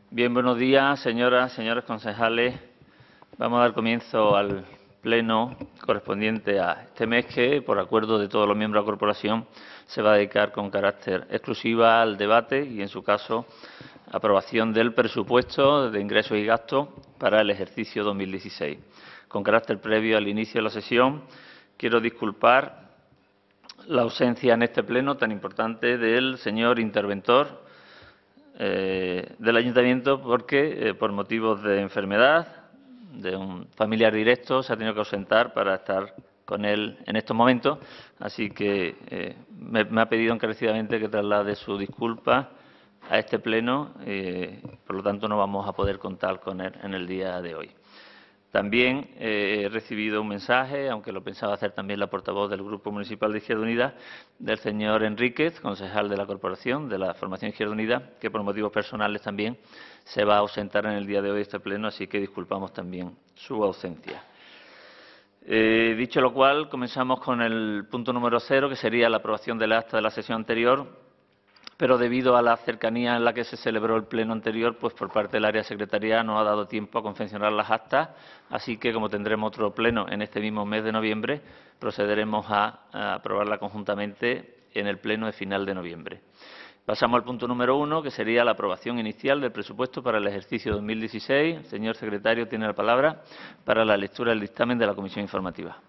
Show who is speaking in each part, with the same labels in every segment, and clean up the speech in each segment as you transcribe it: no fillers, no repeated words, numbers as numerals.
Speaker 1: Bien, buenos días, señoras, señores concejales. Vamos a dar comienzo al pleno correspondiente a este mes que, por acuerdo de todos los miembros de la corporación, se va a dedicar con carácter exclusivo al debate y, en su caso, aprobación del presupuesto de ingresos y gastos para el ejercicio 2016. Con carácter previo al inicio de la sesión, quiero disculpar la ausencia en este pleno tan importante del señor interventor del Ayuntamiento porque, por motivos de enfermedad de un familiar directo, se ha tenido que ausentar para estar con él en estos momentos. Así que me ha pedido encarecidamente que traslade su disculpa a este pleno. Por lo tanto, no vamos a poder contar con él en el día de hoy. También he recibido un mensaje, aunque lo pensaba hacer también la portavoz del Grupo Municipal de Izquierda Unida, del señor Enríquez, concejal de la Corporación de la Formación Izquierda Unida, que por motivos personales también se va a ausentar en el día de hoy de este pleno, así que disculpamos también su ausencia. Dicho lo cual, comenzamos con el punto número 0, que sería la aprobación del acta de la sesión anterior. Pero debido a la cercanía en la que se celebró el pleno anterior, pues por parte del área de secretaría no ha dado tiempo a confeccionar las actas, así que como tendremos otro pleno en este mismo mes de noviembre, procederemos a aprobarla conjuntamente en el pleno de final de noviembre. Pasamos al punto número 1, que sería la aprobación inicial del presupuesto para el ejercicio 2016. El señor secretario tiene la palabra para la lectura del dictamen de la Comisión Informativa.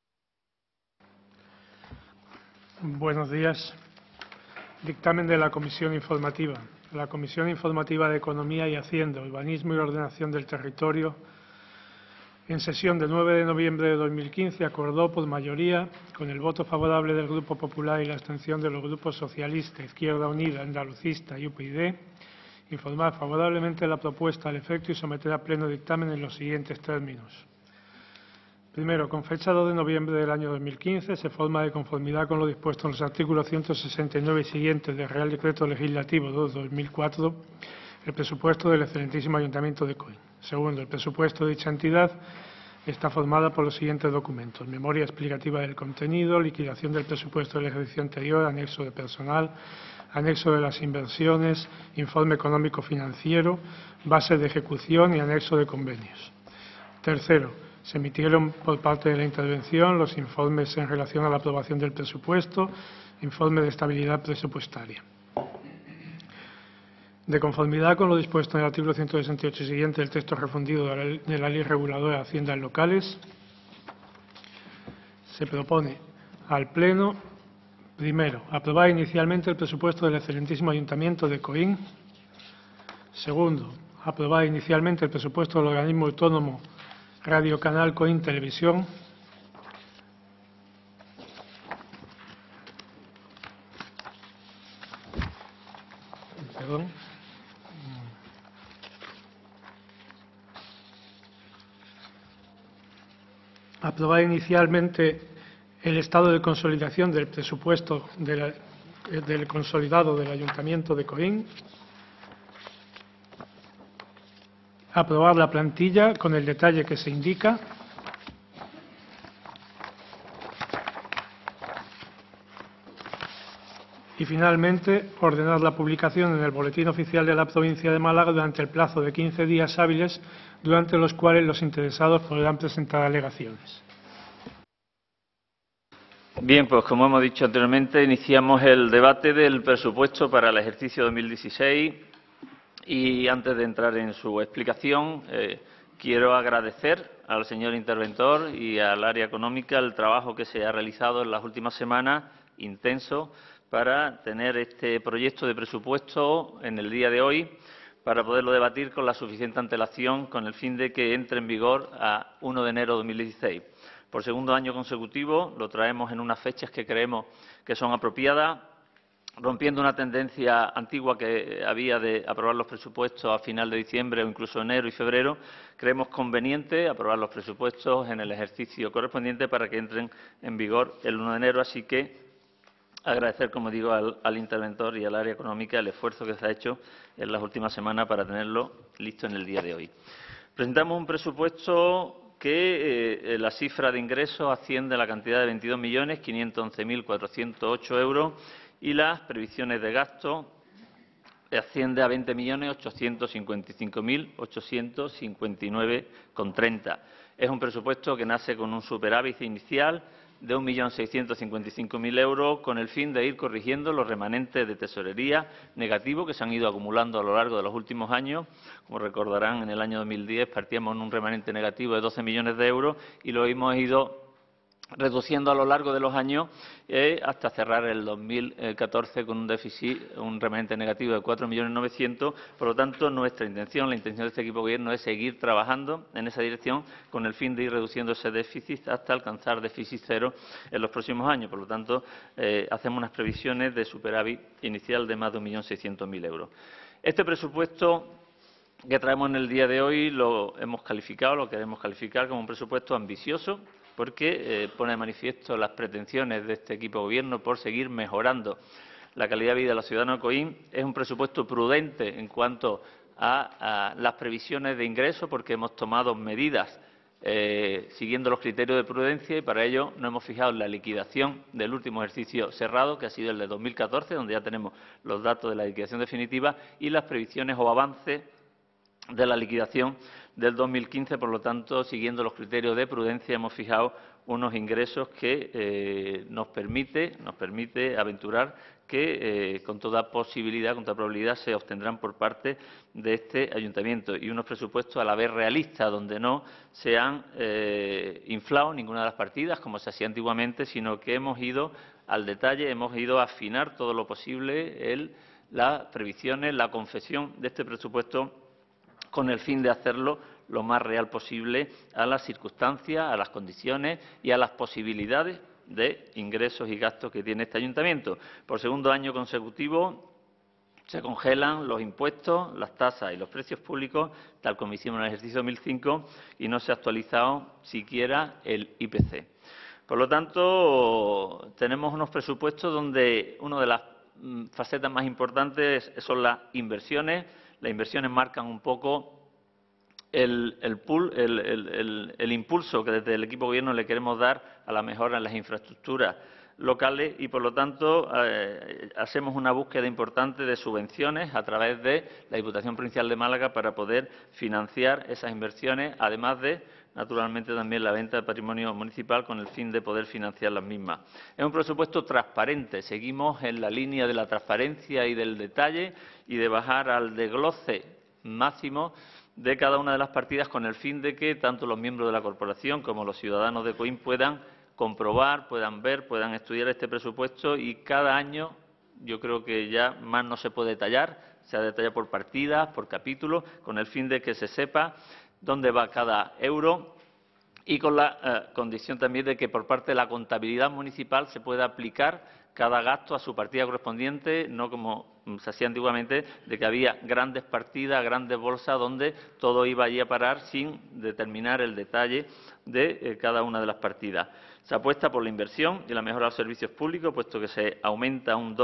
Speaker 2: Buenos días. Dictamen de la Comisión Informativa. La Comisión Informativa de Economía y Hacienda, Urbanismo y Ordenación del Territorio, en sesión del 9 de noviembre de 2015, acordó por mayoría, con el voto favorable del Grupo Popular y la abstención de los grupos Socialista, Izquierda Unida, Andalucista y UPyD, informar favorablemente la propuesta al efecto y someter a pleno dictamen en los siguientes términos. Primero, con fecha 2 de noviembre del año 2015, se forma de conformidad con lo dispuesto en los artículos 169 y siguientes del Real Decreto Legislativo 2/2004 el presupuesto del excelentísimo Ayuntamiento de Coín. Segundo, el presupuesto de dicha entidad está formada por los siguientes documentos: memoria explicativa del contenido, liquidación del presupuesto del ejercicio anterior, anexo de personal, anexo de las inversiones, informe económico financiero, base de ejecución y anexo de convenios. Tercero, se emitieron por parte de la intervención los informes en relación a la aprobación del presupuesto, informe de estabilidad presupuestaria. De conformidad con lo dispuesto en el artículo 168 y siguiente del texto refundido de la Ley Reguladora de Haciendas Locales, se propone al Pleno, primero, aprobar inicialmente el presupuesto del excelentísimo Ayuntamiento de Coín. Segundo, aprobar inicialmente el presupuesto del organismo autónomo Radio Canal Coín Televisión. Perdón. Aprobar inicialmente el estado de consolidación del presupuesto del consolidado del Ayuntamiento de Coín. Aprobar la plantilla con el detalle que se indica. Y, finalmente, ordenar la publicación en el Boletín Oficial de la Provincia de Málaga durante el plazo de 15 días hábiles, durante los cuales los interesados podrán presentar alegaciones.
Speaker 1: Bien, pues como hemos dicho anteriormente, iniciamos el debate del presupuesto para el ejercicio 2016. Y antes de entrar en su explicación, quiero agradecer al señor interventor y al área económica el trabajo que se ha realizado en las últimas semanas, intenso, para tener este proyecto de presupuesto en el día de hoy, para poderlo debatir con la suficiente antelación, con el fin de que entre en vigor a 1 de enero de 2016. Por segundo año consecutivo lo traemos en unas fechas que creemos que son apropiadas, rompiendo una tendencia antigua que había de aprobar los presupuestos a final de diciembre o incluso enero y febrero. Creemos conveniente aprobar los presupuestos en el ejercicio correspondiente para que entren en vigor el 1 de enero. Así que agradecer, como digo, al interventor y al área económica el esfuerzo que se ha hecho en las últimas semanas para tenerlo listo en el día de hoy. Presentamos un presupuesto que la cifra de ingresos asciende a la cantidad de 22.511.408 euros y las previsiones de gasto asciende a 20.855.859,30. Es un presupuesto que nace con un superávit inicial de 1.655.000 euros, con el fin de ir corrigiendo los remanentes de tesorería negativos que se han ido acumulando a lo largo de los últimos años. Como recordarán, en el año 2010 partíamos en un remanente negativo de 12 millones de euros y lo hemos ido reduciendo a lo largo de los años hasta cerrar el 2014 con un déficit, un remanente negativo de 4.900.000. Por lo tanto, nuestra intención, la intención de este equipo de gobierno es seguir trabajando en esa dirección con el fin de ir reduciendo ese déficit hasta alcanzar déficit cero en los próximos años. Por lo tanto, hacemos unas previsiones de superávit inicial de más de 1.600.000 euros. Este presupuesto que traemos en el día de hoy lo queremos calificar como un presupuesto ambicioso, porque pone de manifiesto las pretensiones de este equipo de gobierno por seguir mejorando la calidad de vida de los ciudadanos de Coín. Es un presupuesto prudente en cuanto a las previsiones de ingresos, porque hemos tomado medidas siguiendo los criterios de prudencia, y para ello nos hemos fijado en la liquidación del último ejercicio cerrado, que ha sido el de 2014, donde ya tenemos los datos de la liquidación definitiva, y las previsiones o avances de la liquidación del 2015. Por lo tanto, siguiendo los criterios de prudencia, hemos fijado unos ingresos que nos permite aventurar que con toda posibilidad, con toda probabilidad, se obtendrán por parte de este ayuntamiento, y unos presupuestos a la vez realistas, donde no se han inflado ninguna de las partidas, como se hacía antiguamente, sino que hemos ido al detalle, hemos ido a afinar todo lo posible las previsiones, la confección de este presupuesto, con el fin de hacerlo lo más real posible a las circunstancias, a las condiciones y a las posibilidades de ingresos y gastos que tiene este ayuntamiento. Por segundo año consecutivo se congelan los impuestos, las tasas y los precios públicos, tal como hicimos en el ejercicio 2005, y no se ha actualizado siquiera el IPC. Por lo tanto, tenemos unos presupuestos donde una de las facetas más importantes son las inversiones. Las inversiones marcan un poco el impulso que desde el equipo de gobierno le queremos dar a la mejora en las infraestructuras locales, y por lo tanto hacemos una búsqueda importante de subvenciones a través de la Diputación Provincial de Málaga para poder financiar esas inversiones, además de, naturalmente, también la venta de patrimonio municipal, con el fin de poder financiar las mismas. Es un presupuesto transparente, seguimos en la línea de la transparencia y del detalle y de bajar al desglose máximo de cada una de las partidas, con el fin de que tanto los miembros de la corporación como los ciudadanos de Coín puedan comprobar, puedan ver, puedan estudiar este presupuesto, y cada año yo creo que ya más no se puede detallar, se ha de detallar por partidas, por capítulos, con el fin de que se sepa dónde va cada euro, y con la condición también de que por parte de la contabilidad municipal se pueda aplicar cada gasto a su partida correspondiente, no como se hacía antiguamente, de que había grandes partidas, grandes bolsas, donde todo iba allí a parar sin determinar el detalle de cada una de las partidas. Se apuesta por la inversión y la mejora de los servicios públicos, puesto que se aumenta un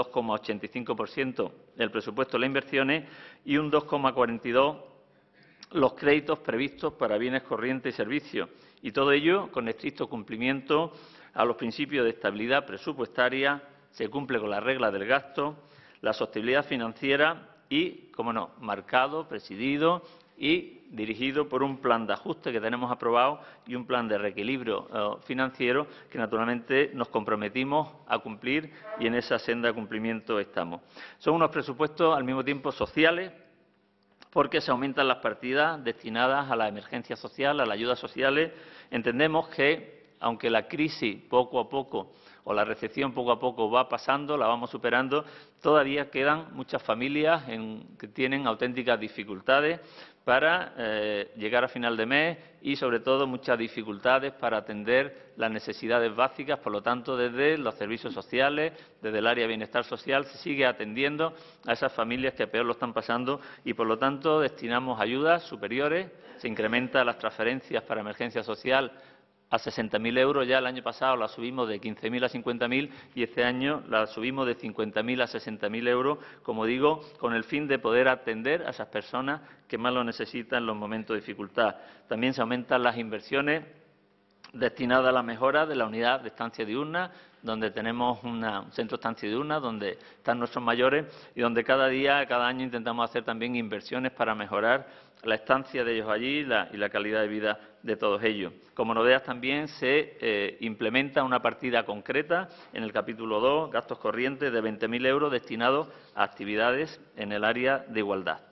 Speaker 1: 2,85% el presupuesto de las inversiones y un 2,42% los créditos previstos para bienes corrientes y servicios, y todo ello con estricto cumplimiento a los principios de estabilidad presupuestaria. Se cumple con la regla del gasto, la sostenibilidad financiera y, como no, marcado, presidido y dirigido por un plan de ajuste que tenemos aprobado y un plan de reequilibrio financiero que, naturalmente, nos comprometimos a cumplir, y en esa senda de cumplimiento estamos. Son unos presupuestos al mismo tiempo sociales, porque se aumentan las partidas destinadas a la emergencia social, a las ayudas sociales. Entendemos que, aunque la crisis poco a poco, o la recesión poco a poco va pasando, la vamos superando, todavía quedan muchas familias que tienen auténticas dificultades para llegar a final de mes, y sobre todo muchas dificultades para atender las necesidades básicas. Por lo tanto, desde los servicios sociales, desde el área de bienestar social, se sigue atendiendo a esas familias que peor lo están pasando, y por lo tanto destinamos ayudas superiores. Se incrementan las transferencias para emergencia social a 60.000 euros. Ya el año pasado la subimos de 15.000 a 50.000 y este año la subimos de 50.000 a 60.000 euros, como digo, con el fin de poder atender a esas personas que más lo necesitan en los momentos de dificultad. También se aumentan las inversiones destinada a la mejora de la unidad de estancia diurna, donde tenemos un centro de estancia diurna, donde están nuestros mayores y donde cada día, cada año intentamos hacer también inversiones para mejorar la estancia de ellos allí y la calidad de vida de todos ellos. Como novedad también se implementa una partida concreta en el capítulo 2, gastos corrientes, de 20.000 euros destinados a actividades en el área de igualdad.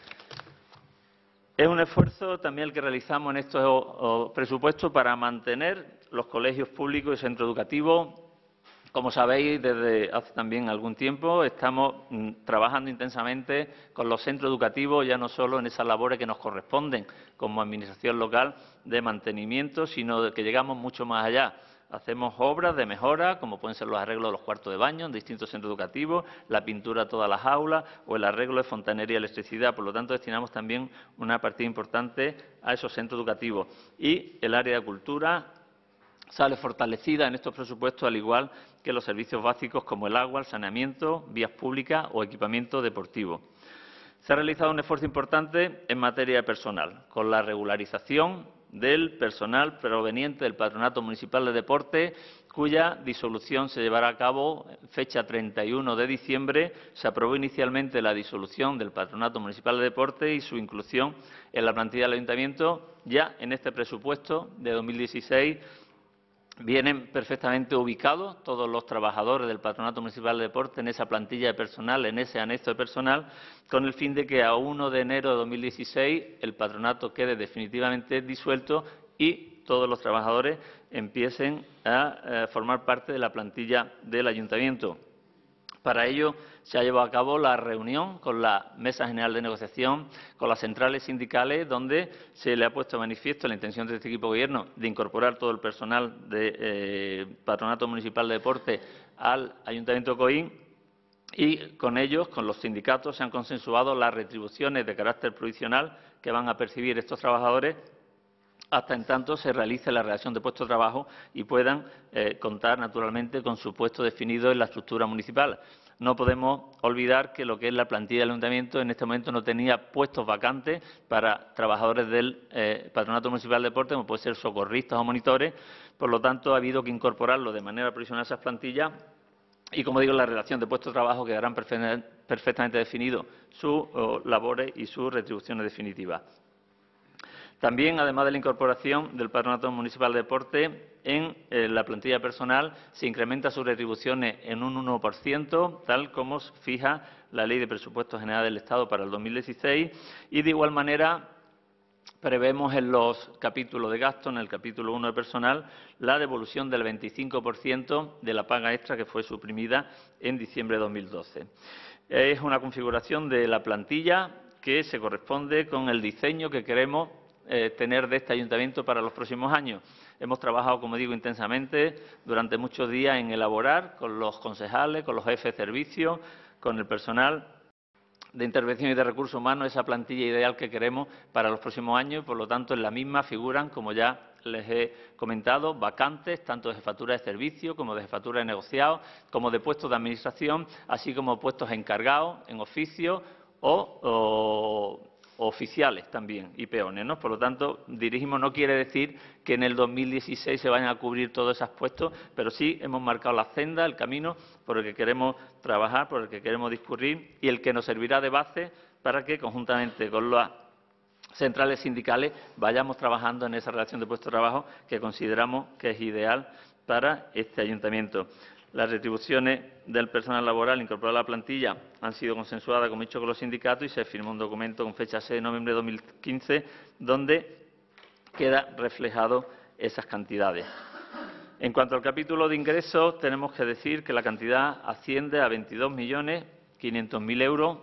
Speaker 1: Es un esfuerzo también el que realizamos en estos presupuestos para mantener los colegios públicos y centros educativos. Como sabéis, desde hace también algún tiempo estamos trabajando intensamente con los centros educativos, ya no solo en esas labores que nos corresponden como Administración local de mantenimiento, sino de que llegamos mucho más allá. Hacemos obras de mejora, como pueden ser los arreglos de los cuartos de baño en distintos centros educativos, la pintura a todas las aulas o el arreglo de fontanería y electricidad. Por lo tanto, destinamos también una partida importante a esos centros educativos. Y el área de cultura sale fortalecida en estos presupuestos, al igual que los servicios básicos como el agua, el saneamiento, vías públicas o equipamiento deportivo. Se ha realizado un esfuerzo importante en materia de personal, con la regularización del personal proveniente del Patronato Municipal de Deporte, cuya disolución se llevará a cabo fecha 31 de diciembre. Se aprobó inicialmente la disolución del Patronato Municipal de Deporte y su inclusión en la plantilla del Ayuntamiento. Ya en este presupuesto de 2016 vienen perfectamente ubicados todos los trabajadores del Patronato Municipal de Deporte en esa plantilla de personal, en ese anexo de personal, con el fin de que a 1 de enero de 2016 el patronato quede definitivamente disuelto y todos los trabajadores empiecen a formar parte de la plantilla del Ayuntamiento. Para ello se ha llevado a cabo la reunión con la Mesa General de Negociación, con las centrales sindicales, donde se le ha puesto de manifiesto la intención de este equipo de gobierno de incorporar todo el personal del Patronato Municipal de Deporte al Ayuntamiento de Coín. Y con ellos, con los sindicatos, se han consensuado las retribuciones de carácter provisional que van a percibir estos trabajadores hasta en tanto se realice la redacción de puestos de trabajo y puedan contar, naturalmente, con su puesto definido en la estructura municipal. No podemos olvidar que lo que es la plantilla del Ayuntamiento en este momento no tenía puestos vacantes para trabajadores del Patronato Municipal de Deporte, como pueden ser socorristas o monitores. Por lo tanto, ha habido que incorporarlo de manera provisional a esas plantillas. Y, como digo, en la redacción de puestos de trabajo quedarán perfectamente definidos sus labores y sus retribuciones definitivas. También, además de la incorporación del Patronato Municipal de Deporte en la plantilla personal, se incrementa sus retribuciones en un 1%, tal como fija la Ley de Presupuestos Generales del Estado para el 2016, y de igual manera prevemos en los capítulos de gasto, en el capítulo 1 de personal, la devolución del 25% de la paga extra que fue suprimida en diciembre de 2012. Es una configuración de la plantilla que se corresponde con el diseño que queremos tener de este ayuntamiento para los próximos años. Hemos trabajado, como digo, intensamente durante muchos días en elaborar con los concejales, con los jefes de servicio, con el personal de intervención y de recursos humanos esa plantilla ideal que queremos para los próximos años y, por lo tanto, en la misma figuran, como ya les he comentado, vacantes tanto de jefatura de servicio como de jefatura de negociados, como de puestos de administración, así como puestos encargados en oficio o oficiales también y peones, ¿no? Por lo tanto, dirigimos no quiere decir que en el 2016 se vayan a cubrir todos esos puestos, pero sí hemos marcado la senda, el camino por el que queremos trabajar, por el que queremos discurrir y el que nos servirá de base para que, conjuntamente con las centrales sindicales, vayamos trabajando en esa relación de puestos de trabajo que consideramos que es ideal para este ayuntamiento. Las retribuciones del personal laboral incorporado a la plantilla han sido consensuadas, como he dicho, con los sindicatos y se firmó un documento con fecha 6 de noviembre de 2015 donde quedan reflejadas esas cantidades. En cuanto al capítulo de ingresos, tenemos que decir que la cantidad asciende a 22.500.000 euros,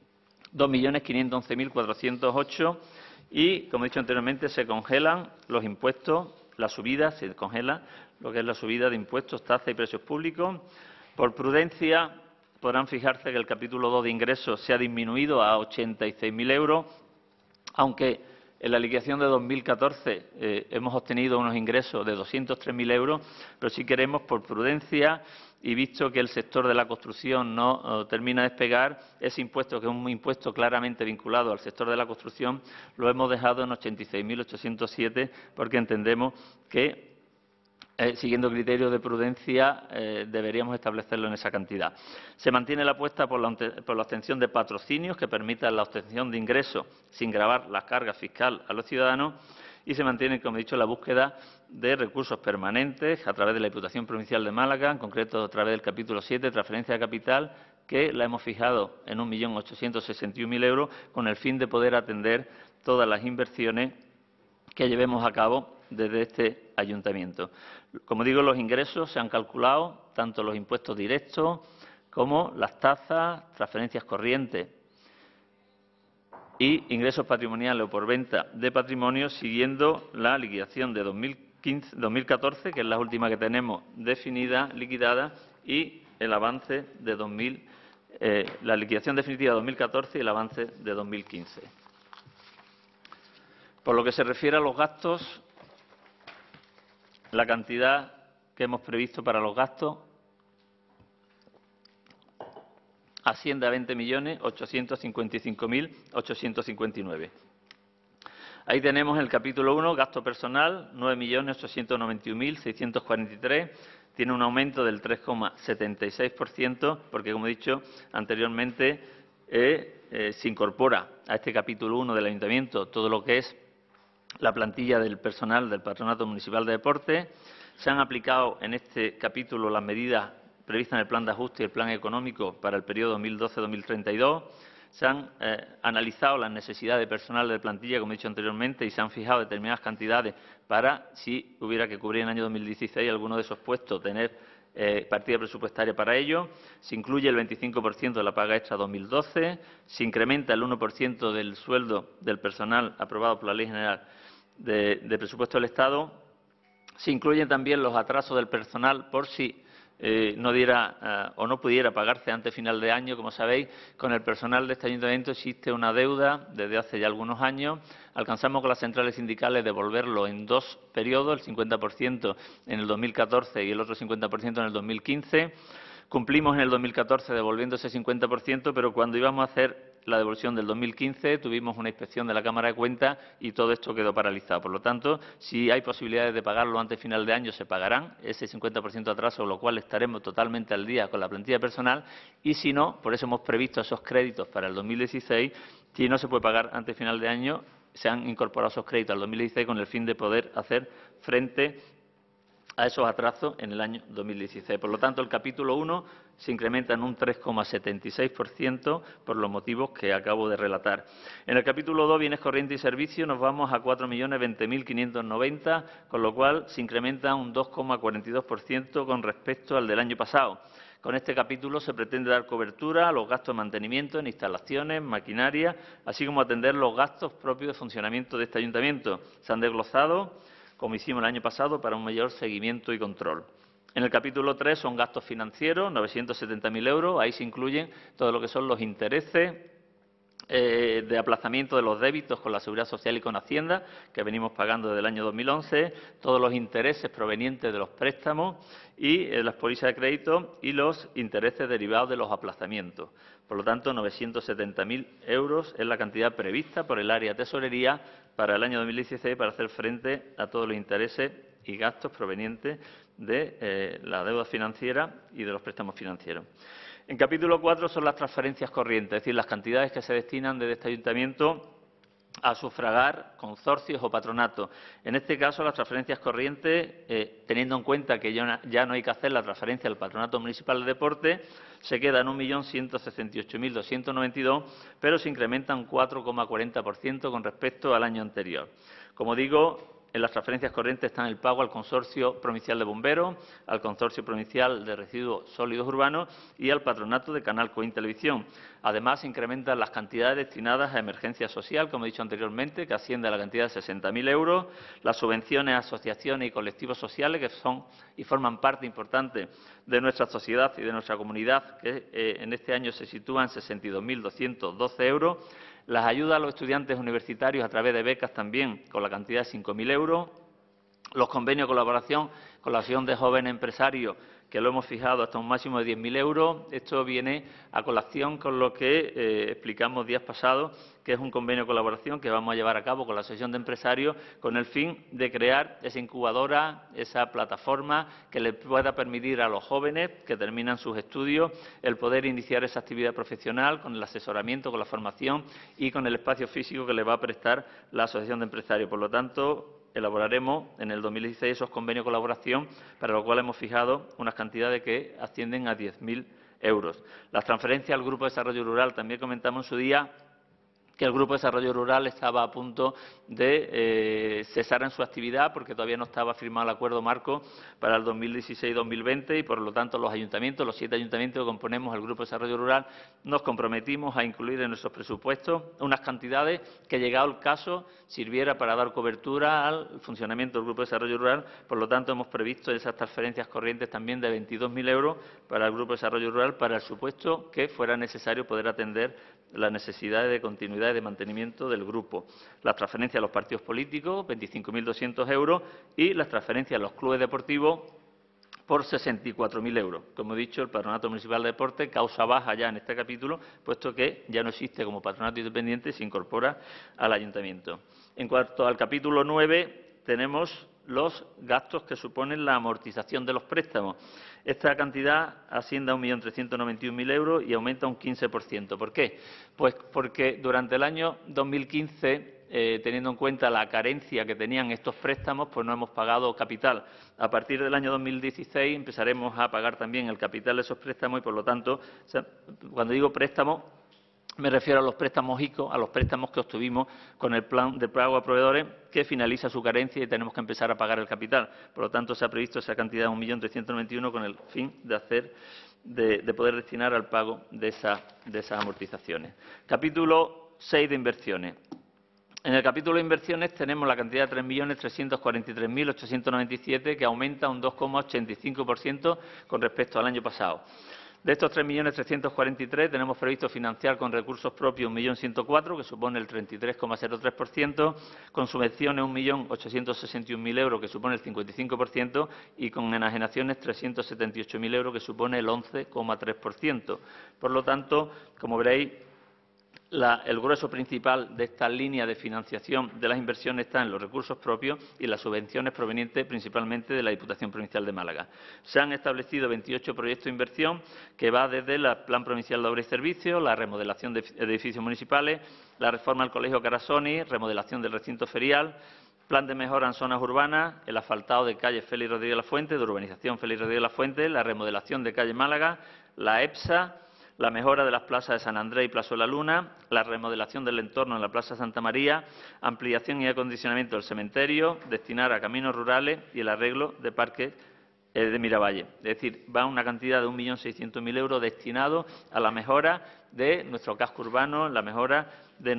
Speaker 1: 2.511.408 y, como he dicho anteriormente, se congelan los impuestos, la subida, se congela lo que es la subida de impuestos, tasas y precios públicos. Por prudencia, podrán fijarse que el capítulo 2 de ingresos se ha disminuido a 86.000 euros, aunque en la liquidación de 2014 hemos obtenido unos ingresos de 203.000 euros, pero sí queremos, por prudencia, y visto que el sector de la construcción no termina de despegar, ese impuesto, que es un impuesto claramente vinculado al sector de la construcción, lo hemos dejado en 86.807 porque entendemos que siguiendo criterios de prudencia, deberíamos establecerlo en esa cantidad. Se mantiene la apuesta por la obtención de patrocinios que permitan la obtención de ingresos sin gravar la carga fiscal a los ciudadanos y se mantiene, como he dicho, la búsqueda de recursos permanentes a través de la Diputación Provincial de Málaga, en concreto a través del capítulo 7, transferencia de capital, que la hemos fijado en 1.861.000 euros con el fin de poder atender todas las inversiones que llevemos a cabo desde este ayuntamiento. Como digo, los ingresos se han calculado, tanto los impuestos directos como las tasas, transferencias corrientes y ingresos patrimoniales o por venta de patrimonio, siguiendo la liquidación de 2014, que es la última que tenemos definida, liquidada, y el avance de la liquidación definitiva de 2014 y el avance de 2015. Por lo que se refiere a los gastos, la cantidad que hemos previsto para los gastos asciende a 20.855.859. Ahí tenemos el capítulo 1, gasto personal, 9.891.643. Tiene un aumento del 3,76%, porque, como he dicho anteriormente, se incorpora a este capítulo 1 del Ayuntamiento todo lo que es la plantilla del personal del Patronato Municipal de Deportes. Se han aplicado en este capítulo las medidas previstas en el Plan de Ajuste y el Plan Económico para el periodo 2012-2032. Se han analizado las necesidades de personal de plantilla, como he dicho anteriormente, y se han fijado determinadas cantidades para, si hubiera que cubrir en el año 2016 alguno de esos puestos, tener partida presupuestaria para ello. Se incluye el 25% de la paga extra 2012. Se incrementa el 1% del sueldo del personal aprobado por la Ley General de Presupuesto del Estado. Se incluyen también los atrasos del personal por si no diera o no pudiera pagarse antes de final de año. Como sabéis, con el personal de este ayuntamiento existe una deuda desde hace ya algunos años. Alcanzamos con las centrales sindicales devolverlo en 2 periodos, el 50% en el 2014 y el otro 50% en el 2015. Cumplimos en el 2014 devolviendo ese 50%, pero cuando íbamos a hacer la devolución del 2015 tuvimos una inspección de la Cámara de Cuentas y todo esto quedó paralizado. Por lo tanto, si hay posibilidades de pagarlo antes de final de año, se pagarán ese 50% de atraso, lo cual estaremos totalmente al día con la plantilla personal, y si no, por eso hemos previsto esos créditos para el 2016, si no se puede pagar antes de final de año, se han incorporado esos créditos al 2016 con el fin de poder hacer frente a esos atrasos en el año 2016. Por lo tanto, el capítulo 1 se incrementa en un 3,76% por los motivos que acabo de relatar. En el capítulo 2, bienes corrientes y servicios, nos vamos a 4.020.590, con lo cual se incrementa un 2,42% con respecto al del año pasado. Con este capítulo se pretende dar cobertura a los gastos de mantenimiento en instalaciones, maquinaria, así como atender los gastos propios de funcionamiento de este ayuntamiento. Se han desglosado, como hicimos el año pasado, para un mayor seguimiento y control. En el capítulo 3 son gastos financieros, 970.000 euros. Ahí se incluyen todo lo que son los intereses de aplazamiento de los débitos con la Seguridad Social y con Hacienda, que venimos pagando desde el año 2011, todos los intereses provenientes de los préstamos y las pólizas de crédito y los intereses derivados de los aplazamientos. Por lo tanto, 970.000 euros es la cantidad prevista por el área de tesorería para el año 2016 para hacer frente a todos los intereses y gastos provenientes de la deuda financiera y de los préstamos financieros. En capítulo 4 son las transferencias corrientes, es decir, las cantidades que se destinan desde este ayuntamiento a sufragar consorcios o patronatos. En este caso, las transferencias corrientes, teniendo en cuenta que ya no hay que hacer la transferencia al Patronato Municipal de Deportes, se queda en 1.168.292, pero se incrementa un 4,40% con respecto al año anterior. Como digo, en las transferencias corrientes están el pago al Consorcio Provincial de Bomberos, al Consorcio Provincial de Residuos Sólidos Urbanos y al Patronato de Canal Coin Televisión. Además, se incrementan las cantidades destinadas a emergencia social, como he dicho anteriormente, que asciende a la cantidad de 60.000 euros, las subvenciones a asociaciones y colectivos sociales, que son y forman parte importante de nuestra sociedad y de nuestra comunidad, que en este año se sitúan en 62.212 euros, las ayudas a los estudiantes universitarios a través de becas también con la cantidad de 5.000 euros, Los convenios de colaboración con la Asociación de Jóvenes Empresarios, que lo hemos fijado hasta un máximo de 10.000 euros. Esto viene a colación con lo que explicamos días pasados, que es un convenio de colaboración que vamos a llevar a cabo con la Asociación de Empresarios con el fin de crear esa incubadora, esa plataforma que les pueda permitir a los jóvenes que terminan sus estudios el poder iniciar esa actividad profesional con el asesoramiento, con la formación y con el espacio físico que les va a prestar la Asociación de Empresarios. Por lo tanto, elaboraremos en el 2016 esos convenios de colaboración, para lo cual hemos fijado unas cantidades que ascienden a 10.000 euros. Las transferencias al Grupo de Desarrollo Rural, también comentamos en su día que el Grupo de Desarrollo Rural estaba a punto de cesar en su actividad porque todavía no estaba firmado el acuerdo marco para el 2016-2020 y, por lo tanto, los ayuntamientos, los 7 ayuntamientos que componemos el Grupo de Desarrollo Rural, nos comprometimos a incluir en nuestros presupuestos unas cantidades que, llegado el caso, sirviera para dar cobertura al funcionamiento del Grupo de Desarrollo Rural. Por lo tanto, hemos previsto esas transferencias corrientes también de 22.000 euros para el Grupo de Desarrollo Rural, para el supuesto que fuera necesario poder atender las necesidades de continuidad y de mantenimiento del grupo. Las transferencias a los partidos políticos, 25.200 euros, y las transferencias a los clubes deportivos por 64.000 euros. Como he dicho, el Patronato Municipal de Deporte, causa baja ya en este capítulo, puesto que ya no existe como patronato independiente y se incorpora al ayuntamiento. En cuanto al capítulo 9, tenemos los gastos que suponen la amortización de los préstamos. Esta cantidad asciende a 1.391.000 euros y aumenta un 15%. ¿Por qué? Pues porque durante el año 2015, teniendo en cuenta la carencia que tenían estos préstamos, pues no hemos pagado capital. A partir del año 2016 empezaremos a pagar también el capital de esos préstamos y, por lo tanto, cuando digo préstamos, me refiero a los préstamos ICO, a los préstamos que obtuvimos con el plan de pago a proveedores, que finaliza su carencia y tenemos que empezar a pagar el capital. Por lo tanto, se ha previsto esa cantidad de 1.391.000 con el fin de poder destinar al pago de esas amortizaciones. Capítulo 6 de inversiones. En el capítulo de inversiones tenemos la cantidad de 3.343.897, que aumenta un 2,85% con respecto al año pasado. De estos 3.343.000 tenemos previsto financiar con recursos propios 1.104.000, que supone el 33,03%, con subvenciones 1.861.000 euros, que supone el 55%, y con enajenaciones 378.000 euros, que supone el 11,3%. Por lo tanto, como veréis, el grueso principal de esta línea de financiación de las inversiones está en los recursos propios y las subvenciones provenientes principalmente de la Diputación Provincial de Málaga. Se han establecido 28 proyectos de inversión que va desde el Plan Provincial de Obras y Servicios, la remodelación de edificios municipales, la reforma del Colegio Carasoni, remodelación del recinto ferial, plan de mejora en zonas urbanas, el asfaltado de calle Félix Rodríguez de la Fuente, de urbanización Félix Rodríguez de la Fuente, la remodelación de calle Málaga, la EPSA, la mejora de las plazas de San Andrés y Plaza de la Luna, la remodelación del entorno en la Plaza Santa María, ampliación y acondicionamiento del cementerio, destinar a caminos rurales y el arreglo de parques de Miravalle. Es decir, va una cantidad de 1.600.000 euros destinados a la mejora de nuestro casco urbano, la mejora de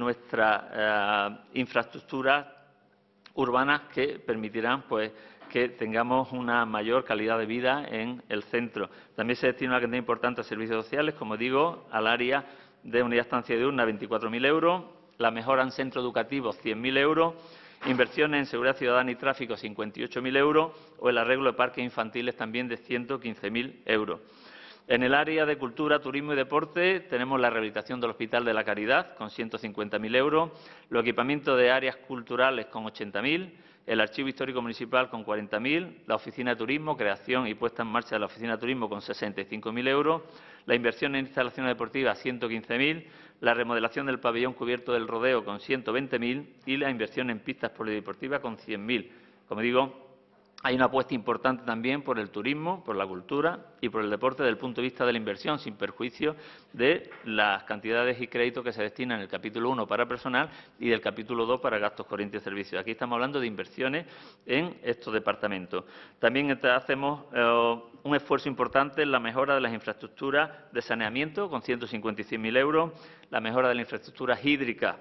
Speaker 1: nuestra infraestructura urbanas que permitirán, pues, que tengamos una mayor calidad de vida en el centro. También se destina una cantidad importante a servicios sociales, como digo, al área de unidad de estancia diurna 24.000 euros, la mejora en centros educativos 100.000 euros, inversiones en seguridad ciudadana y tráfico 58.000 euros o el arreglo de parques infantiles también de 115.000 euros. En el área de cultura, turismo y deporte tenemos la rehabilitación del Hospital de la Caridad con 150.000 euros, los equipamientos de áreas culturales con 80.000, el Archivo Histórico Municipal con 40.000, la Oficina de Turismo, creación y puesta en marcha de la Oficina de Turismo con 65.000 euros, la inversión en instalaciones deportivas 115.000, la remodelación del pabellón cubierto del rodeo con 120.000 y la inversión en pistas polideportivas con 100.000. Como digo, hay una apuesta importante también por el turismo, por la cultura y por el deporte desde el punto de vista de la inversión, sin perjuicio de las cantidades y créditos que se destinan en el capítulo 1 para personal y del capítulo 2 para gastos corrientes y servicios. Aquí estamos hablando de inversiones en estos departamentos. También hacemos un esfuerzo importante en la mejora de las infraestructuras de saneamiento con 156.000 euros, la mejora de la infraestructura hídrica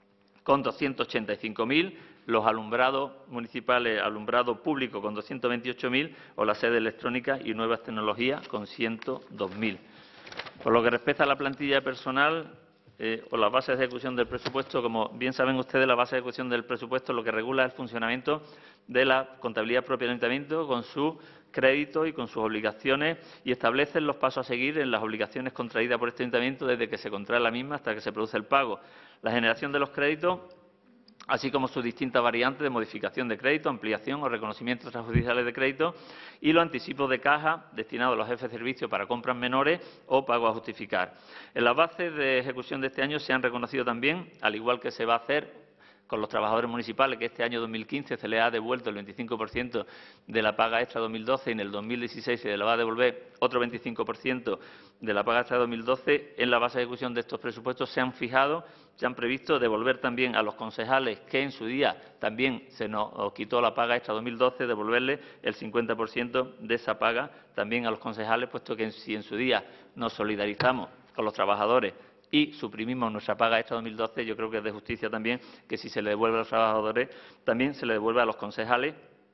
Speaker 1: con 285.000, los alumbrados municipales, alumbrado público con 228.000 o la sede electrónica y nuevas tecnologías con 102.000. Por lo que respecta a la plantilla de personal, o las bases de ejecución del presupuesto. Como bien saben ustedes, la base de ejecución del presupuesto lo que regula es el funcionamiento de la contabilidad propia del Ayuntamiento con su crédito y con sus obligaciones, y establece los pasos a seguir en las obligaciones contraídas por este Ayuntamiento desde que se contrae la misma hasta que se produce el pago. La generación de los créditos, así como sus distintas variantes de modificación de crédito, ampliación o reconocimiento extrajudiciales de crédito, y los anticipos de caja destinados a los jefes de servicio para compras menores o pago a justificar. En las bases de ejecución de este año se han reconocido también, al igual que se va a hacer con los trabajadores municipales, que este año 2015 se les ha devuelto el 25% de la paga extra 2012 y en el 2016 se les va a devolver otro 25% de la paga extra 2012, en la base de ejecución de estos presupuestos se han previsto devolver también a los concejales que en su día también se nos quitó la paga extra 2012, devolverle el 50% de esa paga también a los concejales, puesto que si en su día nos solidarizamos con los trabajadores y suprimimos nuestra paga extra 2012, yo creo que es de justicia también que si se le devuelve a los trabajadores, también se le devuelve a los concejales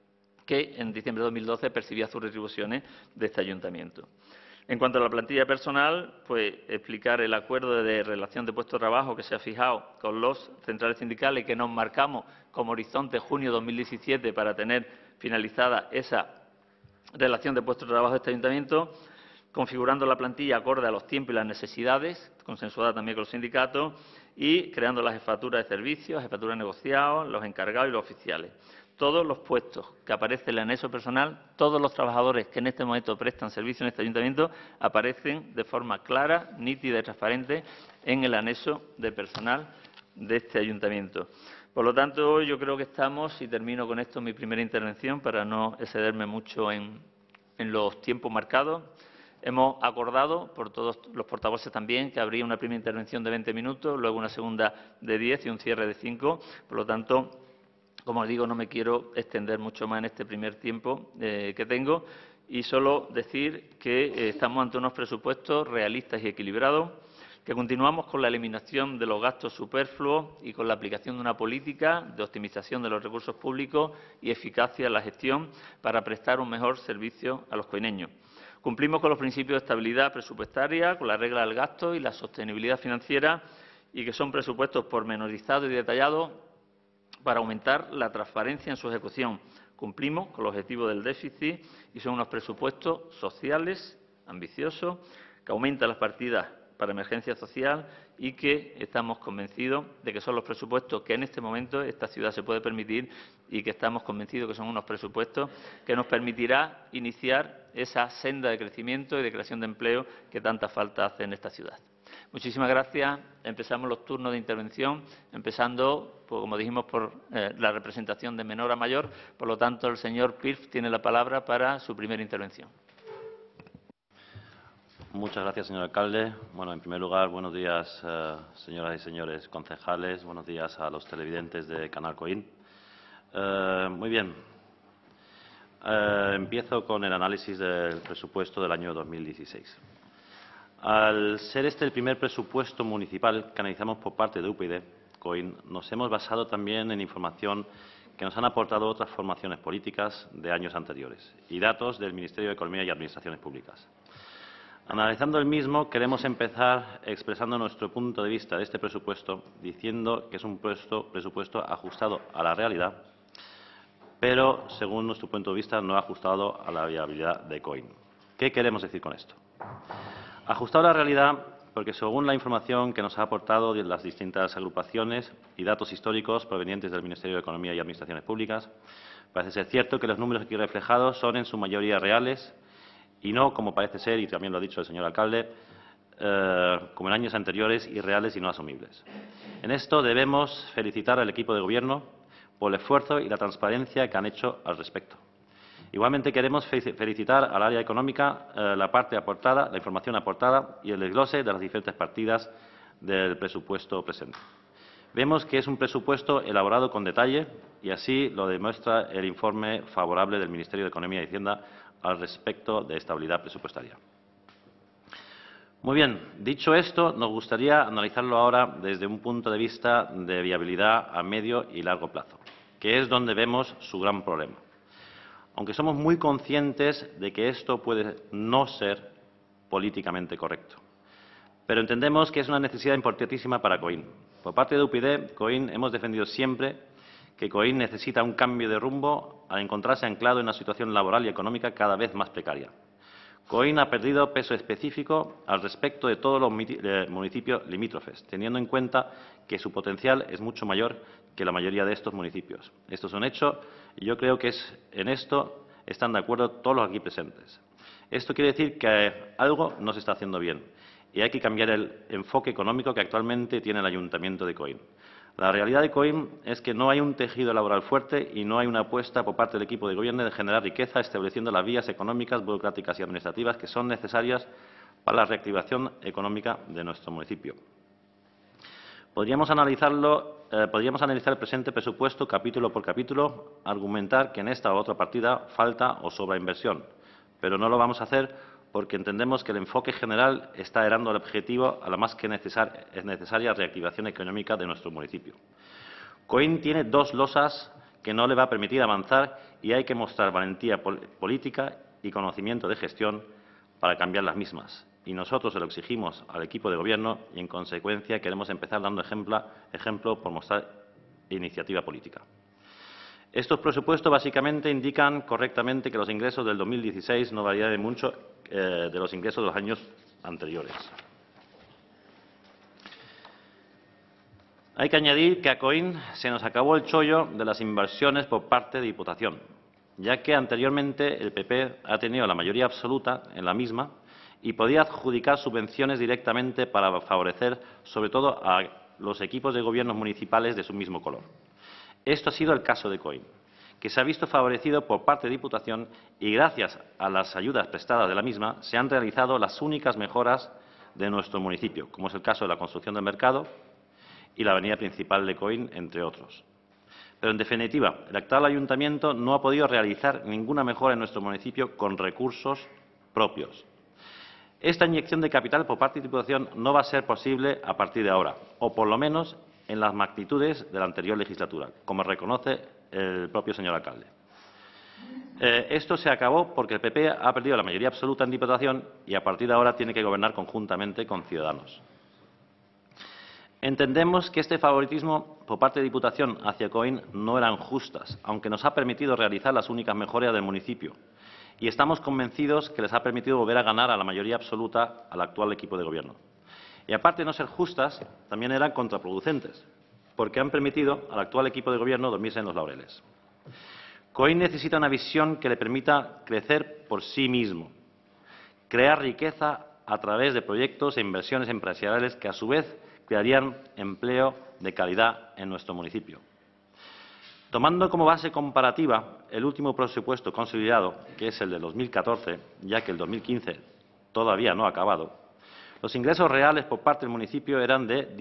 Speaker 1: que en diciembre de 2012 percibían sus retribuciones de este ayuntamiento. En cuanto a la plantilla personal, pues explicar el acuerdo de relación de puesto de trabajo que se ha fijado con los centrales sindicales y que nos marcamos como horizonte junio 2017 para tener finalizada esa relación de puesto de trabajo de este ayuntamiento, configurando la plantilla acorde a los tiempos y las necesidades, consensuada también con los sindicatos, y creando las jefaturas de servicios, jefaturas de negociados, los encargados y los oficiales. Todos los puestos que aparecen en el anexo personal, todos los trabajadores que en este momento prestan servicio en este ayuntamiento, aparecen de forma clara, nítida y transparente en el anexo de personal de este ayuntamiento. Por lo tanto, yo creo que estamos, y termino con esto mi primera intervención para no excederme mucho en los tiempos marcados. Hemos acordado, por todos los portavoces también, que habría una primera intervención de 20 minutos, luego una segunda de 10 y un cierre de 5. Por lo tanto, como os digo, no me quiero extender mucho más en este primer tiempo que tengo y solo decir que estamos ante unos presupuestos realistas y equilibrados, que continuamos con la eliminación de los gastos superfluos y con la aplicación de una política de optimización de los recursos públicos y eficacia en la gestión para prestar un mejor servicio a los coineños. Cumplimos con los principios de estabilidad presupuestaria, con la regla del gasto y la sostenibilidad financiera, y que son presupuestos pormenorizados y detallados para aumentar la transparencia en su ejecución. Cumplimos con los objetivos del déficit y son unos presupuestos sociales, ambiciosos, que aumentan las partidas para emergencia social y que estamos convencidos de que son los presupuestos que en este momento esta ciudad se puede permitir y que estamos convencidos que son unos presupuestos que nos permitirá iniciar esa senda de crecimiento y de creación de empleo que tanta falta hace en esta ciudad. Muchísimas gracias. Empezamos los turnos de intervención, empezando, pues, como dijimos, por la representación de menor a mayor. Por lo tanto, el señor Pirf tiene la palabra para su primera intervención.
Speaker 3: Muchas gracias, señor alcalde. Bueno, en primer lugar, buenos días, señoras y señores concejales. Buenos días a los televidentes de Canal Coín. Muy bien. Empiezo con el análisis del presupuesto del año 2016. Al ser este el primer presupuesto municipal que analizamos por parte de UPyD, COIN, nos hemos basado también en información que nos han aportado otras formaciones políticas de años anteriores y datos del Ministerio de Economía y Administraciones Públicas. Analizando el mismo, queremos empezar expresando nuestro punto de vista de este presupuesto, diciendo que es un presupuesto ajustado a la realidad, pero, según nuestro punto de vista, no ajustado a la viabilidad de COIN. ¿Qué queremos decir con esto? Ajustado a la realidad porque, según la información que nos ha aportado de las distintas agrupaciones y datos históricos provenientes del Ministerio de Economía y Administraciones Públicas, parece ser cierto que los números aquí reflejados son en su mayoría reales y no, como parece ser, y también lo ha dicho el señor alcalde, como en años anteriores, irreales y no asumibles. En esto debemos felicitar al equipo de Gobierno por el esfuerzo y la transparencia que han hecho al respecto. Igualmente queremos felicitar al área económica la parte aportada, la información aportada y el desglose de las diferentes partidas del presupuesto presente. Vemos que es un presupuesto elaborado con detalle y así lo demuestra el informe favorable del Ministerio de Economía y Hacienda al respecto de estabilidad presupuestaria. Muy bien, dicho esto, nos gustaría analizarlo ahora desde un punto de vista de viabilidad a medio y largo plazo, que es donde vemos su gran problema. Aunque somos muy conscientes de que esto puede no ser políticamente correcto, Pero entendemos que es una necesidad importantísima para COIN. Por parte de UPyD, COIN hemos defendido siempre que COIN necesita un cambio de rumbo al encontrarse anclado en una situación laboral y económica cada vez más precaria. COIN ha perdido peso específico al respecto de todos los municipios limítrofes, teniendo en cuenta que su potencial es mucho mayor que la mayoría de estos municipios. Esto es un hecho y yo creo que en esto están de acuerdo todos los aquí presentes. Esto quiere decir que algo no se está haciendo bien y hay que cambiar el enfoque económico que actualmente tiene el Ayuntamiento de COIN. La realidad de COIN es que no hay un tejido laboral fuerte y no hay una apuesta por parte del equipo de gobierno de generar riqueza, estableciendo las vías económicas, burocráticas y administrativas que son necesarias para la reactivación económica de nuestro municipio. Podríamos analizar el presente presupuesto capítulo por capítulo, argumentar que en esta u otra partida falta o sobra inversión, pero no lo vamos a hacer porque entendemos que el enfoque general está errando el objetivo a la más que necesaria reactivación económica de nuestro municipio. COIN tiene dos losas que no le va a permitir avanzar y hay que mostrar valentía política y conocimiento de gestión para cambiar las mismas. Y nosotros se lo exigimos al equipo de gobierno y, en consecuencia, queremos empezar dando ejemplo por mostrar iniciativa política. Estos presupuestos básicamente indican correctamente que los ingresos del 2016 no variarán mucho de los ingresos de los años anteriores. Hay que añadir que a COIN se nos acabó el chollo de las inversiones por parte de Diputación, ya que anteriormente el PP ha tenido la mayoría absoluta en la misma y podía adjudicar subvenciones directamente para favorecer, sobre todo, a los equipos de gobiernos municipales de su mismo color. Esto ha sido el caso de COIN, que se ha visto favorecido por parte de Diputación y, gracias a las ayudas prestadas de la misma, se han realizado las únicas mejoras de nuestro municipio, como es el caso de la construcción del mercado y la avenida principal de COIN, entre otros. Pero, en definitiva, el actual ayuntamiento no ha podido realizar ninguna mejora en nuestro municipio con recursos propios. Esta inyección de capital por parte de Diputación no va a ser posible a partir de ahora, o por lo menos en las magnitudes de la anterior legislatura, como reconoce el propio señor alcalde. Esto se acabó porque el PP ha perdido la mayoría absoluta en Diputación y a partir de ahora tiene que gobernar conjuntamente con Ciudadanos. Entendemos que este favoritismo por parte de Diputación hacia COIN no eran justas, aunque nos ha permitido realizar las únicas mejoras del municipio. Y estamos convencidos que les ha permitido volver a ganar a la mayoría absoluta al actual equipo de gobierno. Y aparte de no ser justas, también eran contraproducentes, porque han permitido al actual equipo de gobierno dormirse en los laureles. COIN necesita una visión que le permita crecer por sí mismo, crear riqueza a través de proyectos e inversiones empresariales que, a su vez, crearían empleo de calidad en nuestro municipio. Tomando como base comparativa el último presupuesto consolidado, que es el de 2014, ya que el 2015 todavía no ha acabado, los ingresos reales por parte del municipio eran de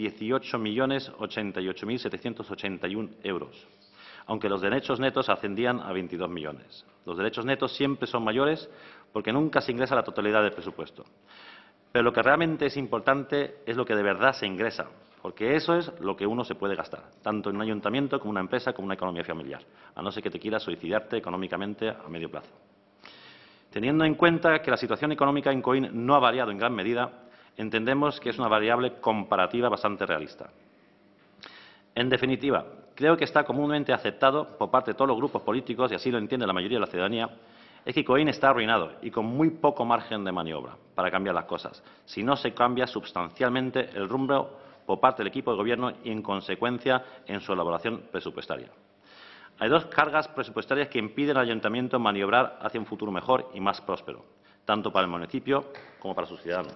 Speaker 3: 18.088.781 euros, aunque los derechos netos ascendían a 22 millones. Los derechos netos siempre son mayores porque nunca se ingresa la totalidad del presupuesto. Pero lo que realmente es importante es lo que de verdad se ingresa, porque eso es lo que uno se puede gastar, tanto en un ayuntamiento como en una empresa como en una economía familiar, a no ser que te quieras suicidarte económicamente a medio plazo. Teniendo en cuenta que la situación económica en COIN no ha variado en gran medida, entendemos que es una variable comparativa bastante realista. En definitiva, creo que está comúnmente aceptado por parte de todos los grupos políticos, y así lo entiende la mayoría de la ciudadanía, es que COIN está arruinado y con muy poco margen de maniobra para cambiar las cosas, si no se cambia sustancialmente el rumbo por parte del equipo de gobierno y, en consecuencia, en su elaboración presupuestaria. Hay dos cargas presupuestarias que impiden al ayuntamiento maniobrar hacia un futuro mejor y más próspero, tanto para el municipio como para sus ciudadanos.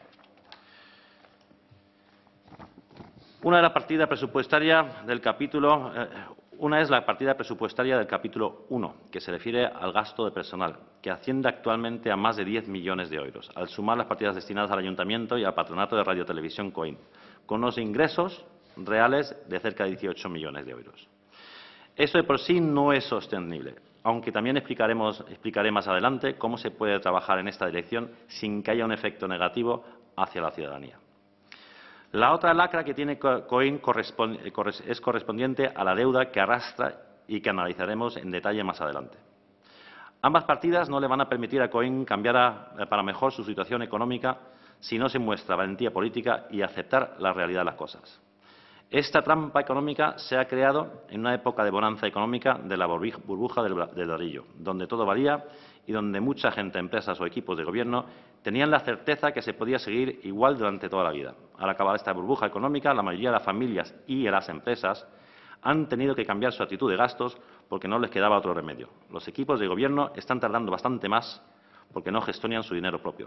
Speaker 3: Una es la partida presupuestaria del capítulo 1, que se refiere al gasto de personal, que asciende actualmente a más de 10 millones de euros, al sumar las partidas destinadas al Ayuntamiento y al Patronato de Radiotelevisión COIN, con unos ingresos reales de cerca de 18 millones de euros. Esto de por sí no es sostenible, aunque también explicaré más adelante cómo se puede trabajar en esta dirección sin que haya un efecto negativo hacia la ciudadanía. La otra lacra que tiene COIN es correspondiente a la deuda que arrastra y que analizaremos en detalle más adelante. Ambas partidas no le van a permitir a COIN cambiar para mejor su situación económica si no se muestra valentía política y aceptar la realidad de las cosas. Esta trampa económica se ha creado en una época de bonanza económica de la burbuja del ladrillo, donde todo valía y donde mucha gente, empresas o equipos de gobierno tenían la certeza que se podía seguir igual durante toda la vida. Al acabar esta burbuja económica, la mayoría de las familias y de las empresas han tenido que cambiar su actitud de gastos porque no les quedaba otro remedio. Los equipos de gobierno están tardando bastante más porque no gestionan su dinero propio.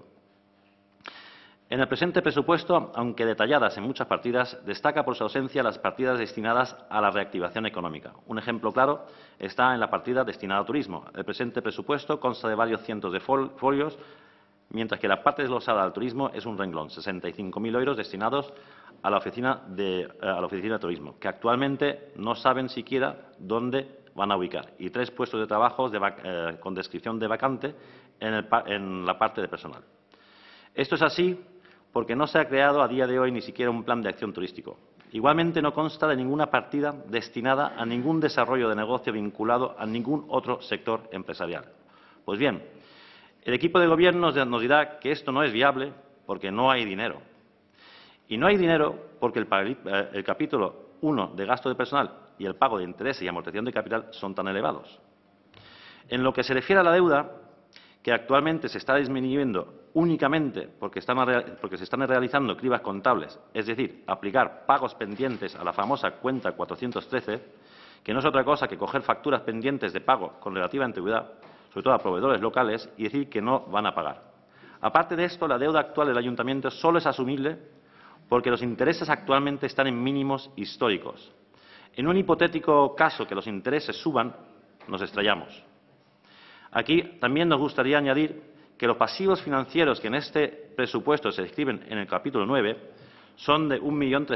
Speaker 3: En el presente presupuesto, aunque detalladas en muchas partidas, destaca por su ausencia las partidas destinadas a la reactivación económica. Un ejemplo claro está en la partida destinada al turismo. El presente presupuesto consta de varios cientos de folios, mientras que la parte desglosada al turismo es un renglón, 65.000 euros destinados a la oficina de turismo, que actualmente no saben siquiera dónde van a ubicar, y 3 puestos de trabajo con descripción de vacante en la parte de personal. Esto es así porque no se ha creado a día de hoy ni siquiera un plan de acción turístico. Igualmente no consta de ninguna partida destinada a ningún desarrollo de negocio vinculado a ningún otro sector empresarial. Pues bien, el equipo de gobierno nos dirá que esto no es viable porque no hay dinero. Y no hay dinero porque el capítulo 1 de gasto de personal y el pago de intereses y amortización de capital son tan elevados. En lo que se refiere a la deuda, que actualmente se está disminuyendo únicamente porque se están realizando cribas contables, es decir, aplicar pagos pendientes a la famosa cuenta 413, que no es otra cosa que coger facturas pendientes de pago con relativa antigüedad, sobre todo a proveedores locales, y decir que no van a pagar. Aparte de esto, la deuda actual del Ayuntamiento solo es asumible porque los intereses actualmente están en mínimos históricos. En un hipotético caso que los intereses suban, nos estrellamos. Aquí también nos gustaría añadir que los pasivos financieros que en este presupuesto se describen en el capítulo 9 son de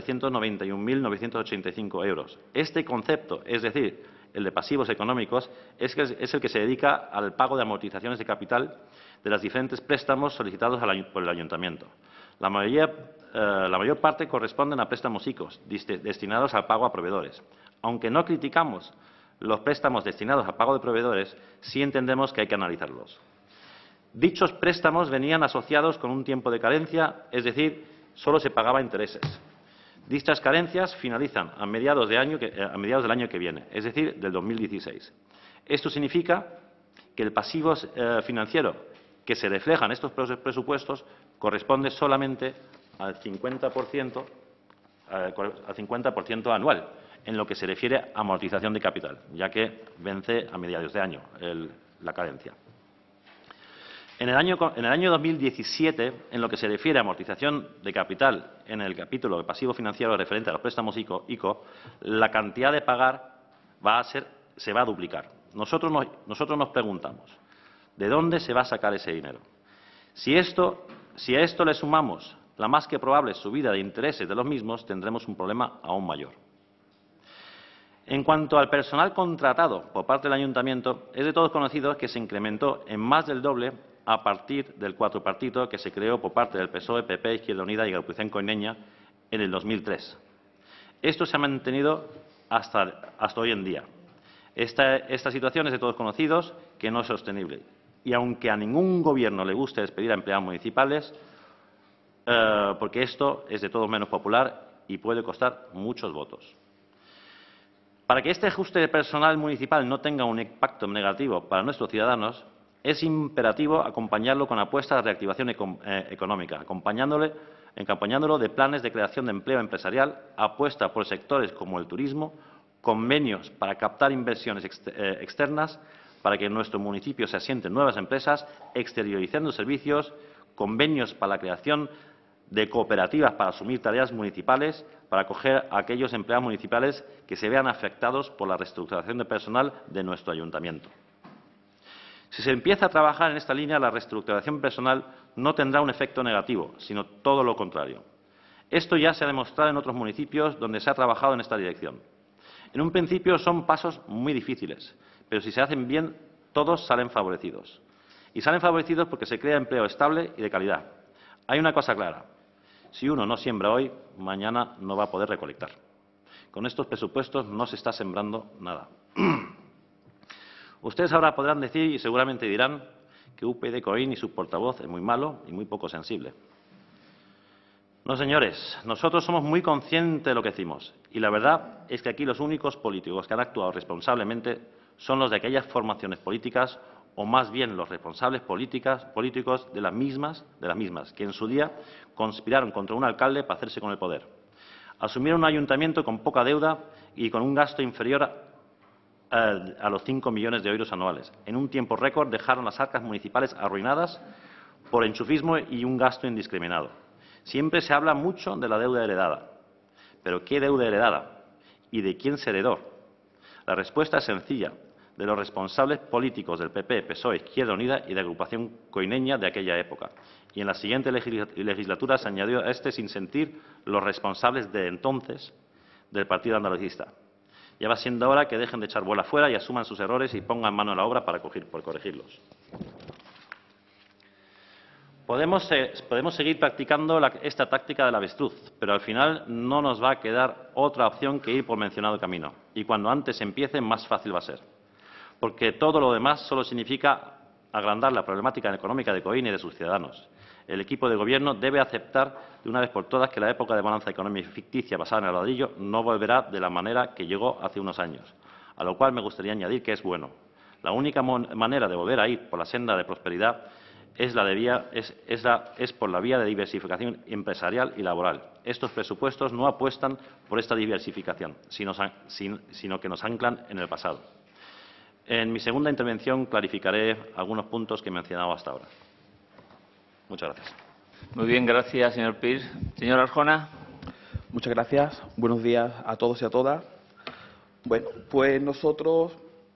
Speaker 3: 1.391.985 euros. Este concepto, es decir, el de pasivos económicos, es el que se dedica al pago de amortizaciones de capital de los diferentes préstamos solicitados por el Ayuntamiento. La mayor parte corresponden a préstamos ICOs destinados al pago a proveedores. Aunque no criticamos los préstamos destinados al pago de proveedores, sí entendemos que hay que analizarlos. Dichos préstamos venían asociados con un tiempo de carencia, es decir, solo se pagaba intereses. Dichas carencias finalizan a mediados del año que viene, es decir, del 2016. Esto significa que el pasivo financiero que se refleja en estos presupuestos corresponde solamente al 50% anual, en lo que se refiere a amortización de capital, ya que vence a mediados de año la carencia. En el año 2017, en lo que se refiere a amortización de capital en el capítulo de pasivo financiero referente a los préstamos ICO, la cantidad de pagar se va a duplicar. Nosotros nos preguntamos, ¿de dónde se va a sacar ese dinero? Si a esto le sumamos la más que probable subida de intereses de los mismos, tendremos un problema aún mayor. En cuanto al personal contratado por parte del Ayuntamiento, es de todos conocido que se incrementó en más del doble a partir del cuatripartito que se creó por parte del PSOE, PP, Izquierda Unida y Agrupación Coineña en el 2003. Esto se ha mantenido hasta hoy en día. Esta situación es de todos conocidos que no es sostenible. Y aunque a ningún gobierno le guste despedir a empleados municipales, porque esto es de todo menos popular y puede costar muchos votos. Para que este ajuste de personal municipal no tenga un impacto negativo para nuestros ciudadanos, es imperativo acompañarlo con apuestas de reactivación económica, acompañándolo de planes de creación de empleo empresarial, apuesta por sectores como el turismo, convenios para captar inversiones externas, para que en nuestro municipio se asienten nuevas empresas, exteriorizando servicios, convenios para la creación de cooperativas para asumir tareas municipales, para acoger a aquellos empleados municipales que se vean afectados por la reestructuración de personal de nuestro ayuntamiento. Si se empieza a trabajar en esta línea, la reestructuración personal no tendrá un efecto negativo, sino todo lo contrario. Esto ya se ha demostrado en otros municipios donde se ha trabajado en esta dirección. En un principio son pasos muy difíciles, pero si se hacen bien, todos salen favorecidos. Y salen favorecidos porque se crea empleo estable y de calidad. Hay una cosa clara. Si uno no siembra hoy, mañana no va a poder recolectar. Con estos presupuestos no se está sembrando nada. Ustedes ahora podrán decir, y seguramente dirán, que UPyD Coín y su portavoz es muy malo y muy poco sensible. No, señores, nosotros somos muy conscientes de lo que decimos y la verdad es que aquí los únicos políticos que han actuado responsablemente son los de aquellas formaciones políticas o más bien los responsables políticos de las mismas, que en su día conspiraron contra un alcalde para hacerse con el poder. Asumieron un ayuntamiento con poca deuda y con un gasto inferior a los 5 millones de euros anuales. En un tiempo récord dejaron las arcas municipales arruinadas por enchufismo y un gasto indiscriminado. Siempre se habla mucho de la deuda heredada. ¿Pero qué deuda heredada? ¿Y de quién se heredó? La respuesta es sencilla, de los responsables políticos del PP, PSOE, Izquierda Unida y de agrupación coineña de aquella época. Y en la siguiente legislatura se añadió a este sin sentir los responsables de entonces del Partido Andalucista. Ya va siendo hora que dejen de echar bola fuera y asuman sus errores y pongan mano a la obra para corregirlos. Podemos seguir practicando esta táctica del avestruz, pero al final no nos va a quedar otra opción que ir por mencionado camino. Y cuando antes empiece, más fácil va a ser. Porque todo lo demás solo significa agrandar la problemática económica de COIN y de sus ciudadanos. El equipo de Gobierno debe aceptar de una vez por todas que la época de bonanza económica ficticia basada en el ladrillo no volverá de la manera que llegó hace unos años, a lo cual me gustaría añadir que es bueno. La única manera de volver a ir por la senda de prosperidad es por la vía de diversificación empresarial y laboral. Estos presupuestos no apuestan por esta diversificación, sino que nos anclan en el pasado. En mi segunda intervención clarificaré algunos puntos que he mencionado hasta ahora. Muchas gracias.
Speaker 1: Muy bien, gracias, señor Peirce. Señor Arjona.
Speaker 4: Muchas gracias. Buenos días a todos y a todas. Bueno, pues nosotros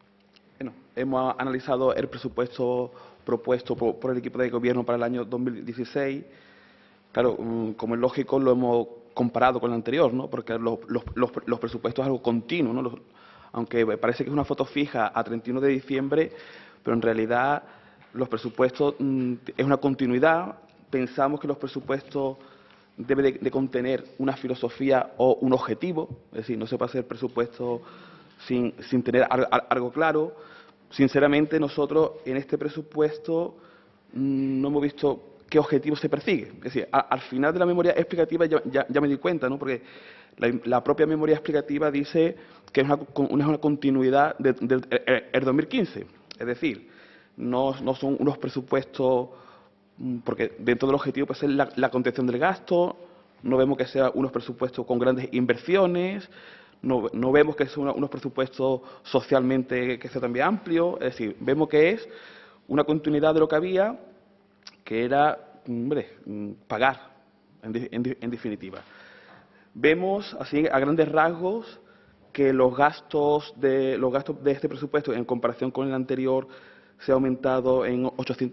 Speaker 4: hemos analizado el presupuesto propuesto por el equipo de Gobierno para el año 2016. Claro, como es lógico, lo hemos comparado con el anterior, ¿no? Porque los presupuestos es algo continuo, ¿no? Aunque parece que es una foto fija a 31 de diciembre, pero en realidad los presupuestos es una continuidad. Pensamos que los presupuestos deben de contener una filosofía o un objetivo, es decir, no se puede hacer presupuesto sin tener algo claro. Sinceramente, nosotros en este presupuesto no hemos visto qué objetivo se persigue. Es decir, al final de la memoria explicativa ya me di cuenta, ¿no? Porque la propia memoria explicativa dice que es una continuidad del 2015. Es decir, no son unos presupuestos, porque dentro del objetivo puede ser la contención del gasto, no vemos que sean unos presupuestos con grandes inversiones, no vemos que son unos presupuestos socialmente que sea también amplio, es decir, vemos que es una continuidad de lo que había, que era, pagar, en definitiva. Vemos, así, a grandes rasgos, que los gastos de este presupuesto, en comparación con el anterior, se ha aumentado en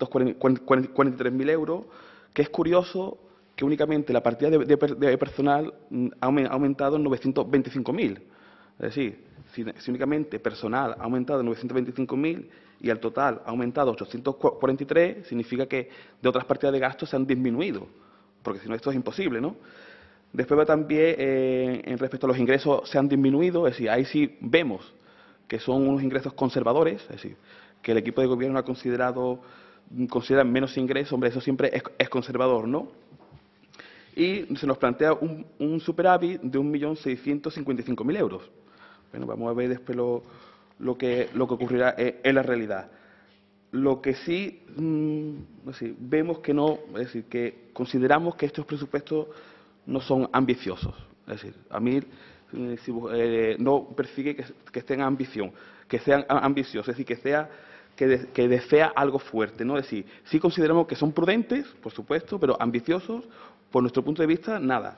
Speaker 4: 843.000 euros, que es curioso que únicamente la partida de personal ha aumentado en 925.000. Es decir, si únicamente personal ha aumentado en 925.000 y el total ha aumentado 843, significa que de otras partidas de gastos se han disminuido, porque si no esto es imposible, ¿no? Después también, en respecto a los ingresos, se han disminuido, es decir, ahí sí vemos que son unos ingresos conservadores, es decir, que el equipo de Gobierno considera menos ingresos, hombre, eso siempre es conservador, ¿no? Y se nos plantea un superávit de 1.655.000 euros. Bueno, vamos a ver después lo que ocurrirá en la realidad. Lo que sí, vemos que no, es decir, que consideramos que estos presupuestos no son ambiciosos. Es decir, a mí no persigue que tengan ambición, que sean ambiciosos, es decir, que desea algo fuerte, ¿no? Es decir, sí consideramos que son prudentes, por supuesto, pero ambiciosos, por nuestro punto de vista, nada.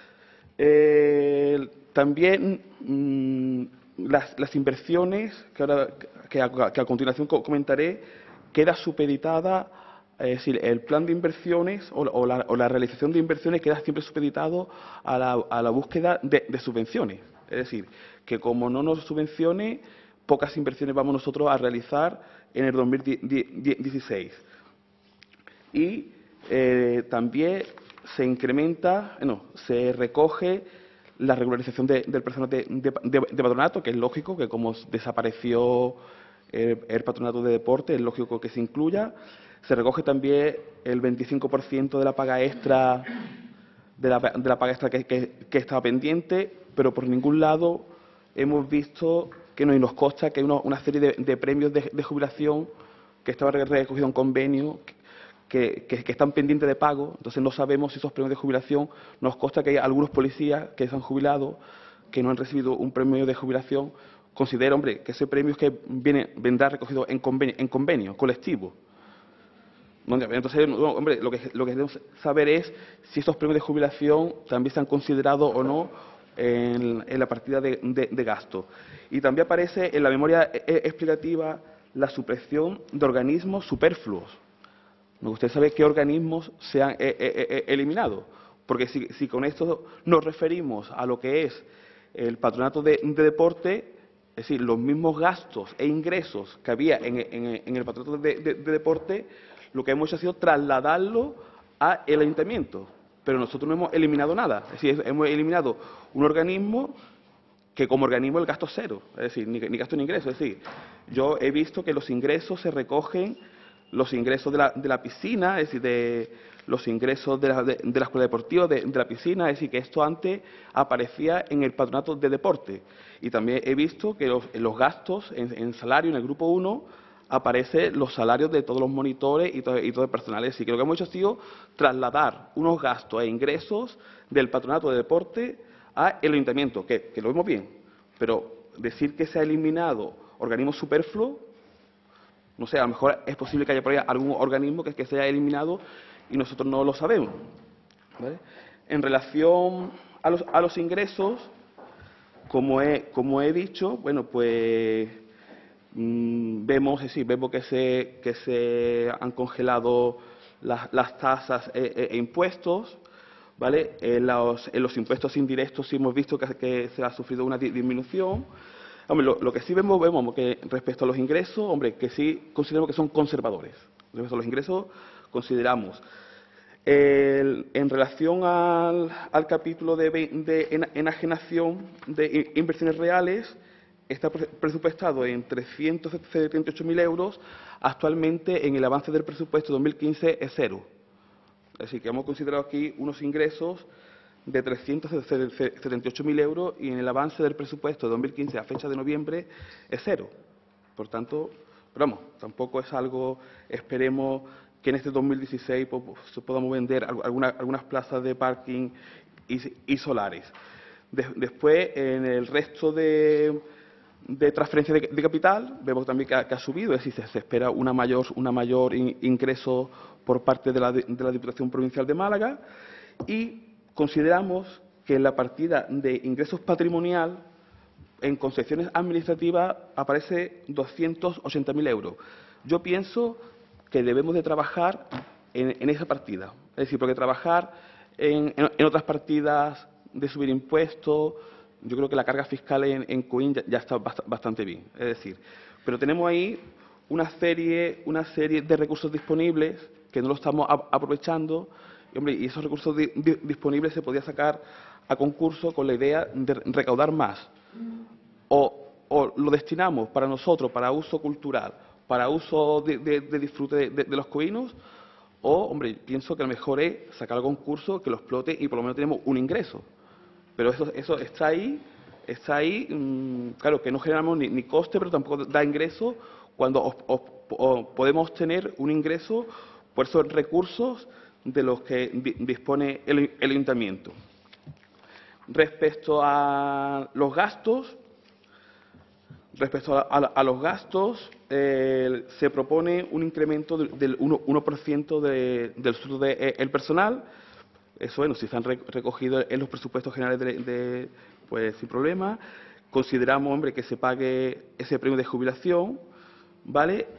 Speaker 4: También las inversiones, que a continuación comentaré, queda supeditada, es decir, el plan de inversiones o la realización de inversiones queda siempre supeditado a la búsqueda de subvenciones. Es decir, que como no nos subvencione, pocas inversiones vamos nosotros a realizar en el 2016. Y también se incrementa, se recoge la regularización del personal de patronato, que es lógico, que como desapareció el patronato de deporte, es lógico que se incluya. Se recoge también el 25% de la paga extra de la paga extra que estaba pendiente, pero por ningún lado hemos visto que nos consta que hay una serie de premios de jubilación que estaban recogidos en convenio que están pendientes de pago. Entonces no sabemos si esos premios de jubilación, nos consta que hay algunos policías que se han jubilado que no han recibido un premio de jubilación. Considero, hombre, que ese premio es que vendrá recogido en convenio colectivo. Entonces, hombre, lo que queremos saber es si estos premios de jubilación también se han considerado o no en la partida de gasto. Y también aparece en la memoria explicativa la supresión de organismos superfluos. Me gustaría saber qué organismos se han eliminado, porque si con esto nos referimos a lo que es el patronato de deporte, es decir, los mismos gastos e ingresos que había en el patronato de deporte, lo que hemos hecho ha sido trasladarlo al ayuntamiento, pero nosotros no hemos eliminado nada. Es decir, hemos eliminado un organismo que como organismo el gasto es cero, es decir, ni gasto ni ingreso. Es decir, yo he visto que los ingresos se recogen, los ingresos de la piscina, es decir, los ingresos de la escuela deportiva, de la piscina, es decir, que esto antes aparecía en el patronato de deporte. Y también he visto que en los gastos, en salario, en el grupo 1, aparecen los salarios de todos los monitores y todo el personal. Es decir, que lo que hemos hecho ha sido trasladar unos gastos e ingresos del patronato de deporte al ayuntamiento, que lo vemos bien, pero decir que se ha eliminado organismos superfluos, no sé, a lo mejor es posible que haya por ahí algún organismo que se haya eliminado y nosotros no lo sabemos, ¿vale? En relación a los ingresos, como he dicho, bueno, pues vemos que se han congelado las tasas e impuestos, ¿vale? En los impuestos indirectos sí hemos visto que se ha sufrido una disminución. Hombre, lo que sí vemos que respecto a los ingresos, hombre, que sí consideramos que son conservadores. Respecto a los ingresos, consideramos. En relación al capítulo de enajenación de inversiones reales, está presupuestado en 378.000 euros. Actualmente, en el avance del presupuesto 2015, es cero. Es decir, que hemos considerado aquí unos ingresos de 378.000 euros y en el avance del presupuesto de 2015 a fecha de noviembre es cero. Por tanto, pero vamos, tampoco es algo, esperemos que en este 2016 pues, podamos vender algunas plazas de parking y solares. Después, en el resto de transferencia de capital, vemos también que ha subido, es decir, se espera una mayor ingreso por parte de la Diputación Provincial de Málaga y consideramos que en la partida de ingresos patrimonial, en concesiones administrativas, aparece 280.000 euros. Yo pienso que debemos de trabajar en esa partida. Es decir, porque trabajar en otras partidas de subir impuestos, yo creo que la carga fiscal en COIN ya está bastante bien. Es decir, pero tenemos ahí una serie de recursos disponibles que no lo estamos aprovechando. Y esos recursos disponibles se podía sacar a concurso con la idea de recaudar más. O lo destinamos para nosotros, para uso cultural, para uso de disfrute de los coínos, o, hombre, pienso que lo mejor es sacar a concurso, que lo explote y por lo menos tenemos un ingreso. Pero eso está ahí, claro, que no generamos ni coste, pero tampoco da ingreso cuando podemos tener un ingreso por esos recursos de los que dispone el ayuntamiento. Respecto a los gastos, se propone un incremento del 1% del sueldo del personal. Eso, bueno, si se han recogido en los presupuestos generales pues sin problema. Consideramos, hombre, que se pague ese premio de jubilación, ¿vale?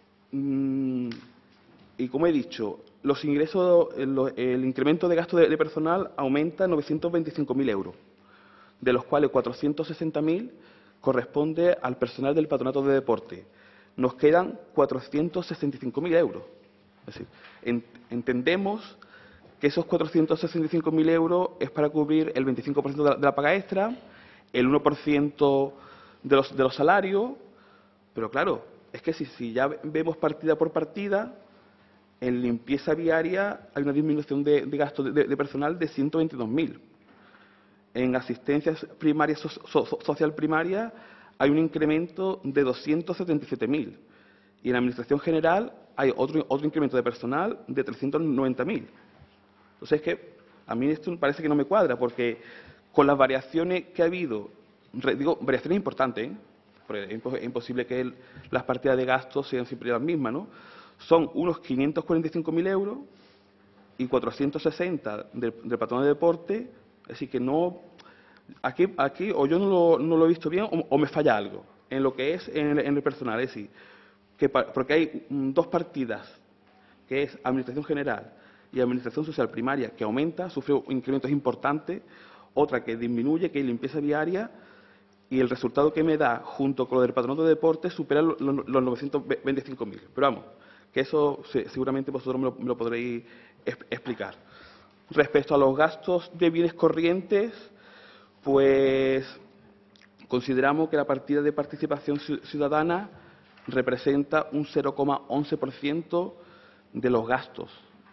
Speaker 4: Y como he dicho, los ingresos, el incremento de gasto de personal aumenta 925.000 euros, de los cuales 460.000 corresponde al personal del patronato de deporte. Nos quedan 465.000 euros. Es decir, entendemos que esos 465.000 euros es para cubrir el 25% de la paga extra, el 1% de los salarios, pero claro, es que si ya vemos partida por partida, En limpieza viaria hay una disminución de gastos de personal de 122.000. En asistencia primaria social primaria hay un incremento de 277.000. Y en administración general hay otro incremento de personal de 390.000. Entonces, es que a mí esto parece que no me cuadra, porque con las variaciones que ha habido, digo, variaciones importantes, porque es imposible que las partidas de gastos sean siempre las mismas, ¿no? Son unos 545.000 euros y 460 del patrono de deporte, es decir, que no... Aquí o yo no lo he visto bien o me falla algo en lo que es en el personal, es decir, porque hay dos partidas, que es Administración General y Administración Social Primaria, que aumenta, sufre incrementos importantes, otra que disminuye, que es limpieza viaria, y el resultado que me da, junto con lo del patronato de deporte, supera los 925.000. Pero vamos, que eso seguramente vosotros me lo podréis explicar. Respecto a los gastos de bienes corrientes, pues consideramos que la partida de participación ciudadana representa un 0,11% de los gastos,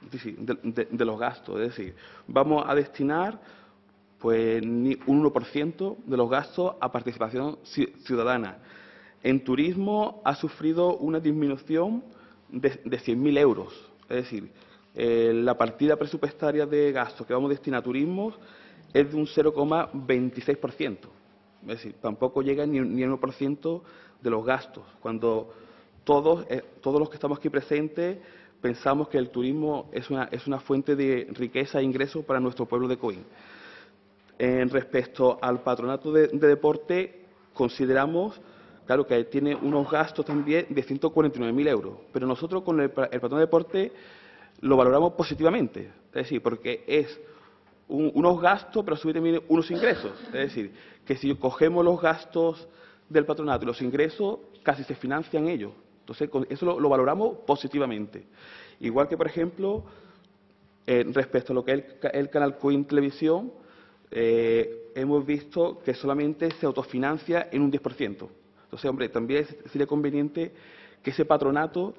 Speaker 4: de los gastos. Es decir, vamos a destinar pues ni un 1% de los gastos a participación ciudadana. En turismo ha sufrido una disminución de 100.000 euros. Es decir, la partida presupuestaria de gastos que vamos a destinar a turismo es de un 0,26%. Es decir, tampoco llega ni al 1% de los gastos, cuando todos los que estamos aquí presentes pensamos que el turismo es una fuente de riqueza e ingresos para nuestro pueblo de Coín. Respecto al patronato de deporte, consideramos, claro, que tiene unos gastos también de 149.000 euros, pero nosotros con el patronato de deporte lo valoramos positivamente, es decir, porque es unos gastos, pero a su vez también unos ingresos. Es decir, que si cogemos los gastos del patronato y los ingresos, casi se financian ellos. Entonces, eso lo valoramos positivamente. Igual que, por ejemplo, respecto a lo que es el canal Coín Televisión, hemos visto que solamente se autofinancia en un 10%. Entonces, hombre, también sería conveniente que ese patronato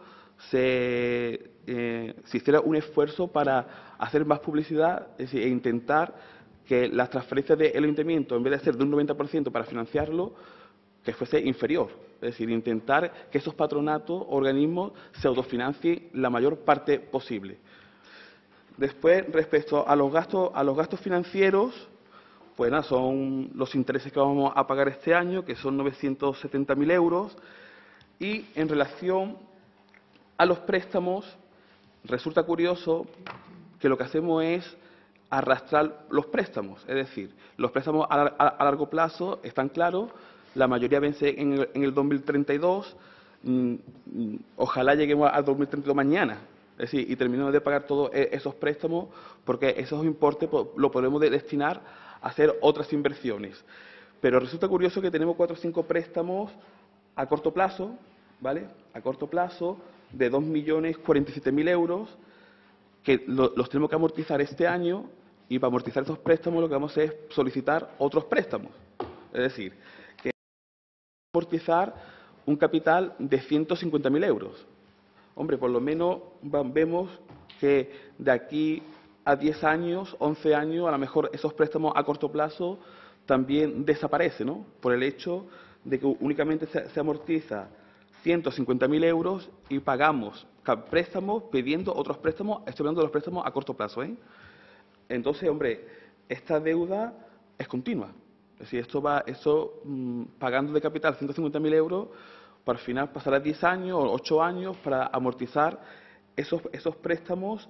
Speaker 4: se hiciera un esfuerzo para hacer más publicidad, es decir, e intentar que las transferencias del ayuntamiento, en vez de ser de un 90% para financiarlo, que fuese inferior. Es decir, intentar que esos patronatos, organismos, se autofinancien la mayor parte posible. Después, respecto a los gastos financieros, pues nada, son los intereses que vamos a pagar este año, que son 970.000 euros, y en relación a los préstamos, resulta curioso que lo que hacemos es arrastrar los préstamos. Es decir, los préstamos a largo plazo están claros, la mayoría vence en el 2032, ojalá lleguemos al 2032 mañana. Es decir, y terminemos de pagar todos esos préstamos, porque esos importes lo podemos destinar a hacer otras inversiones. Pero resulta curioso que tenemos 4 o 5 préstamos a corto plazo, ¿vale? A corto plazo, de 2.047.000 euros, que los tenemos que amortizar este año, y para amortizar esos préstamos lo que vamos a hacer es solicitar otros préstamos. Es decir, que amortizar un capital de 150.000 euros. Hombre, por lo menos vemos que de aquí a 10 años, 11 años, a lo mejor esos préstamos a corto plazo también desaparecen, ¿no? Por el hecho de que únicamente se amortiza 150.000 euros y pagamos préstamos pidiendo otros préstamos, estoy hablando de los préstamos a corto plazo, ¿eh? Entonces, hombre, esta deuda es continua. Es decir, pagando de capital 150.000 euros, para al final pasar a 10 años o 8 años para amortizar esos préstamos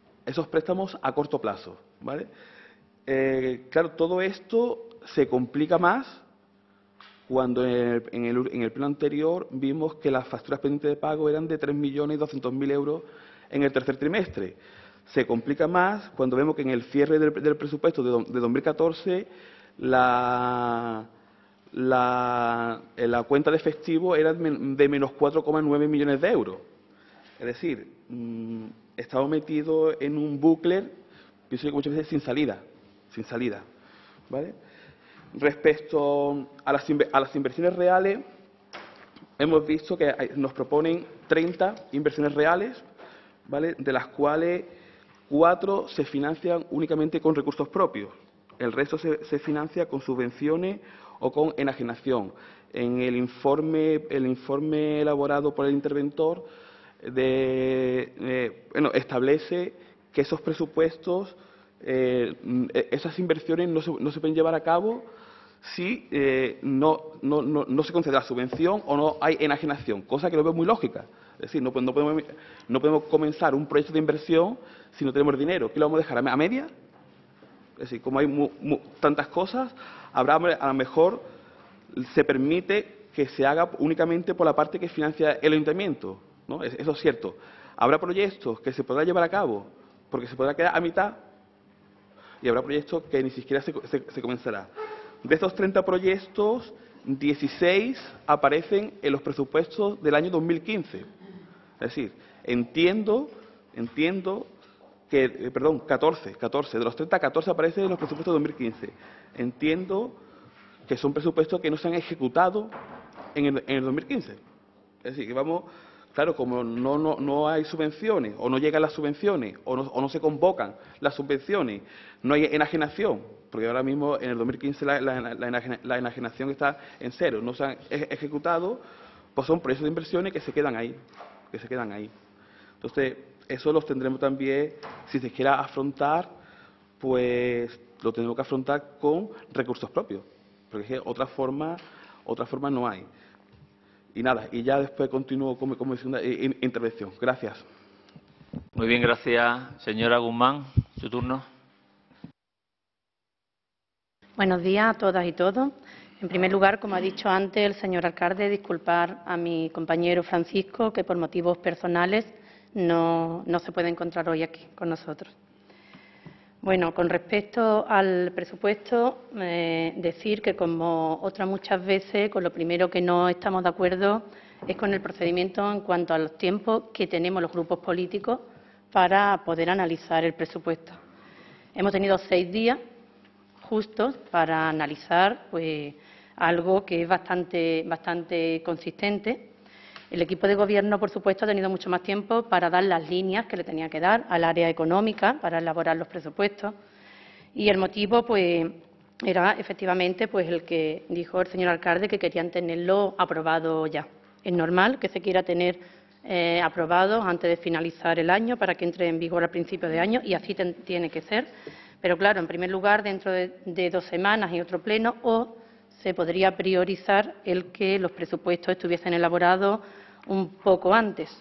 Speaker 4: a corto plazo, ¿vale? Claro, todo esto se complica más cuando en el pleno anterior vimos que las facturas pendientes de pago eran de 3.200.000 euros en el tercer trimestre. Se complica más cuando vemos que en el cierre del presupuesto de 2014 la cuenta de efectivo era de menos 4,9 millones de euros. Es decir, estamos metidos en un bucle, pienso que muchas veces sin salida, ¿vale? Respecto a las inversiones reales, hemos visto que nos proponen 30 inversiones reales. ¿vale?, de las cuales 4 se financian únicamente con recursos propios. El resto se financia con subvenciones o con enajenación. En el informe elaborado por el interventor establece que esos presupuestos, esas inversiones no se pueden llevar a cabo si no se concede la subvención o no hay enajenación, cosa que lo veo muy lógica. Es decir, no podemos comenzar un proyecto de inversión si no tenemos dinero. ¿Qué lo vamos a dejar a media? Es decir, como hay tantas cosas, a lo mejor se permite que se haga únicamente por la parte que financia el ayuntamiento, ¿no? Eso es cierto. Habrá proyectos que se podrán llevar a cabo porque se podrá quedar a mitad y habrá proyectos que ni siquiera se comenzará. De estos 30 proyectos, 16 aparecen en los presupuestos del año 2015. Es decir, entiendo que, perdón, 14, de los 30, 14 aparecen en los presupuestos de 2015. Entiendo que son presupuestos que no se han ejecutado en el 2015. Es decir, que vamos, claro, como no hay subvenciones, o no llegan las subvenciones, o no se convocan las subvenciones, no hay enajenación, porque ahora mismo en el 2015 la enajenación está en 0, no se han ejecutado, pues son proyectos de inversiones que se quedan ahí. Entonces, eso los tendremos también, si se quiera afrontar, pues lo tenemos que afrontar con recursos propios, porque es que otra forma no hay. Y nada, y ya después continúo con mi segunda intervención. Gracias.
Speaker 1: Muy bien, gracias. Señora Guzmán, su turno.
Speaker 5: Buenos días a todas y todos. En primer lugar, como ha dicho antes el señor alcalde, disculpar a mi compañero Francisco, que por motivos personales no se puede encontrar hoy aquí con nosotros. Bueno, con respecto al presupuesto, decir que, como otras muchas veces, con lo primero que no estamos de acuerdo es con el procedimiento en cuanto a los tiempos que tenemos los grupos políticos para poder analizar el presupuesto. Hemos tenido 6 días justos para analizar pues algo que es bastante consistente. El equipo de Gobierno, por supuesto, ha tenido mucho más tiempo para dar las líneas que le tenía que dar al área económica para elaborar los presupuestos. Y el motivo, pues, era efectivamente pues el que dijo el señor alcalde, que querían tenerlo aprobado ya. Es normal que se quiera tener aprobado antes de finalizar el año para que entre en vigor al principio de año, y así tiene que ser. Pero, claro, en primer lugar, dentro de 2 semanas y otro pleno, o se podría priorizar el que los presupuestos estuviesen elaborados un poco antes.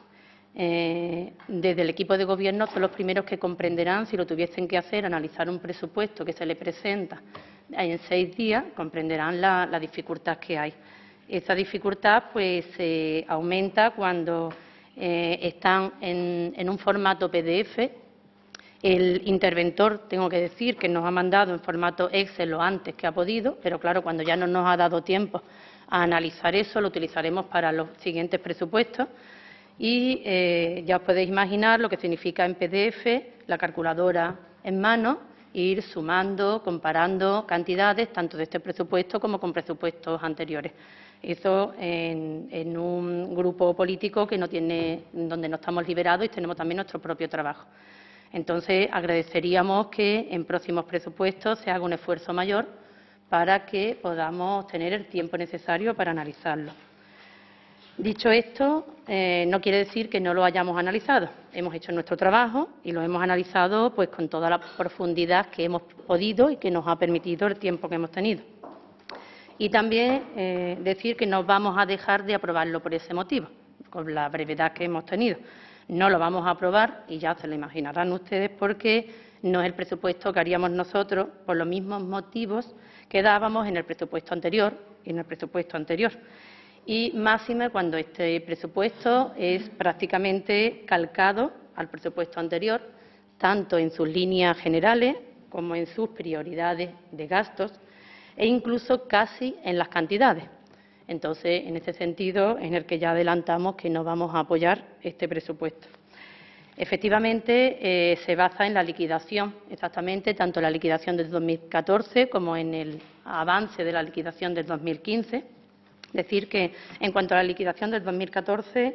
Speaker 5: Desde el equipo de Gobierno son los primeros que comprenderán, si lo tuviesen que hacer, analizar un presupuesto que se le presenta en 6 días, comprenderán la dificultad que hay. Esa dificultad pues se aumenta cuando están en un formato PDF. El interventor, tengo que decir, que nos ha mandado en formato Excel lo antes que ha podido, pero claro, cuando ya no nos ha dado tiempo a analizar eso, lo utilizaremos para los siguientes presupuestos. Y ya os podéis imaginar lo que significa en PDF, la calculadora en mano, ir sumando, comparando cantidades, tanto de este presupuesto como con presupuestos anteriores. Eso en un grupo político donde no estamos liberados y tenemos también nuestro propio trabajo. Entonces, agradeceríamos que en próximos presupuestos se haga un esfuerzo mayor para que podamos tener el tiempo necesario para analizarlo. Dicho esto, no quiere decir que no lo hayamos analizado. Hemos hecho nuestro trabajo y lo hemos analizado pues con toda la profundidad que hemos podido y que nos ha permitido el tiempo que hemos tenido. Y también decir que no vamos a dejar de aprobarlo por ese motivo, con la brevedad que hemos tenido. No lo vamos a aprobar, y ya se lo imaginarán ustedes, porque no es el presupuesto que haríamos nosotros por los mismos motivos que dábamos en el presupuesto anterior y en el presupuesto anterior. Y máxime cuando este presupuesto es prácticamente calcado al presupuesto anterior, tanto en sus líneas generales como en sus prioridades de gastos e incluso casi en las cantidades. Entonces, en ese sentido, en el que ya adelantamos que no vamos a apoyar este presupuesto. Efectivamente, se basa en la liquidación, exactamente, tanto en la liquidación del 2014 como en el avance de la liquidación del 2015. Decir que, en cuanto a la liquidación del 2014,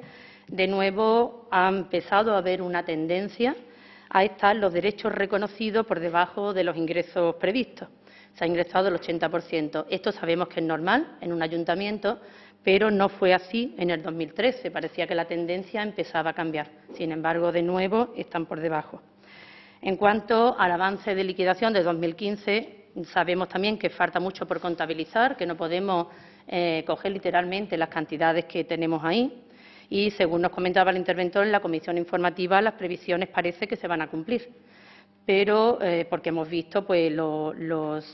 Speaker 5: de nuevo ha empezado a haber una tendencia a estar los derechos reconocidos por debajo de los ingresos previstos. Se ha ingresado el 80%. Esto sabemos que es normal en un ayuntamiento, pero no fue así en el 2013. Parecía que la tendencia empezaba a cambiar. Sin embargo, de nuevo, están por debajo. En cuanto al avance de liquidación de 2015, sabemos también que falta mucho por contabilizar, que no podemos coger literalmente las cantidades que tenemos ahí. Y, según nos comentaba el interventor en la comisión informativa, las previsiones parece que se van a cumplir. Pero, porque hemos visto pues, los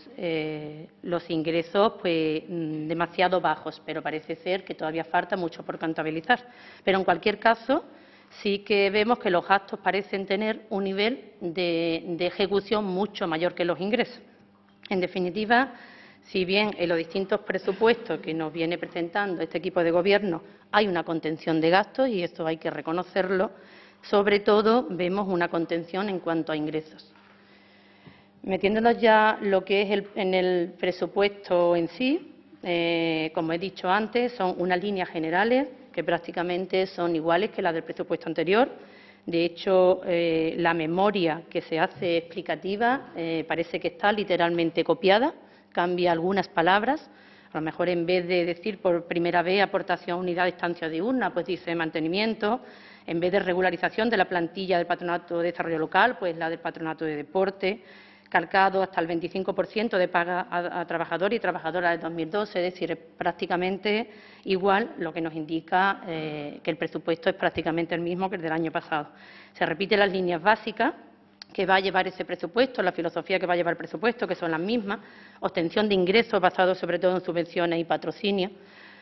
Speaker 5: ingresos pues, demasiado bajos, pero parece ser que todavía falta mucho por contabilizar. Pero, en cualquier caso, sí que vemos que los gastos parecen tener un nivel de ejecución mucho mayor que los ingresos. En definitiva, si bien en los distintos presupuestos que nos viene presentando este equipo de Gobierno hay una contención de gastos, y esto hay que reconocerlo, sobre todo vemos una contención en cuanto a ingresos. Metiéndonos ya lo que es en el presupuesto en sí, como he dicho antes, son unas líneas generales que prácticamente son iguales que las del presupuesto anterior. De hecho, la memoria que se hace explicativa parece que está literalmente copiada, cambia algunas palabras. A lo mejor, en vez de decir por primera vez aportación a unidad de estancia diurna, pues dice mantenimiento. En vez de regularización de la plantilla del Patronato de Desarrollo Local, pues la del Patronato de Deporte, calcado hasta el 25% de paga a trabajadores y trabajadoras del 2012, es decir, es prácticamente igual, lo que nos indica que el presupuesto es prácticamente el mismo que el del año pasado. Se repiten las líneas básicas que va a llevar ese presupuesto, la filosofía que va a llevar el presupuesto, que son las mismas: obtención de ingresos basados sobre todo en subvenciones y patrocinios.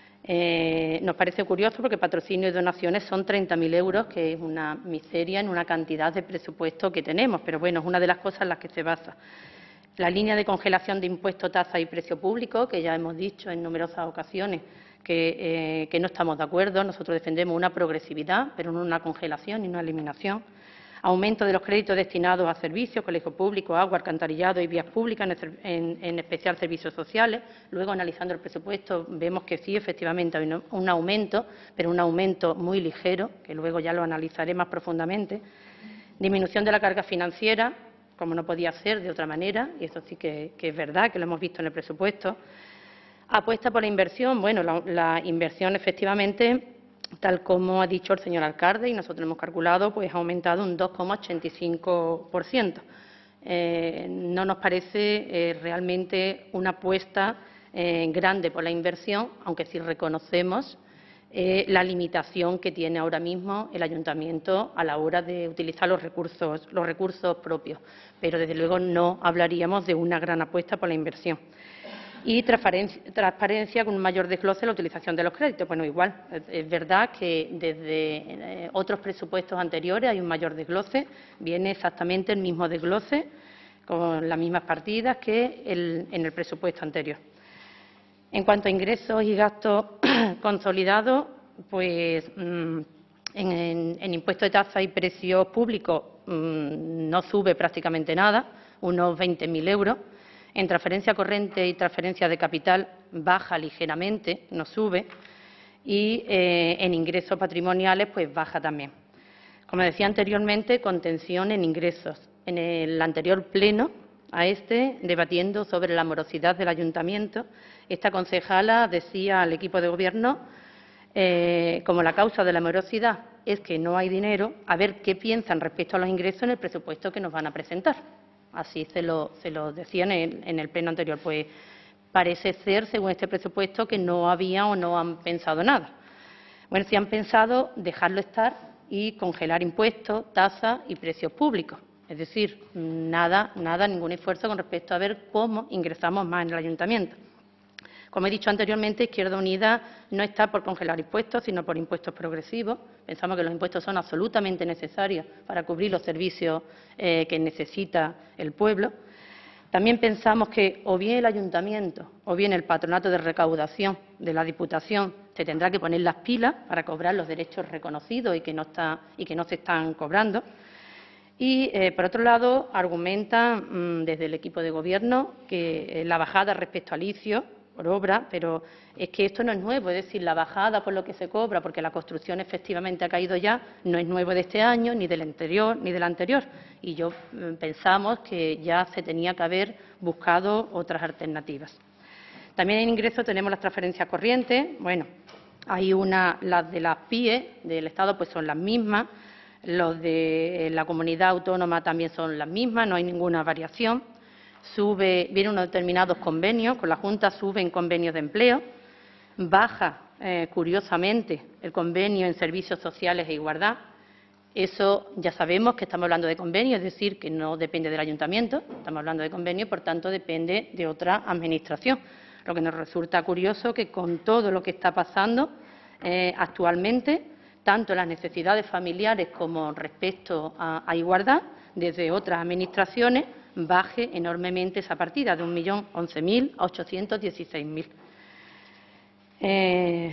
Speaker 5: Nos parece curioso porque patrocinio y donaciones son 30.000 euros, que es una miseria en una cantidad de presupuesto que tenemos, pero bueno, es una de las cosas en las que se basa. La línea de congelación de impuestos, tasa y precio público, que ya hemos dicho en numerosas ocasiones que no estamos de acuerdo. Nosotros defendemos una progresividad, pero no una congelación ni una eliminación. Aumento de los créditos destinados a servicios, colegio público, agua, alcantarillado y vías públicas, en especial servicios sociales. Luego, analizando el presupuesto, vemos que sí, efectivamente, hay un aumento, pero un aumento muy ligero, que luego ya lo analizaré más profundamente. Disminución de la carga financiera, como no podía ser de otra manera, y eso sí que es verdad, que lo hemos visto en el presupuesto. Apuesta por la inversión. Bueno, la inversión, efectivamente, tal como ha dicho el señor alcalde, y nosotros hemos calculado, pues ha aumentado un 2,85%. No nos parece realmente una apuesta grande por la inversión, aunque sí reconocemos la limitación que tiene ahora mismo el ayuntamiento a la hora de utilizar los recursos propios. Pero, desde luego, no hablaríamos de una gran apuesta por la inversión. Y transparencia con un mayor desglose en la utilización de los créditos. Bueno, igual, es verdad que desde otros presupuestos anteriores hay un mayor desglose, viene exactamente el mismo desglose, con las mismas partidas que en el presupuesto anterior. En cuanto a ingresos y gastos consolidados, pues en impuestos de tasa y precios públicos no sube prácticamente nada, unos 20.000 euros. En transferencia corriente y transferencia de capital baja ligeramente, no sube, y en ingresos patrimoniales pues baja también. Como decía anteriormente, contención en ingresos. En el anterior pleno a este, debatiendo sobre la morosidad del ayuntamiento, esta concejala decía al equipo de Gobierno, como la causa de la morosidad es que no hay dinero, a ver qué piensan respecto a los ingresos en el presupuesto que nos van a presentar. Así se lo decían en el pleno anterior. Pues parece ser, según este presupuesto, que no había o no han pensado nada. Bueno, sí han pensado dejarlo estar y congelar impuestos, tasas y precios públicos. Es decir, nada, ningún esfuerzo con respecto a ver cómo ingresamos más en el ayuntamiento. Como he dicho anteriormente, Izquierda Unida no está por congelar impuestos, sino por impuestos progresivos. Pensamos que los impuestos son absolutamente necesarios para cubrir los servicios que necesita el pueblo. También pensamos que o bien el ayuntamiento o bien el patronato de recaudación de la Diputación se tendrá que poner las pilas para cobrar los derechos reconocidos y que no se están cobrando. Y, por otro lado, argumentan desde el equipo de Gobierno que la bajada respecto al ICIO por obra, pero es que esto no es nuevo, es decir, la bajada por lo que se cobra, porque la construcción efectivamente ha caído ya, no es nuevo de este año, ni del anterior. Y pensamos que ya se tenía que haber buscado otras alternativas. También en ingresos tenemos las transferencias corrientes. Bueno, hay las de las PIE del Estado pues son las mismas, los de la comunidad autónoma también son las mismas, no hay ninguna variación. Vienen unos determinados convenios, con la Junta suben convenios de empleo, baja, curiosamente, el convenio en servicios sociales e igualdad. Eso ya sabemos que estamos hablando de convenio, es decir, que no depende del ayuntamiento, estamos hablando de convenio, por tanto, depende de otra administración. Lo que nos resulta curioso que con todo lo que está pasando actualmente, tanto las necesidades familiares como respecto a igualdad, desde otras administraciones, baje enormemente esa partida de 1.011.000 a 816.000.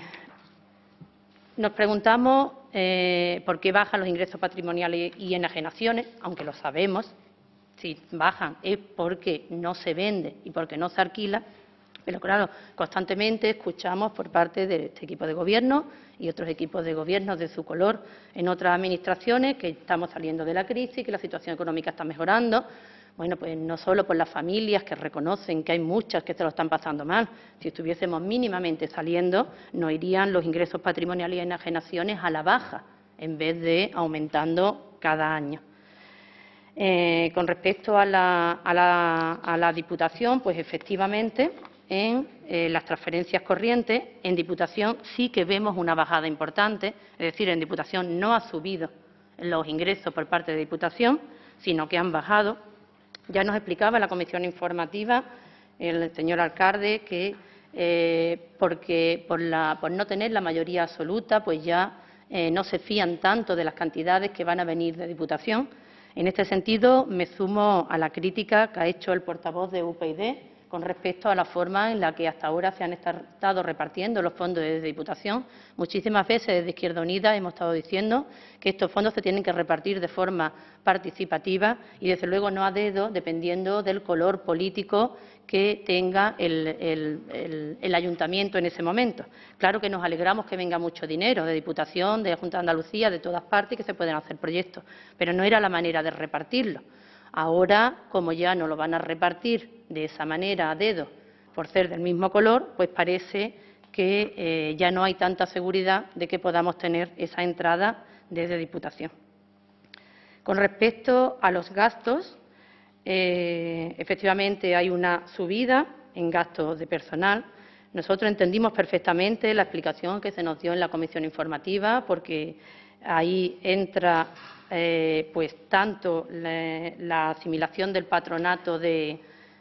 Speaker 5: Nos preguntamos por qué bajan los ingresos patrimoniales y enajenaciones, aunque lo sabemos. Si bajan es porque no se vende y porque no se alquila. Pero claro, constantemente escuchamos por parte de este equipo de gobierno y otros equipos de gobierno de su color en otras administraciones que estamos saliendo de la crisis, que la situación económica está mejorando. Bueno, pues no solo por las familias que reconocen que hay muchas que se lo están pasando mal. Si estuviésemos mínimamente saliendo, no irían los ingresos patrimoniales y enajenaciones a la baja, en vez de aumentando cada año. Con respecto a la Diputación, pues efectivamente, en las transferencias corrientes, en Diputación sí que vemos una bajada importante, es decir, en Diputación no ha subido los ingresos por parte de Diputación, sino que han bajado. Ya nos explicaba en la comisión informativa el señor alcalde que porque por no tener la mayoría absoluta, pues ya no se fían tanto de las cantidades que van a venir de Diputación. En este sentido, me sumo a la crítica que ha hecho el portavoz de UPyD con respecto a la forma en la que hasta ahora se han estado repartiendo los fondos desde Diputación. Muchísimas veces desde Izquierda Unida hemos estado diciendo que estos fondos se tienen que repartir de forma participativa y, desde luego, no a dedo, dependiendo del color político que tenga el ayuntamiento en ese momento. Claro que nos alegramos que venga mucho dinero de Diputación, de la Junta de Andalucía, de todas partes, que se pueden hacer proyectos, pero no era la manera de repartirlo. Ahora, como ya no lo van a repartir de esa manera a dedo por ser del mismo color, pues parece que ya no hay tanta seguridad de que podamos tener esa entrada desde Diputación. Con respecto a los gastos, efectivamente hay una subida en gastos de personal. Nosotros entendimos perfectamente la explicación que se nos dio en la comisión informativa, porque ahí entra pues tanto la asimilación del patronato de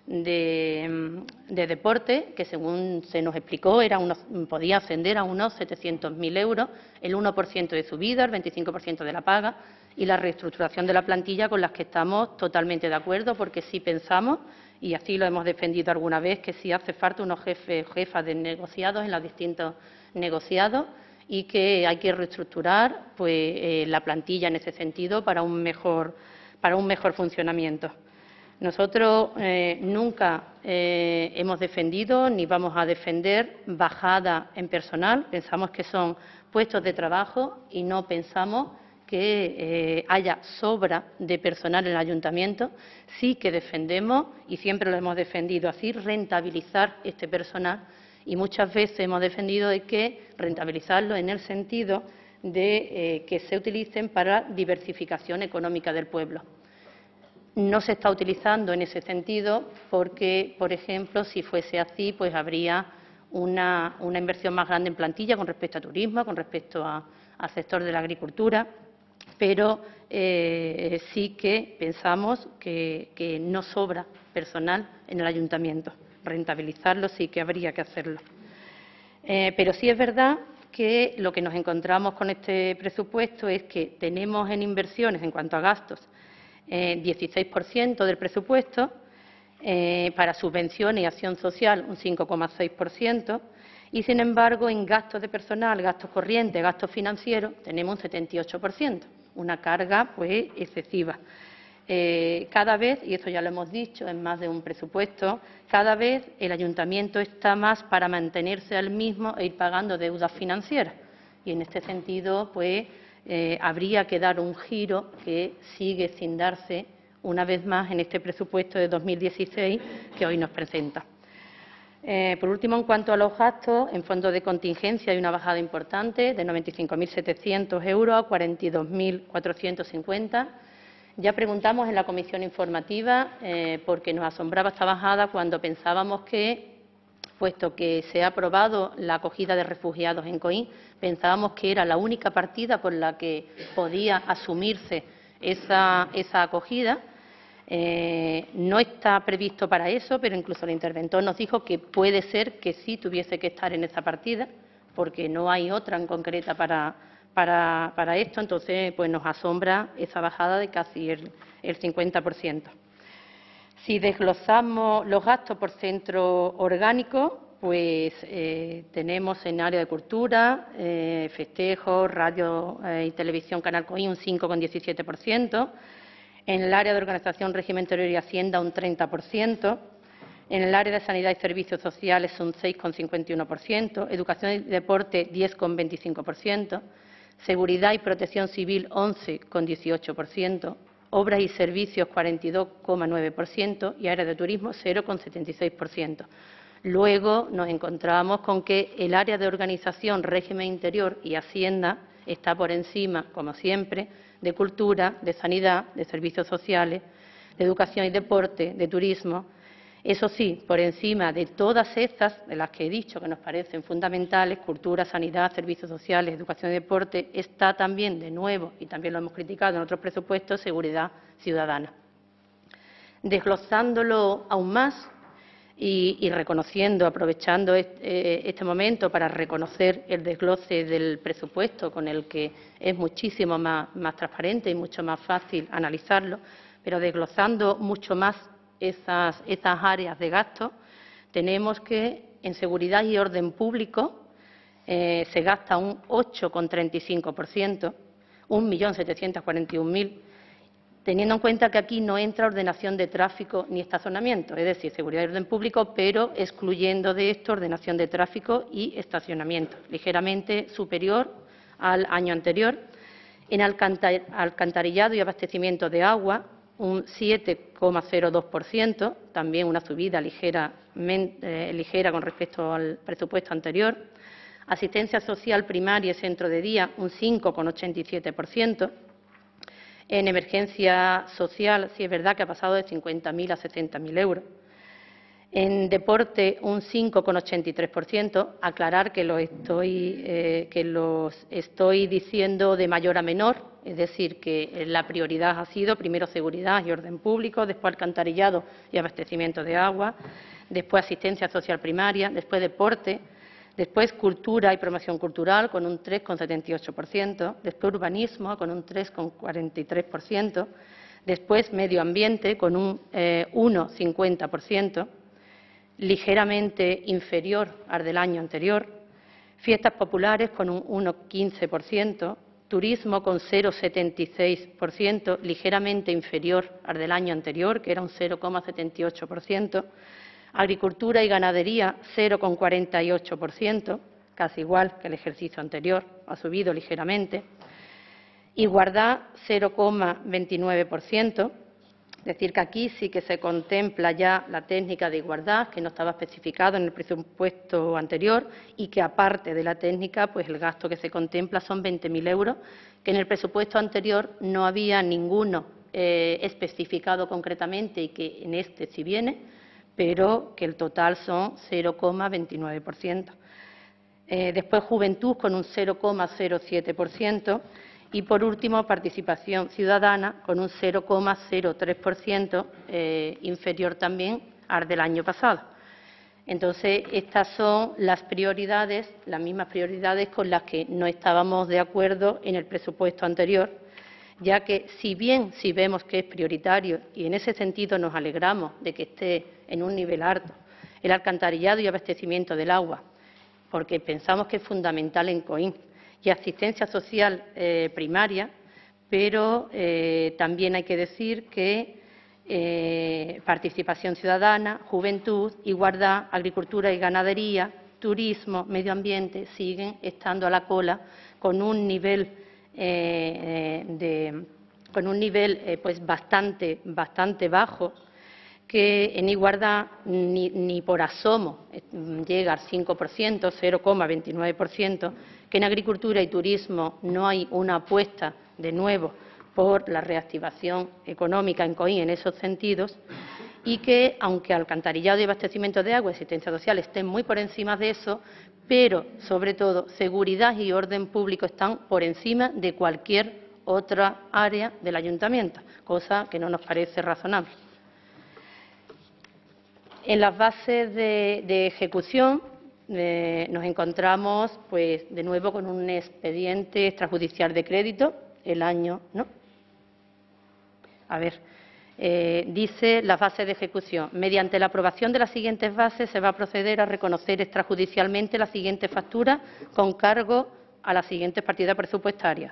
Speaker 5: deporte, que según se nos explicó podía ascender a unos 700.000 euros, el 1% de subida, el 25% de la paga y la reestructuración de la plantilla, con las que estamos totalmente de acuerdo, porque sí pensamos, y así lo hemos defendido alguna vez, que sí hace falta unos jefes o jefas de negociados en los distintos negociados y que hay que reestructurar pues, la plantilla en ese sentido para un mejor funcionamiento. Nosotros nunca hemos defendido ni vamos a defender bajada en personal. Pensamos que son puestos de trabajo y no pensamos que haya sobra de personal en el ayuntamiento. Sí que defendemos, y siempre lo hemos defendido así, rentabilizar este personal. Y muchas veces hemos defendido de que rentabilizarlo en el sentido de que se utilicen para diversificación económica del pueblo. No se está utilizando en ese sentido porque, por ejemplo, si fuese así, pues habría una inversión más grande en plantilla con respecto a turismo, con respecto al sector de la agricultura, pero sí que pensamos que no sobra personal en el ayuntamiento. Rentabilizarlo sí que habría que hacerlo. Pero sí es verdad que lo que nos encontramos con este presupuesto es que tenemos en inversiones, en cuanto a gastos, 16% del presupuesto, para subvenciones y acción social un 5,6%, y sin embargo en gastos de personal, gastos corrientes, gastos financieros tenemos un 78%, una carga pues excesiva. Cada vez, y esto ya lo hemos dicho en más de un presupuesto, cada vez el ayuntamiento está más para mantenerse al mismo e ir pagando deudas financieras. Y en este sentido, pues, habría que dar un giro que sigue sin darse una vez más en este presupuesto de 2016 que hoy nos presenta. Por último, en cuanto a los gastos, en fondos de contingencia hay una bajada importante de 95.700 euros a 42.450. Ya preguntamos en la comisión informativa porque nos asombraba esta bajada cuando pensábamos que, puesto que se ha aprobado la acogida de refugiados en Coín, pensábamos que era la única partida por la que podía asumirse esa acogida. No está previsto para eso, pero incluso el interventor nos dijo que puede ser que sí tuviese que estar en esa partida, porque no hay otra en concreta para esto. Entonces, pues nos asombra esa bajada de casi el 50%. Si desglosamos los gastos por centro orgánico, pues tenemos en área de cultura, festejos, radio y televisión, Canal Coín, un 5,17%. En el área de organización, régimen interior y hacienda, un 30%. En el área de sanidad y servicios sociales, un 6,51%. Educación y deporte, 10,25%. Seguridad y protección civil, 11,18%. Obras y servicios, 42,9%. Y área de turismo, 0,76%. Luego nos encontramos con que el área de organización, régimen interior y hacienda está por encima, como siempre, de cultura, de sanidad, de servicios sociales, de educación y deporte, de turismo. Eso sí, por encima de todas estas, de las que he dicho que nos parecen fundamentales, cultura, sanidad, servicios sociales, educación y deporte, está también, de nuevo, y también lo hemos criticado en otros presupuestos, seguridad ciudadana. Desglosándolo aún más y reconociendo, aprovechando este momento para reconocer el desglose del presupuesto, con el que es muchísimo más transparente y mucho más fácil analizarlo, pero desglosando mucho más esas áreas de gasto, tenemos que en seguridad y orden público se gasta un 8,35%, 1.741.000, teniendo en cuenta que aquí no entra ordenación de tráfico ni estacionamiento, es decir, seguridad y orden público, pero excluyendo de esto ordenación de tráfico y estacionamiento, ligeramente superior al año anterior. En alcantarillado y abastecimiento de agua, un 7,02%, también una subida ligera con respecto al presupuesto anterior. Asistencia social primaria y centro de día, un 5,87%. En emergencia social, sí es verdad que ha pasado de 50.000 a 60.000 euros. En deporte, un 5,83%. Aclarar que los estoy diciendo de mayor a menor, es decir, que la prioridad ha sido primero seguridad y orden público, después alcantarillado y abastecimiento de agua, después asistencia social primaria, después deporte, después cultura y promoción cultural con un 3,78%, después urbanismo con un 3,43%, después medio ambiente con un 1,50%, ligeramente inferior al del año anterior, fiestas populares con un 1,15%, turismo con 0,76%, ligeramente inferior al del año anterior, que era un 0,78%, agricultura y ganadería 0,48%, casi igual que el ejercicio anterior, ha subido ligeramente, igualdad 0,29%, es decir, que aquí sí que se contempla ya la técnica de igualdad, que no estaba especificado en el presupuesto anterior, y que aparte de la técnica, pues el gasto que se contempla son 20.000 euros, que en el presupuesto anterior no había ninguno especificado concretamente y que en este sí viene, pero que el total son 0,29%. Después juventud con un 0,07%. Y, por último, participación ciudadana con un 0,03%, inferior también al del año pasado. Entonces, estas son las prioridades, las mismas prioridades con las que no estábamos de acuerdo en el presupuesto anterior, ya que, si vemos que es prioritario, y en ese sentido nos alegramos de que esté en un nivel alto, el alcantarillado y abastecimiento del agua, porque pensamos que es fundamental en Coín, y asistencia social primaria, pero también hay que decir que participación ciudadana, juventud, igualdad, agricultura y ganadería, turismo, medio ambiente siguen estando a la cola con un nivel pues bastante bajo, que en igualdad ni por asomo llega al 5%, 0,29%, que en agricultura y turismo no hay una apuesta de nuevo por la reactivación económica en COIN en esos sentidos, y que, aunque alcantarillado y abastecimiento de agua y asistencia social estén muy por encima de eso, pero, sobre todo, seguridad y orden público están por encima de cualquier otra área del ayuntamiento, cosa que no nos parece razonable. En las bases de ejecución nos encontramos, pues, de nuevo con un expediente extrajudicial de crédito, el año, ¿no? A ver, dice las bases de ejecución. Mediante la aprobación de las siguientes bases se va a proceder a reconocer extrajudicialmente la siguiente factura con cargo a las siguientes partidas presupuestarias.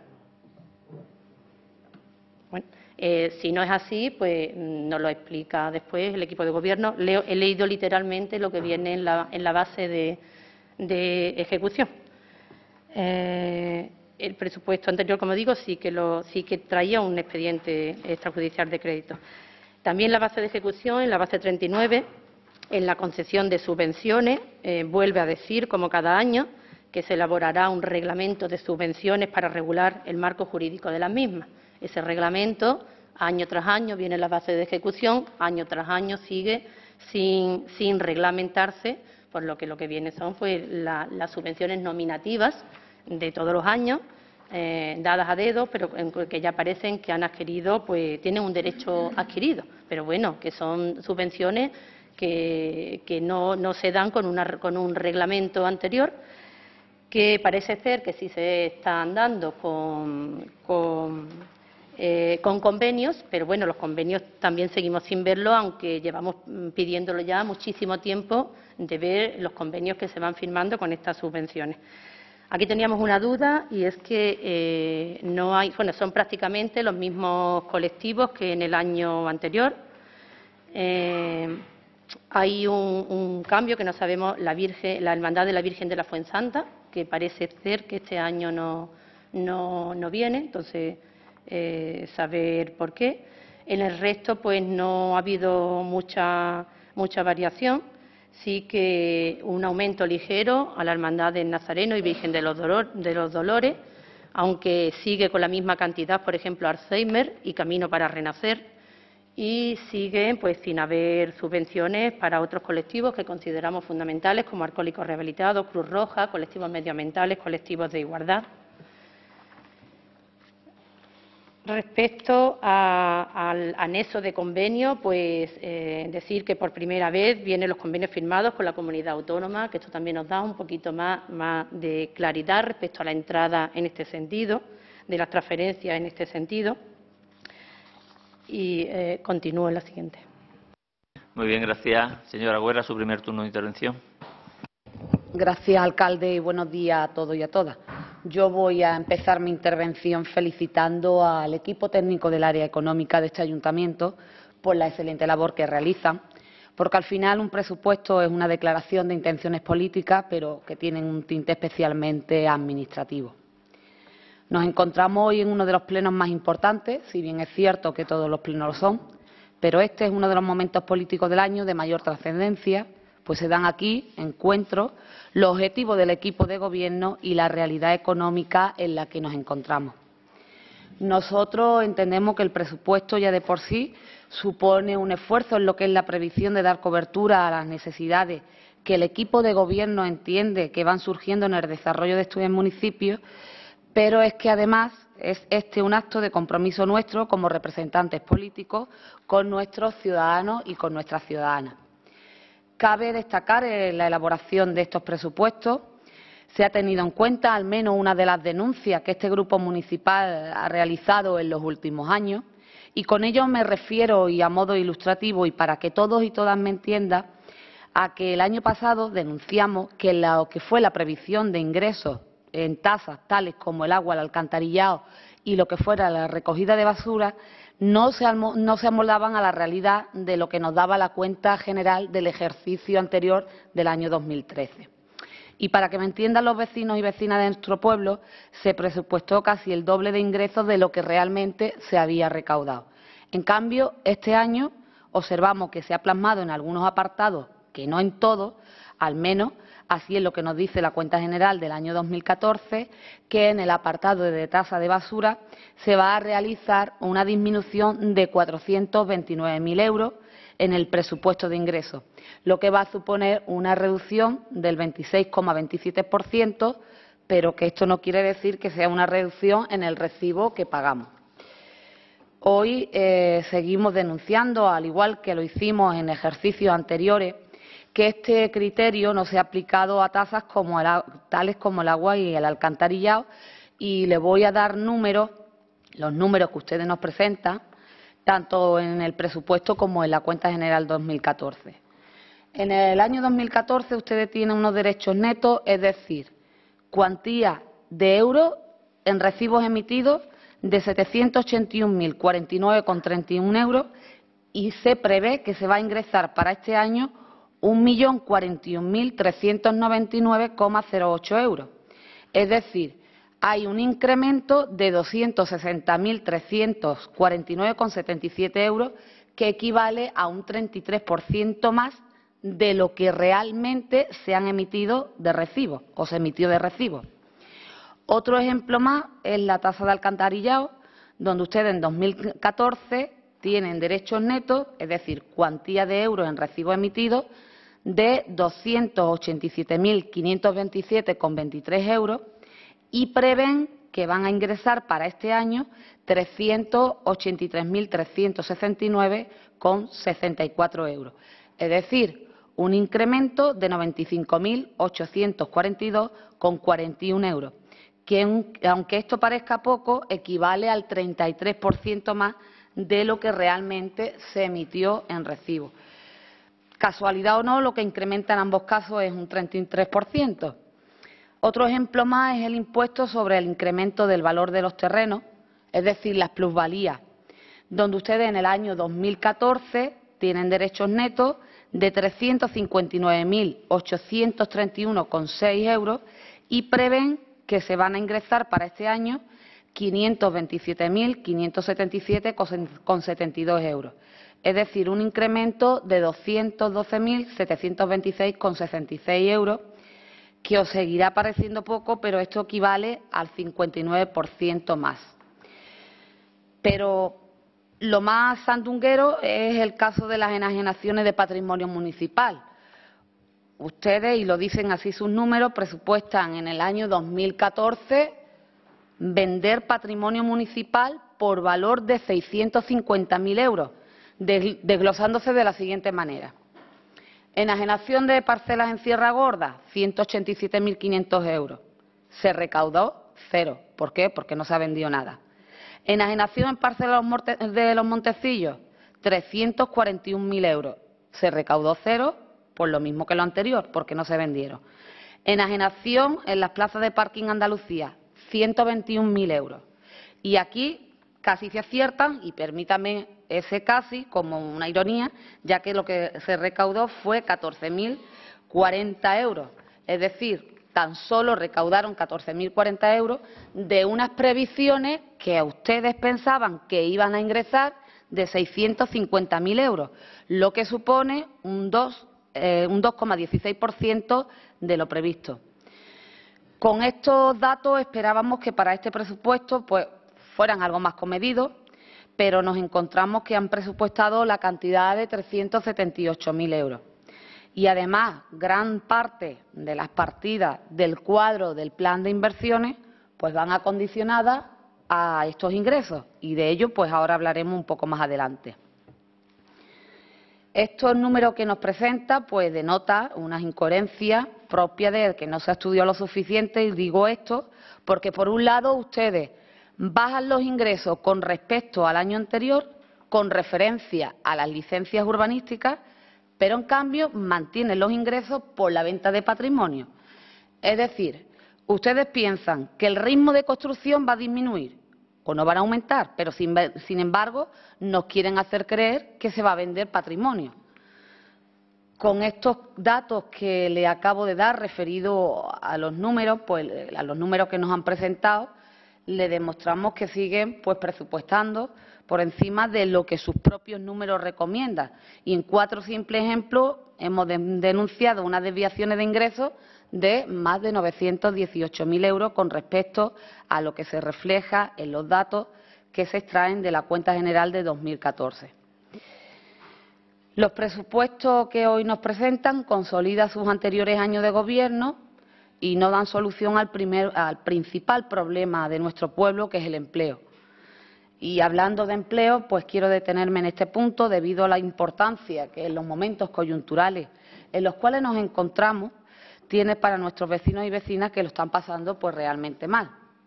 Speaker 5: Bueno, si no es así, pues nos lo explica después el equipo de gobierno. He leído literalmente lo que viene en la base de ejecución. El presupuesto anterior, como digo, sí que traía un expediente extrajudicial de crédito. También la base de ejecución, en la base 39, en la concesión de subvenciones, vuelve a decir, como cada año, que se elaborará un reglamento de subvenciones para regular el marco jurídico de las mismas. Ese reglamento, año tras año, viene en la base de ejecución, año tras año sigue sin reglamentarse, por lo que viene son pues, las subvenciones nominativas de todos los años, dadas a dedo, pero que ya parecen que han adquirido, pues tienen un derecho adquirido, pero bueno, que son subvenciones que no se dan con un reglamento anterior, que parece ser que sí se están dando con convenios, pero bueno, los convenios también seguimos sin verlo, aunque llevamos pidiéndolo ya muchísimo tiempo de ver los convenios que se van firmando con estas subvenciones. Aquí teníamos una duda y es que no hay, bueno, son prácticamente los mismos colectivos que en el año anterior. Hay un cambio que no sabemos, la Hermandad de la Virgen de la Fuensanta, que parece ser que este año no viene, entonces saber por qué. En el resto, pues no ha habido mucha variación. Sí que un aumento ligero a la Hermandad del Nazareno y Virgen de los Dolores, aunque sigue con la misma cantidad, por ejemplo, Alzheimer y Camino para Renacer, y siguen pues sin haber subvenciones para otros colectivos que consideramos fundamentales, como Alcohólicos Rehabilitados, Cruz Roja, colectivos medioambientales, colectivos de igualdad. Respecto al anexo de convenio, pues decir que por primera vez vienen los convenios firmados con la comunidad autónoma, que esto también nos da un poquito más de claridad respecto a la entrada en este sentido, de las transferencias en este sentido. Y continúo en la siguiente.
Speaker 1: Muy bien, gracias. Señora Guerra, su primer turno de intervención.
Speaker 6: Gracias, alcalde, y buenos días a todos y a todas. Yo voy a empezar mi intervención felicitando al equipo técnico del área económica de este ayuntamiento por la excelente labor que realizan, porque al final un presupuesto es una declaración de intenciones políticas, pero que tienen un tinte especialmente administrativo. Nos encontramos hoy en uno de los plenos más importantes, si bien es cierto que todos los plenos lo son, pero este es uno de los momentos políticos del año de mayor trascendencia, pues se dan aquí encuentros los objetivos del equipo de gobierno y la realidad económica en la que nos encontramos. Nosotros entendemos que el presupuesto ya de por sí supone un esfuerzo en lo que es la previsión de dar cobertura a las necesidades que el equipo de gobierno entiende que van surgiendo en el desarrollo de estos municipios, pero es que además es este un acto de compromiso nuestro como representantes políticos con nuestros ciudadanos y con nuestras ciudadanas. Cabe destacar en la elaboración de estos presupuestos se ha tenido en cuenta al menos una de las denuncias que este grupo municipal ha realizado en los últimos años, y con ello me refiero, y a modo ilustrativo y para que todos y todas me entiendan, a que el año pasado denunciamos que lo que fue la previsión de ingresos en tasas tales como el agua, el alcantarillado y lo que fuera la recogida de basura no se amoldaban a la realidad de lo que nos daba la cuenta general del ejercicio anterior del año 2013. Y para que me entiendan los vecinos y vecinas de nuestro pueblo, se presupuestó casi el doble de ingresos de lo que realmente se había recaudado. En cambio, este año observamos que se ha plasmado en algunos apartados, que no en todos, al menos así es lo que nos dice la cuenta general del año 2014, que en el apartado de tasa de basura se va a realizar una disminución de 429.000 euros en el presupuesto de ingresos, lo que va a suponer una reducción del 26,27%, pero que esto no quiere decir que sea una reducción en el recibo que pagamos. Hoy seguimos denunciando, al igual que lo hicimos en ejercicios anteriores, que este criterio no se ha aplicado a tasas tales como el agua y el alcantarillado, y le voy a dar números, los números que ustedes nos presentan, tanto en el presupuesto como en la cuenta general 2014. En el año 2014 ustedes tienen unos derechos netos, es decir, cuantía de euros en recibos emitidos de 781.049,31 euros, y se prevé que se va a ingresar para este año 1.041.399,08 euros. Es decir, hay un incremento de 260.349,77 euros, que equivale a un 33% más de lo que realmente se han emitido de recibo o se emitió de recibo. Otro ejemplo más es la tasa de alcantarillado, donde ustedes en 2014 tienen derechos netos, es decir, cuantía de euros en recibo emitidos, de 287.527,23 euros, y prevén que van a ingresar para este año 383.369,64 euros. Es decir, un incremento de 95.842,41 euros, que aunque esto parezca poco, equivale al 33% más de lo que realmente se emitió en recibo. Casualidad o no, lo que incrementa en ambos casos es un 33%. Otro ejemplo más es el impuesto sobre el incremento del valor de los terrenos, es decir, las plusvalías, donde ustedes en el año 2014 tienen derechos netos de 359.831,6 euros y prevén que se van a ingresar para este año 527.577,72 euros. Es decir, un incremento de 212.726,66 euros, que os seguirá pareciendo poco, pero esto equivale al 59% más. Pero lo más sandunguero es el caso de las enajenaciones de patrimonio municipal. Ustedes, y lo dicen así sus números, presupuestan en el año 2014 vender patrimonio municipal por valor de 650.000 euros, desglosándose de la siguiente manera. Enajenación de parcelas en Sierra Gorda, 187.500 euros. Se recaudó cero. ¿Por qué? Porque no se ha vendido nada. Enajenación en parcelas de Los Montecillos, 341.000 euros. Se recaudó cero, por lo mismo que lo anterior, porque no se vendieron. Enajenación en las plazas de parking Andalucía, 121.000 euros. Y aquí casi se aciertan, y permítame ese casi como una ironía, ya que lo que se recaudó fue 14.040 euros. Es decir, tan solo recaudaron 14.040 euros de unas previsiones que a ustedes pensaban que iban a ingresar de 650.000 euros, lo que supone un 2,16% de lo previsto. Con estos datos esperábamos que para este presupuesto fueran algo más comedidos, pero nos encontramos que han presupuestado la cantidad de 378.000 euros. Y además, gran parte de las partidas del cuadro del plan de inversiones van acondicionadas a estos ingresos, y de ello ahora hablaremos un poco más adelante. Estos números que nos presenta denota unas incoherencias propias de que no se ha estudiado lo suficiente, y digo esto porque, por un lado, ustedes bajan los ingresos con respecto al año anterior, con referencia a las licencias urbanísticas, pero en cambio mantienen los ingresos por la venta de patrimonio. Es decir, ustedes piensan que el ritmo de construcción va a disminuir. o no van a aumentar, pero sin embargo nos quieren hacer creer que se va a vender patrimonio. Con estos datos que le acabo de dar referidos a los números, pues a los números que nos han presentado, le demostramos que siguen pues presupuestando por encima de lo que sus propios números recomiendan. Y en 4 simples ejemplos hemos denunciado unas desviaciones de ingresos de más de 918.000 euros con respecto a lo que se refleja en los datos que se extraen de la cuenta general de 2014. Los presupuestos que hoy nos presentan consolidan sus anteriores años de gobierno y no dan solución al principal problema de nuestro pueblo, que es el empleo. Y hablando de empleo, pues quiero detenerme en este punto debido a la importancia que en los momentos coyunturales en los cuales nos encontramos tiene para nuestros vecinos y vecinas que lo están pasando pues realmente mal.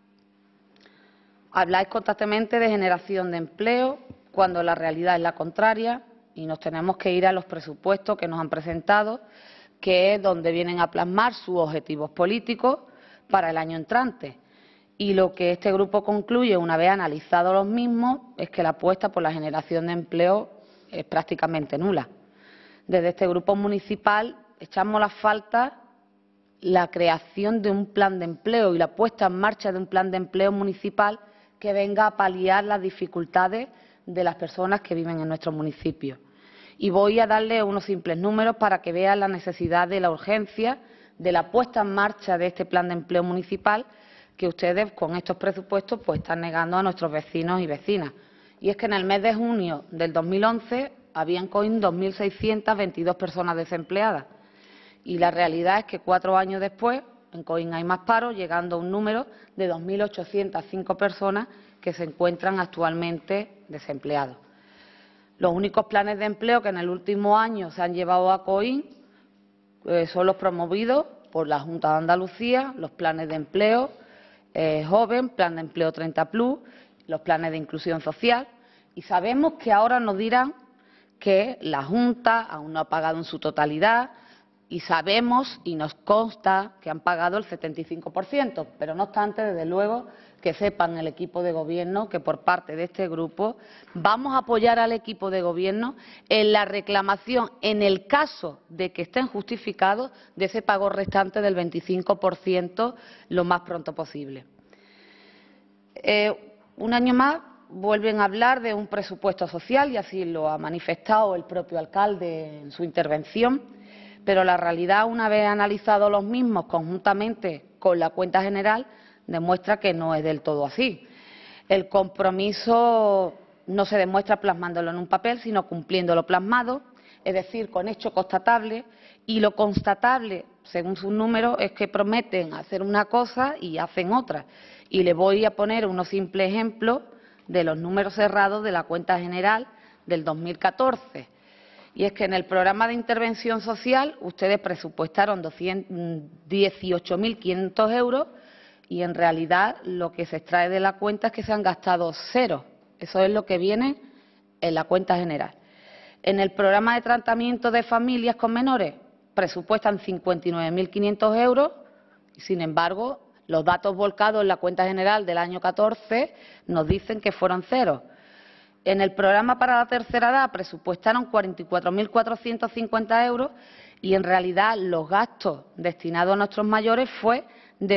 Speaker 6: Habláis constantemente de generación de empleo cuando la realidad es la contraria y nos tenemos que ir a los presupuestos que nos han presentado, que es donde vienen a plasmar sus objetivos políticos para el año entrante. Y lo que este grupo concluye, una vez analizados los mismos, es que la apuesta por la generación de empleo es prácticamente nula. Desde este grupo municipal echamos la falta la creación de un plan de empleo y la puesta en marcha de un plan de empleo municipal que venga a paliar las dificultades de las personas que viven en nuestro municipio. Y voy a darle unos simples números para que vean la necesidad de la urgencia de la puesta en marcha de este plan de empleo municipal que ustedes con estos presupuestos pues están negando a nuestros vecinos y vecinas. Y es que en el mes de junio del 2011 había en Coín 2.622 personas desempleadas y la realidad es que 4 años después en Coín hay más paro, llegando a un número de 2.805 personas que se encuentran actualmente desempleados. Los únicos planes de empleo que en el último año se han llevado a Coín son los promovidos por la Junta de Andalucía, los planes de empleo joven, plan de empleo 30 plus, los planes de inclusión social. Y sabemos que ahora nos dirán que la Junta aún no ha pagado en su totalidad y sabemos y nos consta que han pagado el 75%, pero no obstante, desde luego, que sepan el equipo de Gobierno que por parte de este grupo vamos a apoyar al equipo de Gobierno en la reclamación, en el caso de que estén justificados, de ese pago restante del 25% lo más pronto posible. Un año más vuelven a hablar de un presupuesto social y así lo ha manifestado el propio alcalde en su intervención, pero la realidad, una vez analizados los mismos conjuntamente con la cuenta general, demuestra que no es del todo así. El compromiso no se demuestra plasmándolo en un papel, sino cumpliendo lo plasmado, es decir, con hechos constatables, y lo constatable, según sus números, es que prometen hacer una cosa y hacen otra. Y le voy a poner unos simples ejemplos de los números cerrados de la cuenta general del 2014. Y es que en el programa de intervención social ustedes presupuestaron 18.500 euros y en realidad lo que se extrae de la cuenta es que se han gastado 0. Eso es lo que viene en la cuenta general. En el programa de tratamiento de familias con menores presupuestan 59.500 euros y, sin embargo, los datos volcados en la cuenta general del año 14 nos dicen que fueron 0. En el programa para la tercera edad presupuestaron 44.450 euros y, en realidad, los gastos destinados a nuestros mayores fue de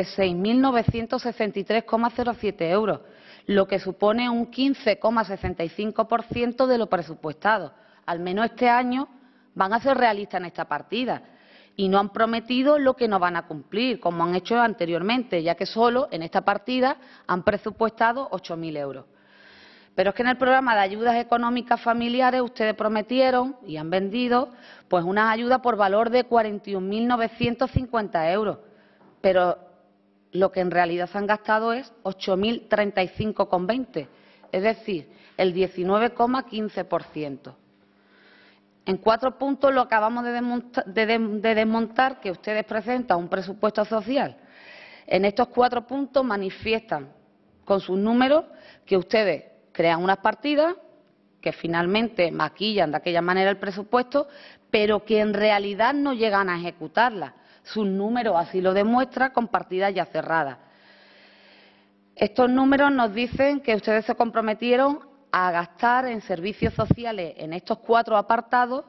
Speaker 6: 6.963,07 euros, lo que supone un 15,65% de lo presupuestado. Al menos este año van a ser realistas en esta partida y no han prometido lo que no van a cumplir, como han hecho anteriormente, ya que solo en esta partida han presupuestado 8.000 euros. Pero es que en el programa de ayudas económicas familiares ustedes prometieron y han vendido pues unas ayudas por valor de 41.950 euros, pero lo que en realidad se han gastado es 8.035,20, es decir, el 19,15%. En 4 puntos lo acabamos de desmontar, que ustedes presentan un presupuesto social. En estos 4 puntos manifiestan con sus números que ustedes crean unas partidas que finalmente maquillan de aquella manera el presupuesto, pero que en realidad no llegan a ejecutarlas. Sus números así lo demuestran con partidas ya cerradas. Estos números nos dicen que ustedes se comprometieron a gastar en servicios sociales en estos 4 apartados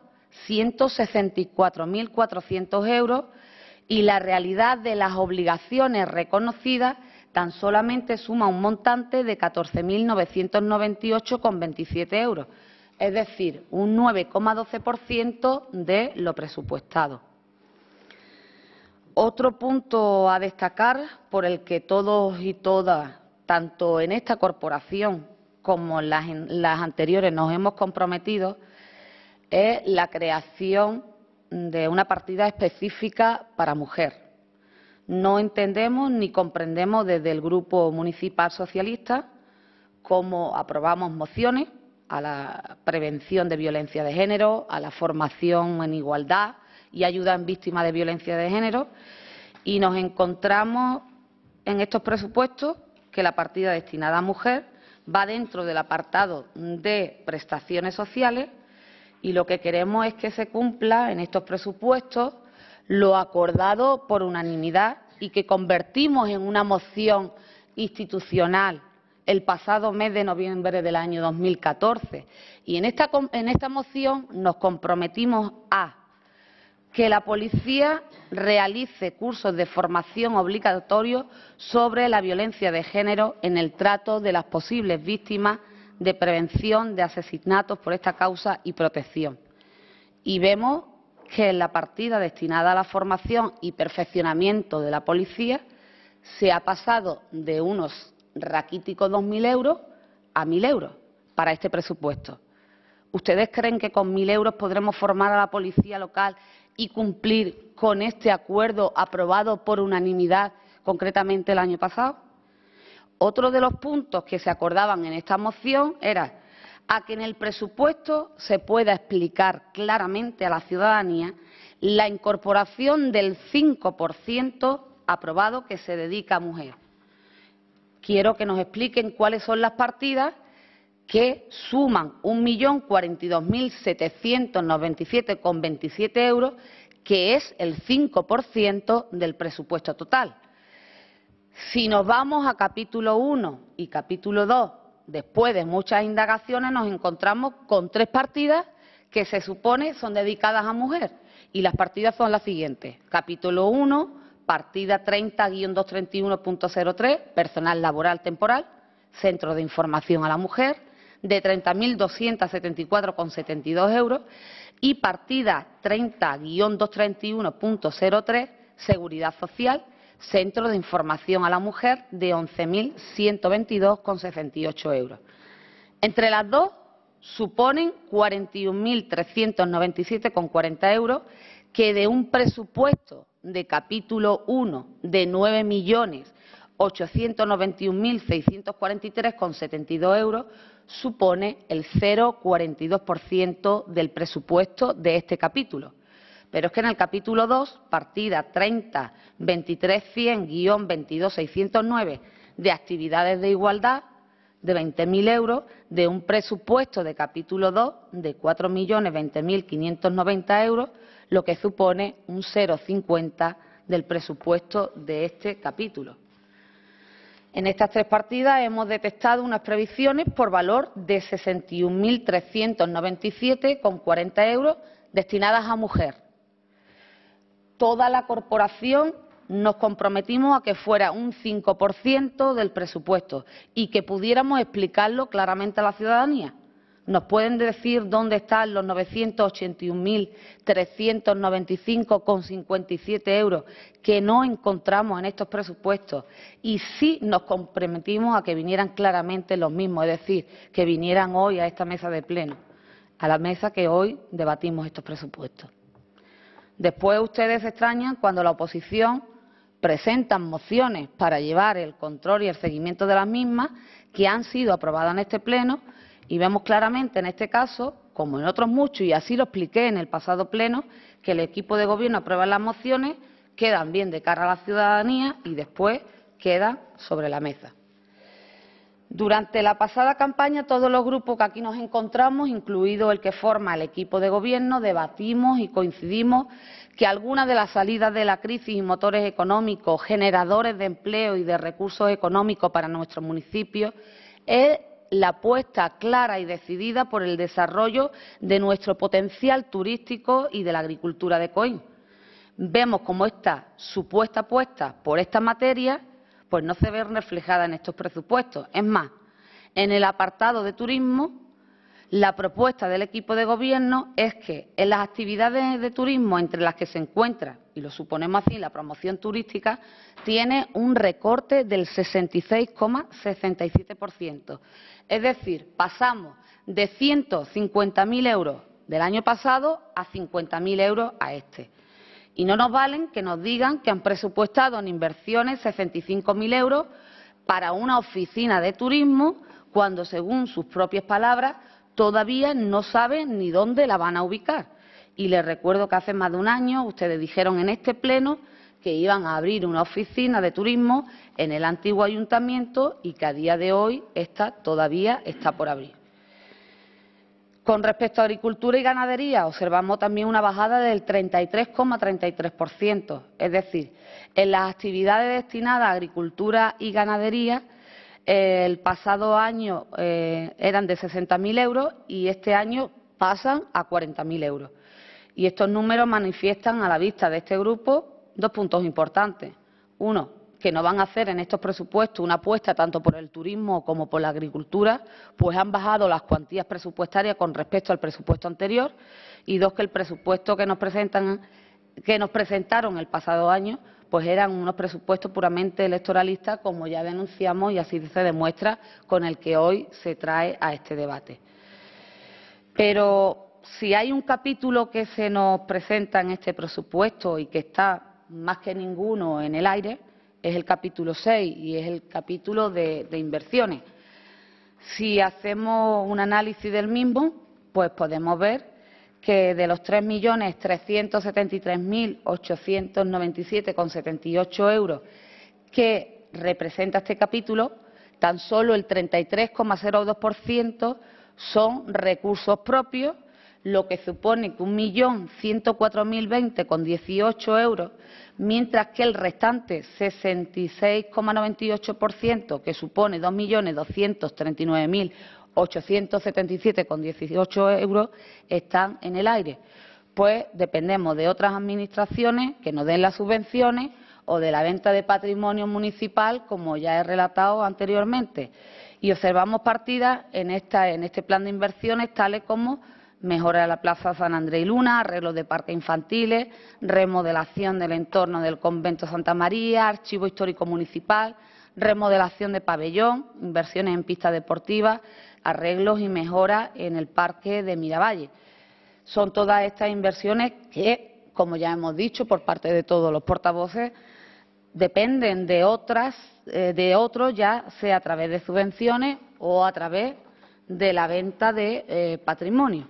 Speaker 6: 164.400 euros y la realidad de las obligaciones reconocidas tan solamente suma un montante de 14.998,27 euros, es decir, un 9,12% de lo presupuestado. Otro punto a destacar por el que todos y todas, tanto en esta corporación como en las anteriores, nos hemos comprometido es la creación de una partida específica para mujer. No entendemos ni comprendemos desde el Grupo Municipal Socialista cómo aprobamos mociones a la prevención de violencia de género, a la formación en igualdad y ayuda en víctimas de violencia de género, y nos encontramos en estos presupuestos que la partida destinada a mujer va dentro del apartado de prestaciones sociales, y lo que queremos es que se cumpla en estos presupuestos lo acordado por unanimidad y que convertimos en una moción institucional el pasado mes de noviembre del año 2014. Y en esta moción nos comprometimos a que la policía realice cursos de formación obligatorios sobre la violencia de género en el trato de las posibles víctimas, de prevención de asesinatos por esta causa y protección. Y vemos que en la partida destinada a la formación y perfeccionamiento de la policía se ha pasado de unos raquíticos 2.000 euros a 1.000 euros para este presupuesto. ¿Ustedes creen que con 1.000 euros podremos formar a la policía local y cumplir con este acuerdo aprobado por unanimidad, concretamente el año pasado? Otro de los puntos que se acordaban en esta moción era a que en el presupuesto se pueda explicar claramente a la ciudadanía la incorporación del 5% aprobado que se dedica a mujer. Quiero que nos expliquen cuáles son las partidas que suman 1.042.797,27 euros, que es el 5% del presupuesto total. Si nos vamos a capítulo 1 y capítulo 2, después de muchas indagaciones nos encontramos con 3 partidas que se supone son dedicadas a mujer. Y las partidas son las siguientes. Capítulo 1, partida 30-231.03, personal laboral temporal, Centro de Información a la Mujer, de 30.274,72 euros. Y partida 30-231.03, Seguridad Social, Centro de Información a la Mujer, de 11.122,68 euros. Entre las dos suponen 41.397,40 euros, que de un presupuesto de capítulo 1 de 9.891.643,72 euros supone el 0,42% del presupuesto de este capítulo. Pero es que en el capítulo 2, partida 30-23-100-22609 de actividades de igualdad, de 20.000 euros, de un presupuesto de capítulo 2 de 4.020.590 euros, lo que supone un 0,50 del presupuesto de este capítulo. En estas 3 partidas hemos detectado unas previsiones por valor de 61.397,40 euros destinadas a mujer. Toda la corporación nos comprometimos a que fuera un 5% del presupuesto y que pudiéramos explicarlo claramente a la ciudadanía. ¿Nos pueden decir dónde están los 981.395,57 euros que no encontramos en estos presupuestos? Y sí nos comprometimos a que vinieran claramente los mismos, es decir, que vinieran hoy a esta mesa de pleno, a la mesa que hoy debatimos estos presupuestos. Después ustedes se extrañan cuando la oposición presentan mociones para llevar el control y el seguimiento de las mismas que han sido aprobadas en este pleno, y vemos claramente en este caso, como en otros muchos, y así lo expliqué en el pasado pleno, que el equipo de gobierno aprueba las mociones, quedan bien de cara a la ciudadanía y después quedan sobre la mesa. Durante la pasada campaña, todos los grupos que aquí nos encontramos, incluido el que forma el equipo de gobierno, debatimos y coincidimos que algunas de las salidas de la crisis y motores económicos, generadores de empleo y de recursos económicos para nuestros municipios, es la apuesta clara y decidida por el desarrollo de nuestro potencial turístico y de la agricultura de Coín. Vemos cómo esta supuesta apuesta por esta materia pues no se ve reflejada en estos presupuestos. Es más, en el apartado de turismo, la propuesta del equipo de gobierno es que en las actividades de turismo entre las que se encuentra, y lo suponemos así, la promoción turística, tiene un recorte del 66,67%. Es decir, pasamos de 150.000 euros del año pasado a 50.000 euros a este. Y no nos valen que nos digan que han presupuestado en inversiones 65.000 euros para una oficina de turismo, cuando, según sus propias palabras, todavía no saben ni dónde la van a ubicar. Y les recuerdo que hace más de un año ustedes dijeron en este pleno que iban a abrir una oficina de turismo en el antiguo ayuntamiento y que a día de hoy esta todavía está por abrir. Con respecto a agricultura y ganadería, observamos también una bajada del 33,33%. Es decir, en las actividades destinadas a agricultura y ganadería, el pasado año eran de 60.000 euros y este año pasan a 40.000 euros. Y estos números manifiestan a la vista de este grupo dos puntos importantes. Uno, que no van a hacer en estos presupuestos una apuesta tanto por el turismo como por la agricultura, pues han bajado las cuantías presupuestarias con respecto al presupuesto anterior. Y dos, que el presupuesto que nos presentaron el pasado año pues eran unos presupuestos puramente electoralistas, como ya denunciamos, y así se demuestra con el que hoy se trae a este debate. Pero si hay un capítulo que se nos presenta en este presupuesto y que está más que ninguno en el aire, es el capítulo 6 y es el capítulo de inversiones. Si hacemos un análisis del mismo, pues podemos ver que de los 3.373.897,78 euros que representa este capítulo, tan solo el 33,02% son recursos propios, lo que supone que 1.104.020,18 euros, mientras que el restante 66,98%, que supone 2.239.877,18 euros, están en el aire. Pues dependemos de otras administraciones que nos den las subvenciones o de la venta de patrimonio municipal, como ya he relatado anteriormente. Y observamos partidas en este plan de inversiones tales como mejora de la Plaza San Andrés y Luna, arreglos de parques infantiles, remodelación del entorno del convento Santa María, archivo histórico municipal, remodelación de pabellón, inversiones en pistas deportivas, arreglos y mejoras en el parque de Miravalle. Son todas estas inversiones que, como ya hemos dicho por parte de todos los portavoces, dependen de otros, ya sea a través de subvenciones o a través de la venta de patrimonio.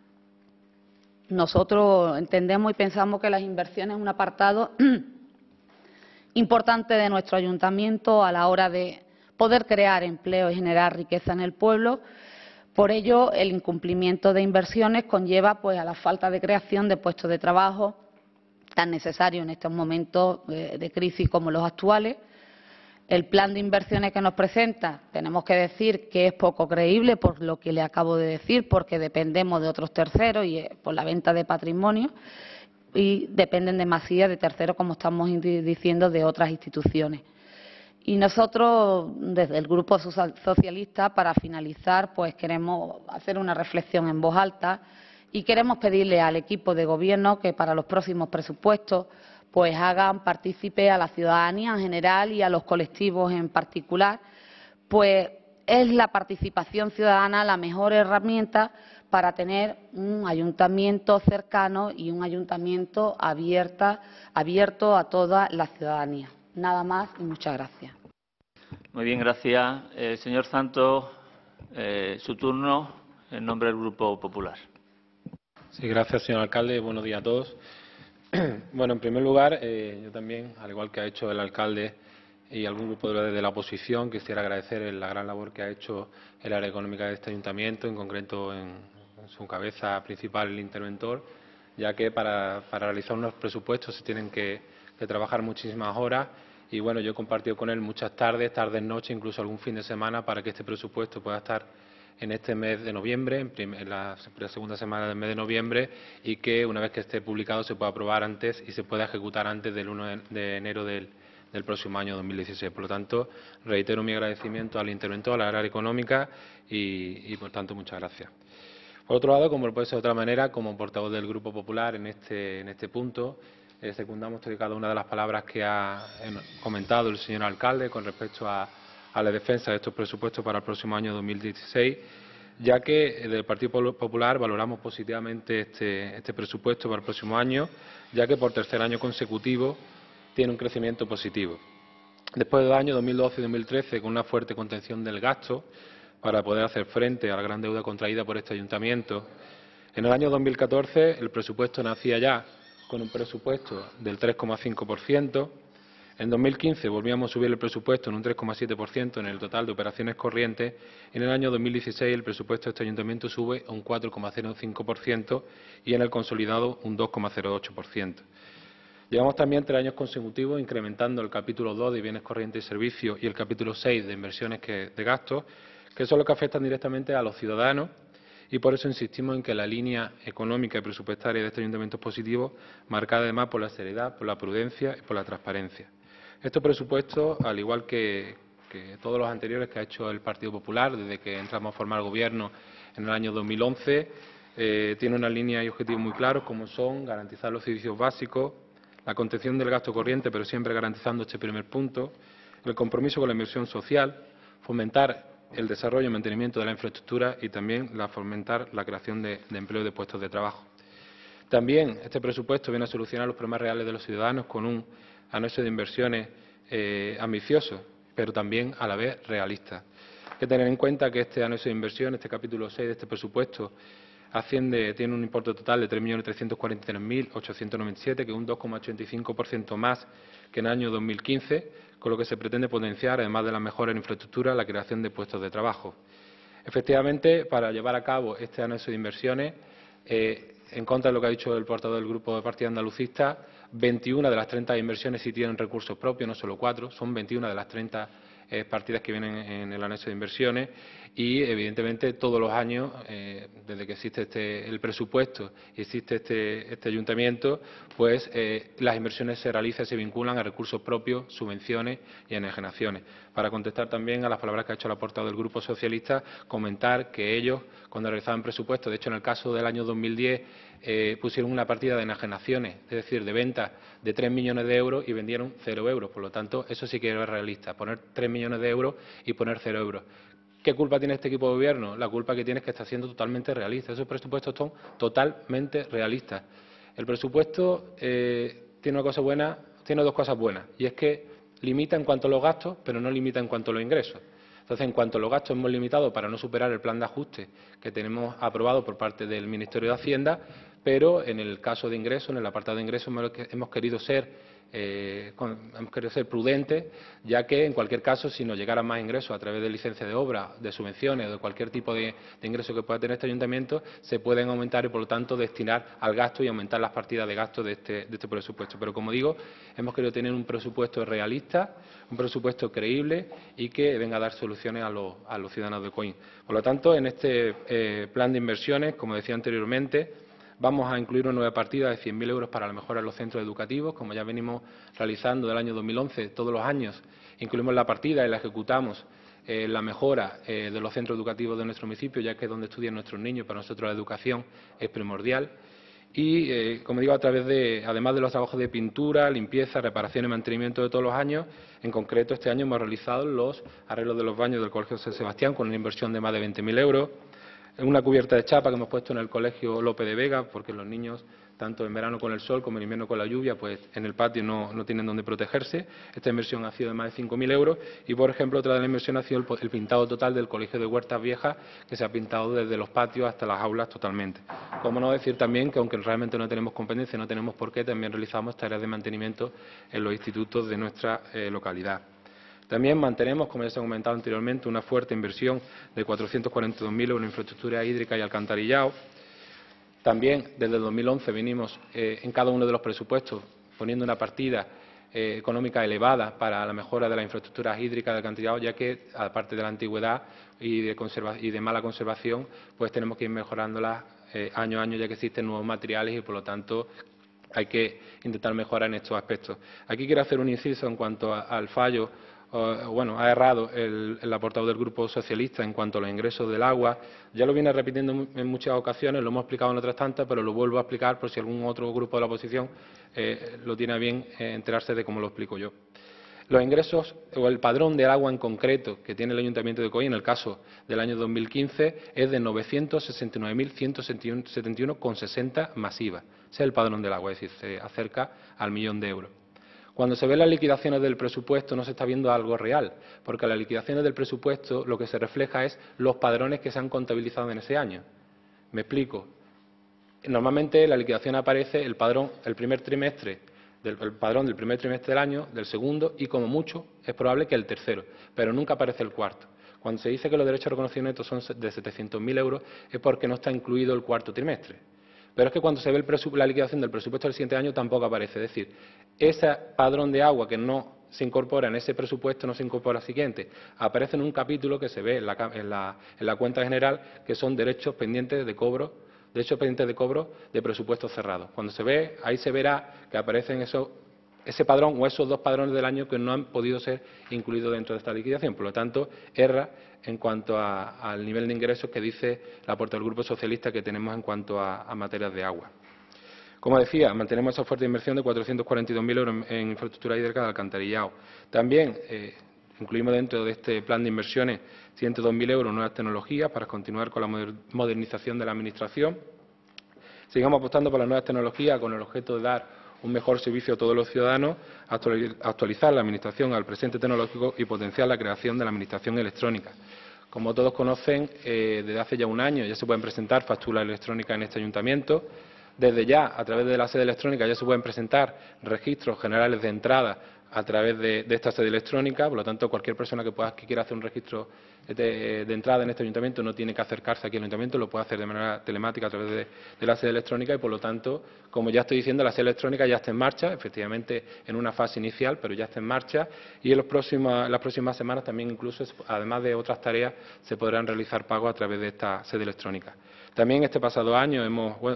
Speaker 6: Nosotros entendemos y pensamos que las inversiones es un apartado importante de nuestro ayuntamiento a la hora de poder crear empleo y generar riqueza en el pueblo. Por ello, el incumplimiento de inversiones conlleva pues a la falta de creación de puestos de trabajo tan necesarios en estos momentos de crisis como los actuales. El plan de inversiones que nos presenta, tenemos que decir que es poco creíble por lo que le acabo de decir, porque dependemos de otros terceros y por la venta de patrimonio, y dependen demasiado de terceros, como estamos diciendo, de otras instituciones. Y nosotros, desde el Grupo Socialista, para finalizar, pues queremos hacer una reflexión en voz alta y queremos pedirle al equipo de gobierno que para los próximos presupuestos pues hagan partícipe a la ciudadanía en general y a los colectivos en particular, pues es la participación ciudadana la mejor herramienta para tener un ayuntamiento cercano y un ayuntamiento abierto a toda la ciudadanía. Nada más y muchas gracias.
Speaker 1: Muy bien, gracias. Señor Santos, su turno en nombre del Grupo Popular.
Speaker 7: Sí, gracias, señor alcalde. Buenos días a todos. Bueno, en primer lugar, yo también, al igual que ha hecho el alcalde, y algún grupo de la oposición, quisiera agradecer la gran labor que ha hecho el área económica de este ayuntamiento, en concreto en su cabeza principal, el interventor, ya que para realizar unos presupuestos se tienen que trabajar muchísimas horas y bueno, yo he compartido con él muchas tardes, noches, incluso algún fin de semana para que este presupuesto pueda estar en este mes de noviembre, en la segunda semana del mes de noviembre, y que una vez que esté publicado se pueda aprobar antes y se pueda ejecutar antes del 1 de enero del próximo año 2016. Por lo tanto, reitero mi agradecimiento al interventor, a la área económica y por tanto, muchas gracias. Por otro lado, como no puede ser de otra manera, como portavoz del Grupo Popular en este punto, secundamos cada una de las palabras que ha comentado el señor alcalde con respecto a la defensa de estos presupuestos para el próximo año 2016, ya que desde el Partido Popular valoramos positivamente este presupuesto para el próximo año, ya que por tercer año consecutivo tiene un crecimiento positivo. Después de los años 2012 y 2013, con una fuerte contención del gasto para poder hacer frente a la gran deuda contraída por este ayuntamiento, en el año 2014 el presupuesto nacía ya con un presupuesto del 3,5%. En 2015 volvíamos a subir el presupuesto en un 3,7% en el total de operaciones corrientes. En el año 2016 el presupuesto de este ayuntamiento sube a un 4,05% y en el consolidado un 2,08%. Llevamos también 3 años consecutivos incrementando el capítulo 2 de bienes corrientes y servicios y el capítulo 6 de inversiones de gastos, que son los que afectan directamente a los ciudadanos, y por eso insistimos en que la línea económica y presupuestaria de este ayuntamiento es positiva, marcada además por la seriedad, por la prudencia y por la transparencia. Estos presupuestos, al igual que todos los anteriores que ha hecho el Partido Popular desde que entramos a formar gobierno en el año 2011, tienen una línea y objetivos muy claros, como son garantizar los servicios básicos, la contención del gasto corriente, pero siempre garantizando este primer punto, el compromiso con la inversión social, fomentar el desarrollo y mantenimiento de la infraestructura y también fomentar la creación de empleo y de puestos de trabajo. También este presupuesto viene a solucionar los problemas reales de los ciudadanos con un anexo de inversiones ambicioso, pero también a la vez realista. Hay que tener en cuenta que este anexo de inversión, este capítulo 6 de este presupuesto, tiene un importe total de 3.343.897, que es un 2,85% más que en el año 2015, con lo que se pretende potenciar, además de la mejora en infraestructura, la creación de puestos de trabajo. Efectivamente, para llevar a cabo este anexo de inversiones, en contra de lo que ha dicho el portavoz del Grupo de Partido Andalucista, 21 de las 30 inversiones sí tienen recursos propios, no solo 4, son 21 de las 30 partidas que vienen en el anexo de inversiones y, evidentemente, todos los años, desde que existe el presupuesto y existe este ayuntamiento, pues las inversiones se realizan y se vinculan a recursos propios, subvenciones y enajenaciones. Para contestar también a las palabras que ha hecho la portavoz del Grupo Socialista, comentar que ellos, cuando realizaban presupuestos, de hecho en el caso del año 2010, pusieron una partida de enajenaciones, es decir, de ventas de 3 millones de euros y vendieron 0 euros. Por lo tanto, eso sí que es realista, poner 3 millones de euros y poner 0 euros. ¿Qué culpa tiene este equipo de gobierno? La culpa que tiene es que está siendo totalmente realista. Esos presupuestos son totalmente realistas. El presupuesto tiene dos cosas buenas, y es que limita en cuanto a los gastos, pero no limita en cuanto a los ingresos. Entonces, en cuanto a los gastos, hemos limitado para no superar el plan de ajuste que tenemos aprobado por parte del Ministerio de Hacienda, pero en el caso de ingresos, en el apartado de ingresos, hemos querido ser prudentes, ya que, en cualquier caso, si nos llegaran más ingresos a través de licencia de obra, de subvenciones o de cualquier tipo de ingreso que pueda tener este ayuntamiento, se pueden aumentar y, por lo tanto, destinar al gasto y aumentar las partidas de gasto de este presupuesto. Pero, como digo, hemos querido tener un presupuesto realista, un presupuesto creíble y que venga a dar soluciones a los ciudadanos de Coín. Por lo tanto, en este plan de inversiones, como decía anteriormente, vamos a incluir una nueva partida de 100.000 euros para la mejora de los centros educativos, como ya venimos realizando del año 2011 todos los años. Incluimos la partida y la ejecutamos la mejora de los centros educativos de nuestro municipio, ya que es donde estudian nuestros niños. Para nosotros la educación es primordial. Y, como digo, además de los trabajos de pintura, limpieza, reparación y mantenimiento de todos los años, en concreto este año hemos realizado los arreglos de los baños del Colegio San Sebastián con una inversión de más de 20.000 euros. Una cubierta de chapa que hemos puesto en el Colegio Lope de Vega, porque los niños, tanto en verano con el sol como en invierno con la lluvia, pues en el patio no tienen donde protegerse. Esta inversión ha sido de más de 5.000 euros. Y, por ejemplo, otra de las inversiones ha sido el pintado total del Colegio de Huertas Viejas, que se ha pintado desde los patios hasta las aulas totalmente. Como no decir también que, aunque realmente no tenemos competencia, no tenemos por qué, también realizamos tareas de mantenimiento en los institutos de nuestra localidad. También mantenemos, como ya se ha comentado anteriormente, una fuerte inversión de 442.000 euros en infraestructura hídrica y alcantarillado. También, desde el 2011, venimos en cada uno de los presupuestos poniendo una partida económica elevada para la mejora de las infraestructuras hídricas de alcantarillado, ya que, aparte de la antigüedad y de mala conservación, pues tenemos que ir mejorándolas año a año, ya que existen nuevos materiales y, por lo tanto, hay que intentar mejorar en estos aspectos. Aquí quiero hacer un inciso en cuanto al fallo. Bueno, ha errado el portavoz del Grupo Socialista en cuanto a los ingresos del agua. Ya lo viene repitiendo en muchas ocasiones, lo hemos explicado en otras tantas, pero lo vuelvo a explicar por si algún otro grupo de la oposición lo tiene a bien enterarse de cómo lo explico yo. Los ingresos o el padrón del agua en concreto que tiene el Ayuntamiento de Coín en el caso del año 2015 es de 969.171,60 masivas. Ese es el padrón del agua, es decir, se acerca al 1.000.000 de euros. Cuando se ven las liquidaciones del presupuesto no se está viendo algo real, porque las liquidaciones del presupuesto lo que se refleja es los padrones que se han contabilizado en ese año. Me explico. Normalmente en la liquidación aparece el padrón el primer trimestre, el padrón del primer trimestre del año, del segundo y, como mucho, es probable que el tercero, pero nunca aparece el cuarto. Cuando se dice que los derechos reconocidos netos son de 700.000 euros es porque no está incluido el cuarto trimestre. Pero es que cuando se ve la liquidación del presupuesto del siguiente año tampoco aparece. Es decir, ese padrón de agua que no se incorpora en ese presupuesto no se incorpora al siguiente. Aparece en un capítulo que se ve en la cuenta general, que son derechos pendientes de cobro de presupuestos cerrados. Cuando se ve, ahí se verá que aparecen ese padrón o esos dos padrones del año que no han podido ser incluidos dentro de esta liquidación. Por lo tanto, erra en cuanto al nivel de ingresos que dice la portavoz del Grupo Socialista que tenemos en cuanto a materias de agua. Como decía, mantenemos esa fuerte inversión de 442.000 euros en infraestructura hídrica de alcantarillado. También incluimos dentro de este plan de inversiones 102.000 euros en nuevas tecnologías para continuar con la modernización de la Administración. Sigamos apostando por las nuevas tecnologías con el objeto de dar un mejor servicio a todos los ciudadanos, actualizar la Administración al presente tecnológico y potenciar la creación de la Administración electrónica. Como todos conocen, desde hace ya un año ya se pueden presentar facturas electrónicas en este ayuntamiento. Desde ya, a través de la sede electrónica, ya se pueden presentar registros generales de entrada a través de esta sede electrónica. Por lo tanto, cualquier persona que quiera hacer un registro de entrada en este ayuntamiento no tiene que acercarse aquí al ayuntamiento, lo puede hacer de manera telemática a través de la sede electrónica y, por lo tanto, como ya estoy diciendo, la sede electrónica ya está en marcha, efectivamente en una fase inicial, pero ya está en marcha y en las próximas semanas también, incluso, además de otras tareas, se podrán realizar pagos a través de esta sede electrónica. También este año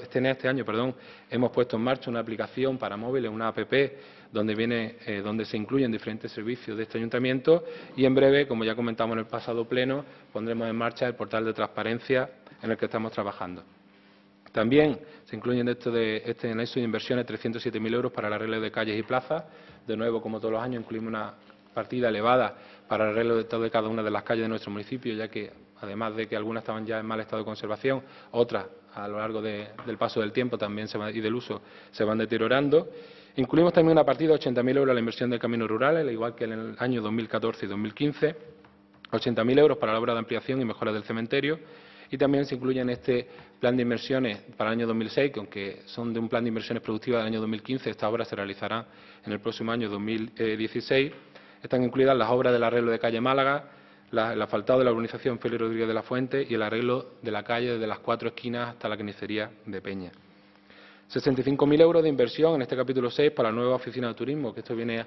Speaker 7: hemos puesto en marcha una aplicación para móviles, una app, donde se incluyen diferentes servicios de este ayuntamiento y en breve, como ya comentamos en el pasado pleno, pondremos en marcha el portal de transparencia en el que estamos trabajando. También se incluyen dentro de este anexo de inversiones 307.000 euros para el arreglo de calles y plazas. De nuevo, como todos los años, incluimos una partida elevada para el arreglo de cada una de las calles de nuestro municipio, ya que, además de que algunas estaban ya en mal estado de conservación, otras, a lo largo del paso del tiempo y del uso, se van deteriorando. Incluimos también una partida de 80.000 euros a la inversión de caminos rurales, al igual que en el año 2014 y 2015, 80.000 euros para la obra de ampliación y mejora del cementerio, y también se incluye en este plan de inversiones para el año 2006, que aunque son de un plan de inversiones productivas del año 2015, estas obras se realizarán en el próximo año 2016. Están incluidas las obras del arreglo de calle Málaga, el asfaltado de la urbanización Félix Rodríguez de la Fuente y el arreglo de la calle desde las 4 esquinas hasta la carnicería de Peña. 65.000 euros de inversión en este capítulo 6 para la nueva oficina de turismo, que esto viene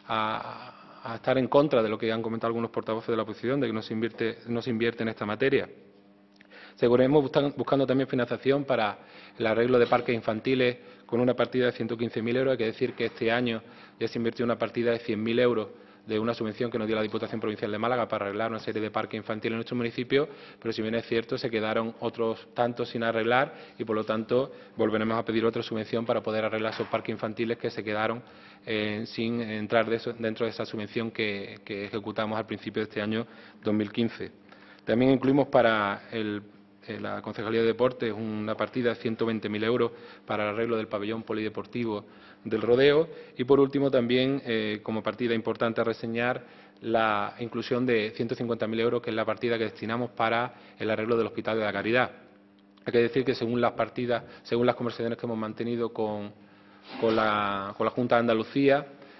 Speaker 7: a estar en contra de lo que han comentado algunos portavoces de la oposición, de que no se invierte en esta materia. Seguiremos buscando también financiación para el arreglo de parques infantiles con una partida de 115.000 euros. Hay que decir que este año ya se invirtió una partida de 100.000 euros de una subvención que nos dio la Diputación Provincial de Málaga para arreglar una serie de parques infantiles en nuestro municipio, pero si bien es cierto, se quedaron otros tantos sin arreglar y, por lo tanto, volveremos a pedir otra subvención para poder arreglar esos parques infantiles que se quedaron sin entrar dentro de esa subvención que ejecutamos al principio de este año 2015. También incluimos para la Concejalía de Deportes una partida de 120.000 euros para el arreglo del pabellón polideportivo del Rodeo y, por último, también como partida importante a reseñar la inclusión de 150.000 euros, que es la partida que destinamos para el arreglo del Hospital de la Caridad. Hay que decir que según las conversaciones que hemos mantenido con la Junta de Andalucía,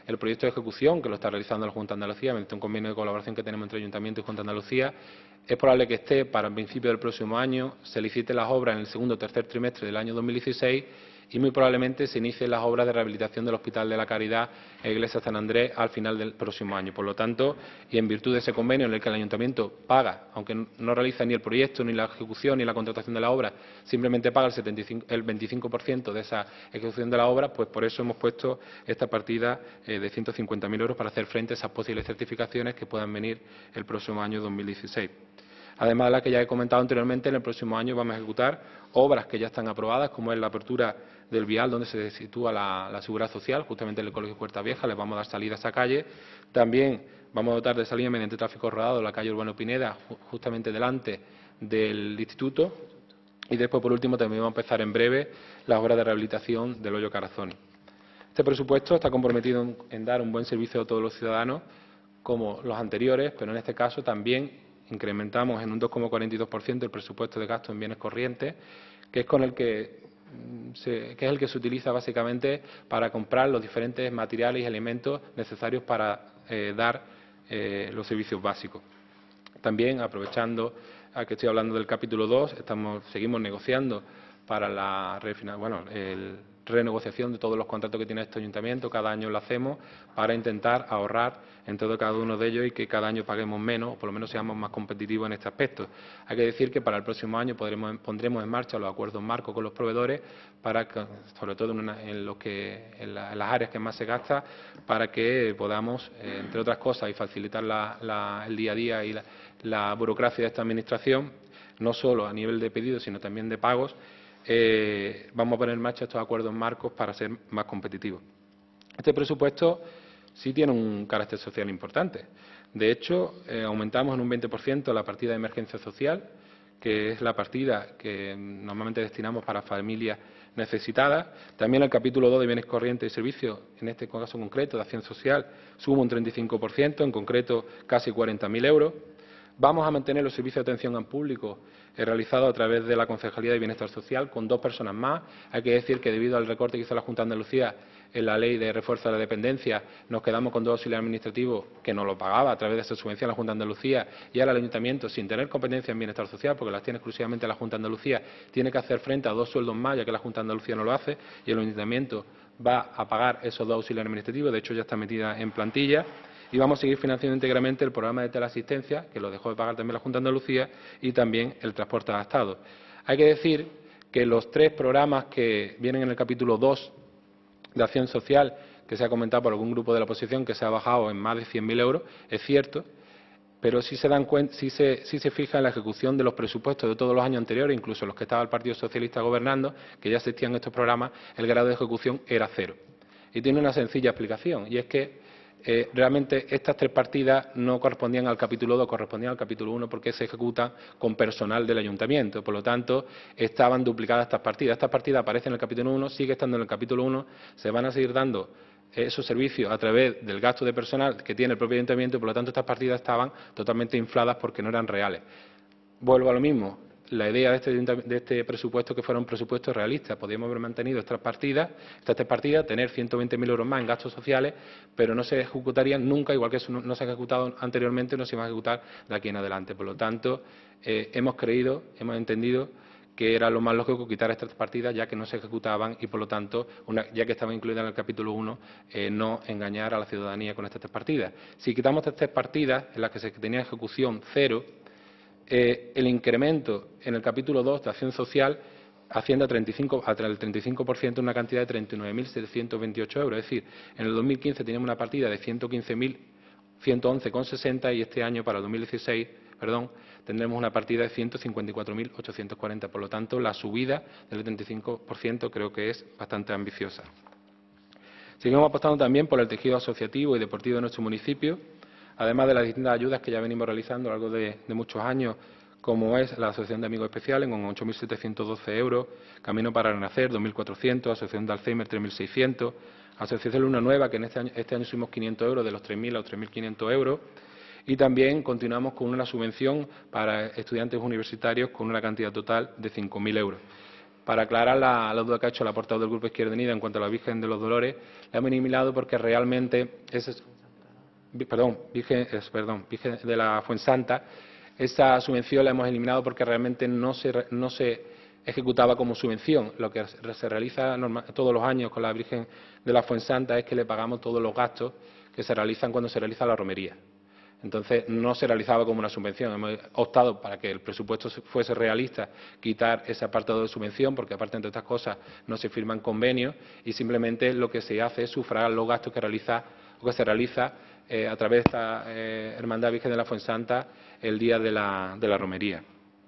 Speaker 7: el proyecto de ejecución, que lo está realizando la Junta de Andalucía, mediante un convenio de colaboración que tenemos entre Ayuntamiento y Junta de Andalucía. Es probable que esté para el principio del próximo año, se liciten las obras en el segundo o tercer trimestre del año 2016 y muy probablemente se inicien las obras de rehabilitación del Hospital de la Caridad e Iglesia San Andrés al final del próximo año. Por lo tanto, y en virtud de ese convenio en el que el Ayuntamiento paga, aunque no realiza ni el proyecto, ni la ejecución, ni la contratación de la obra, simplemente paga el 25% de esa ejecución de la obra, pues por eso hemos puesto esta partida de 150.000 euros para hacer frente a esas posibles certificaciones que puedan venir el próximo año 2016. Además de las que ya he comentado anteriormente, en el próximo año vamos a ejecutar obras que ya están aprobadas, como es la apertura del vial donde se sitúa la Seguridad Social, justamente en el Colegio Puerta Vieja. Les vamos a dar salida a esa calle. También vamos a dotar de salida mediante tráfico rodado la calle Urbano Pineda, justamente delante del Instituto. Y después, por último, también vamos a empezar en breve las obras de rehabilitación del Hoyo Carazón. Este presupuesto está comprometido en dar un buen servicio a todos los ciudadanos, como los anteriores, pero en este caso también incrementamos en un 2,42% el presupuesto de gasto en bienes corrientes, que es el que se utiliza básicamente para comprar los diferentes materiales y elementos necesarios para dar los servicios básicos. También, aprovechando a que estoy hablando del capítulo 2, seguimos negociando para la renegociación de todos los contratos que tiene este ayuntamiento. Cada año lo hacemos para intentar ahorrar en todo cada uno de ellos y que cada año paguemos menos, o por lo menos seamos más competitivos en este aspecto. Hay que decir que para el próximo año pondremos en marcha los acuerdos marco con los proveedores, para que, sobre todo en las áreas que más se gasta, para que podamos, entre otras cosas, y facilitar el día a día y la burocracia de esta administración, no solo a nivel de pedidos, sino también de pagos. Vamos a poner en marcha estos acuerdos marcos para ser más competitivos. Este presupuesto sí tiene un carácter social importante. De hecho, aumentamos en un 20% la partida de emergencia social, que es la partida que normalmente destinamos para familias necesitadas. También el capítulo 2 de bienes corrientes y servicios, en este caso concreto de acción social, suma un 35%, en concreto casi 40.000 euros. Vamos a mantener los servicios de atención al público realizados a través de la Concejalía de Bienestar Social con 2 personas más. Hay que decir que debido al recorte que hizo la Junta de Andalucía en la Ley de Refuerzo de la Dependencia, nos quedamos con 2 auxiliares administrativos que nos lo pagaba a través de esa subvención la Junta de Andalucía, y ahora el Ayuntamiento, sin tener competencia en Bienestar Social, porque las tiene exclusivamente la Junta de Andalucía, tiene que hacer frente a 2 sueldos más, ya que la Junta de Andalucía no lo hace, y el Ayuntamiento va a pagar esos 2 auxiliares administrativos. De hecho, ya está metida en plantilla. Y vamos a seguir financiando íntegramente el programa de teleasistencia, que lo dejó de pagar también la Junta de Andalucía, y también el transporte adaptado. Hay que decir que los 3 programas que vienen en el capítulo 2 de acción social, que se ha comentado por algún grupo de la oposición, que se ha bajado en más de 100.000 euros, es cierto, pero sí se fija en la ejecución de los presupuestos de todos los años anteriores, incluso los que estaba el Partido Socialista gobernando, que ya existían estos programas, el grado de ejecución era 0. Y tiene una sencilla explicación, y es que realmente estas 3 partidas no correspondían al capítulo 2, correspondían al capítulo 1, porque se ejecutan con personal del ayuntamiento. Por lo tanto, estaban duplicadas estas partidas. Estas partidas aparecen en el capítulo 1, sigue estando en el capítulo 1, se van a seguir dando esos servicios a través del gasto de personal que tiene el propio ayuntamiento, y por lo tanto estas partidas estaban totalmente infladas porque no eran reales. Vuelvo a lo mismo. La idea de este presupuesto, que fuera un presupuesto realista. Podríamos haber mantenido estas 3 partidas, tener 120.000 euros más en gastos sociales, pero no se ejecutarían nunca, igual que eso no se ha ejecutado anteriormente, no se va a ejecutar de aquí en adelante. Por lo tanto, hemos entendido que era lo más lógico quitar estas partidas, ya que no se ejecutaban, y por lo tanto, ya que estaban incluidas en el capítulo 1, no engañar a la ciudadanía con estas 3 partidas. Si quitamos estas 3 partidas, en las que se tenía ejecución 0, el incremento en el capítulo 2 de acción social asciende al 35%, una cantidad de 39.728 euros. Es decir, en el 2015 teníamos una partida de 115.111,60 y este año, para el 2016, tendremos una partida de 154.840. Por lo tanto, la subida del 35% creo que es bastante ambiciosa. Seguimos apostando también por el tejido asociativo y deportivo de nuestro municipio, además de las distintas ayudas que ya venimos realizando a lo largo de muchos años, como es la Asociación de Amigos Especiales, con 8.712 euros, Camino para Renacer, 2.400, Asociación de Alzheimer, 3.600, Asociación Luna Nueva, que este año subimos 500 euros, de los 3.000 a los 3.500 euros, y también continuamos con una subvención para estudiantes universitarios con una cantidad total de 5.000 euros. Para aclarar la duda que ha hecho la portavoz del Grupo Izquierda Unida en cuanto a la Virgen de los Dolores, la hemos eliminado porque realmente Virgen de la Fuensanta, esa subvención la hemos eliminado porque realmente no se ejecutaba como subvención. Lo que se realiza todos los años con la Virgen de la Fuensanta es que le pagamos todos los gastos que se realizan cuando se realiza la romería. Entonces, no se realizaba como una subvención. Hemos optado para que el presupuesto fuese realista, quitar ese apartado de subvención, porque aparte, entre otras cosas, no se firman convenios y simplemente lo que se hace es sufragar los gastos que se realiza a través de esta Hermandad Virgen de la Fuensanta el día de la romería.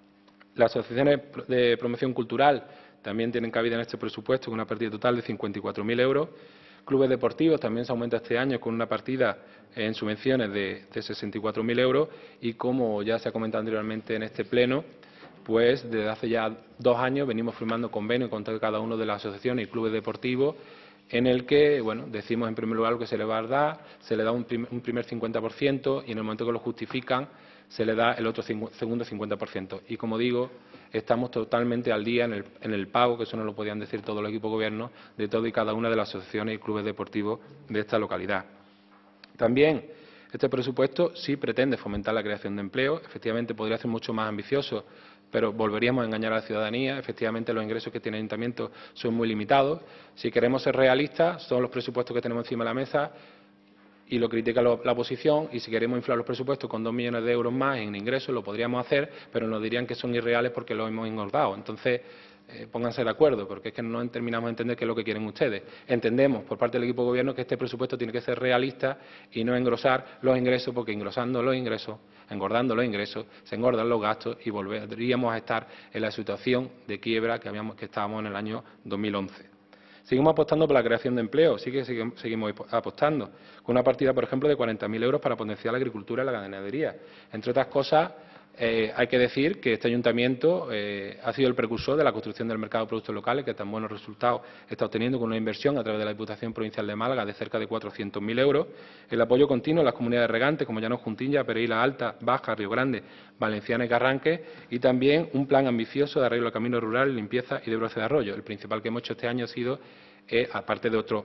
Speaker 7: Las asociaciones de promoción cultural también tienen cabida en este presupuesto con una partida total de 54.000 euros. Clubes deportivos también se aumenta este año con una partida en subvenciones de 64.000 euros y, como ya se ha comentado anteriormente en este pleno, pues desde hace ya 2 años venimos firmando convenios con cada una de las asociaciones y clubes deportivos en el que, bueno, decimos en primer lugar lo que se le va a dar, se le da un primer 50% y en el momento que lo justifican se le da el otro segundo 50%. Y, como digo, estamos totalmente al día en el pago, que eso no lo podían decir todos los equipos de gobierno, de todo y cada una de las asociaciones y clubes deportivos de esta localidad. También este presupuesto sí pretende fomentar la creación de empleo. Efectivamente, podría ser mucho más ambicioso, pero volveríamos a engañar a la ciudadanía. Efectivamente, los ingresos que tiene el Ayuntamiento son muy limitados. Si queremos ser realistas, son los presupuestos que tenemos encima de la mesa y lo critica la oposición, y si queremos inflar los presupuestos con 2 millones de euros más en ingresos, lo podríamos hacer, pero nos dirían que son irreales porque lo hemos engordado. Entonces, pónganse de acuerdo, porque es que no terminamos de entender qué es lo que quieren ustedes. Entendemos, por parte del equipo de gobierno, que este presupuesto tiene que ser realista y no engrosar los ingresos, porque engrosando los ingresos, engordando los ingresos, se engordan los gastos y volveríamos a estar en la situación de quiebra que estábamos en el año 2011. Seguimos apostando por la creación de empleo, seguimos apostando, con una partida, por ejemplo, de 40.000 euros para potenciar la agricultura y la ganadería. Entre otras cosas, hay que decir que este ayuntamiento ha sido el precursor de la construcción del mercado de productos locales, que tan buenos resultados está obteniendo con una inversión a través de la Diputación Provincial de Málaga de cerca de 400.000 euros, el apoyo continuo a las comunidades regantes como Llanos Juntilla, Pereira Alta, Baja, Río Grande, Valenciana y Carranque, y también un plan ambicioso de arreglo de caminos rurales, limpieza y de broce de arroyo. El principal que hemos hecho este año ha sido, aparte de otros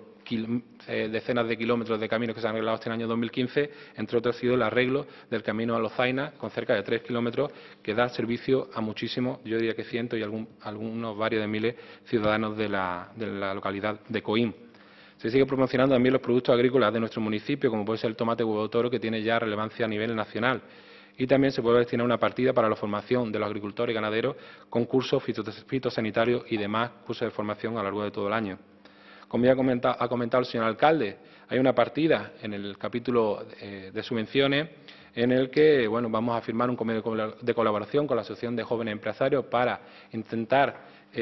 Speaker 7: decenas de kilómetros de caminos que se han arreglado este año 2015, entre otros ha sido el arreglo del camino a Lozaina, con cerca de 3 kilómetros, que da servicio a muchísimos, yo diría que cientos y algunos varios de miles ciudadanos de la localidad de Coín. Se sigue promocionando también los productos agrícolas de nuestro municipio, como puede ser el tomate huevo toro, que tiene ya relevancia a nivel nacional. Y también se puede destinar una partida para la formación de los agricultores y ganaderos con cursos fitosanitarios y demás cursos de formación a lo largo de todo el año. Como ya ha comentado el señor alcalde, hay una partida en el capítulo de subvenciones en el que, bueno, vamos a firmar un convenio de colaboración con la Asociación de Jóvenes Empresarios para intentar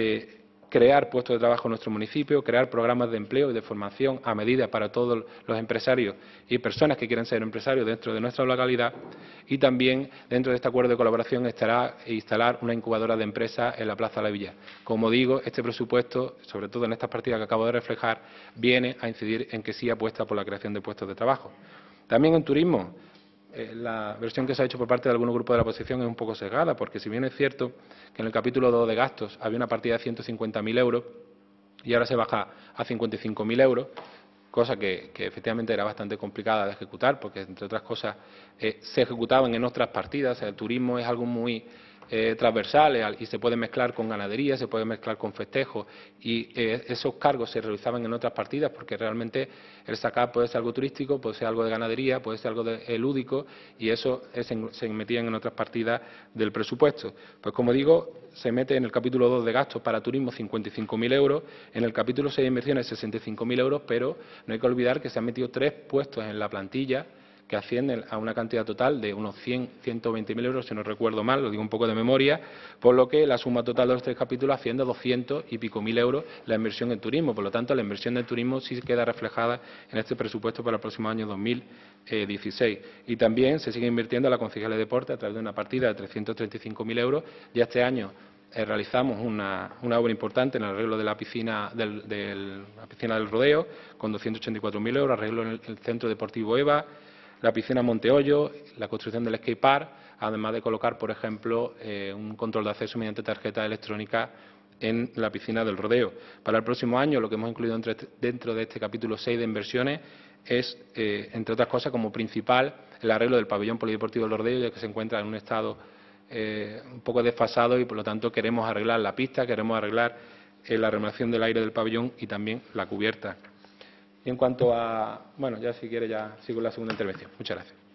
Speaker 7: crear puestos de trabajo en nuestro municipio, crear programas de empleo y de formación a medida para todos los empresarios y personas que quieran ser empresarios dentro de nuestra localidad, y también dentro de este acuerdo de colaboración estará instalar una incubadora de empresas en la Plaza de la Villa. Como digo, este presupuesto, sobre todo en estas partidas que acabo de reflejar, viene a incidir en que sí apuesta por la creación de puestos de trabajo. También en turismo, la versión que se ha hecho por parte de algunos grupos de la oposición es un poco sesgada, porque si bien es cierto que en el capítulo 2 de gastos había una partida de 150.000 euros y ahora se baja a 55.000 euros, cosa que efectivamente era bastante complicada de ejecutar, porque, entre otras cosas, se ejecutaban en otras partidas. El turismo es algo muy transversal y se puede mezclar con ganadería, se puede mezclar con festejos, y esos cargos se realizaban en otras partidas, porque realmente el SACAP puede ser algo turístico, puede ser algo de ganadería, puede ser algo de lúdico, y eso se metían en otras partidas del presupuesto. Pues, como digo, se mete en el capítulo 2 de gastos para turismo 55.000 euros, en el capítulo 6 de inversiones 65.000 euros, pero no hay que olvidar que se han metido 3 puestos en la plantilla que ascienden a una cantidad total de unos 120.000 euros, si no recuerdo mal, lo digo un poco de memoria, por lo que la suma total de los 3 capítulos asciende a 200 y pico mil euros la inversión en turismo. Por lo tanto, la inversión en turismo sí queda reflejada en este presupuesto para el próximo año 2016. Y también se sigue invirtiendo en la Concejalía de Deporte a través de una partida de 335.000 euros. Ya este año realizamos una obra importante en el arreglo de la piscina del Rodeo, con 284.000 euros, arreglo en el Centro Deportivo EVA, la piscina Monteollo, la construcción del skate park, además de colocar, por ejemplo, un control de acceso mediante tarjeta electrónica en la piscina del Rodeo. Para el próximo año, lo que hemos incluido dentro de este capítulo 6 de inversiones es, entre otras cosas, como principal el arreglo del pabellón polideportivo del Rodeo, ya que se encuentra en un estado un poco desfasado y, por lo tanto, queremos arreglar la pista, queremos arreglar la renovación del aire del pabellón y también la cubierta. Y en cuanto a... Bueno, ya si quiere ya sigo la segunda intervención. Muchas gracias.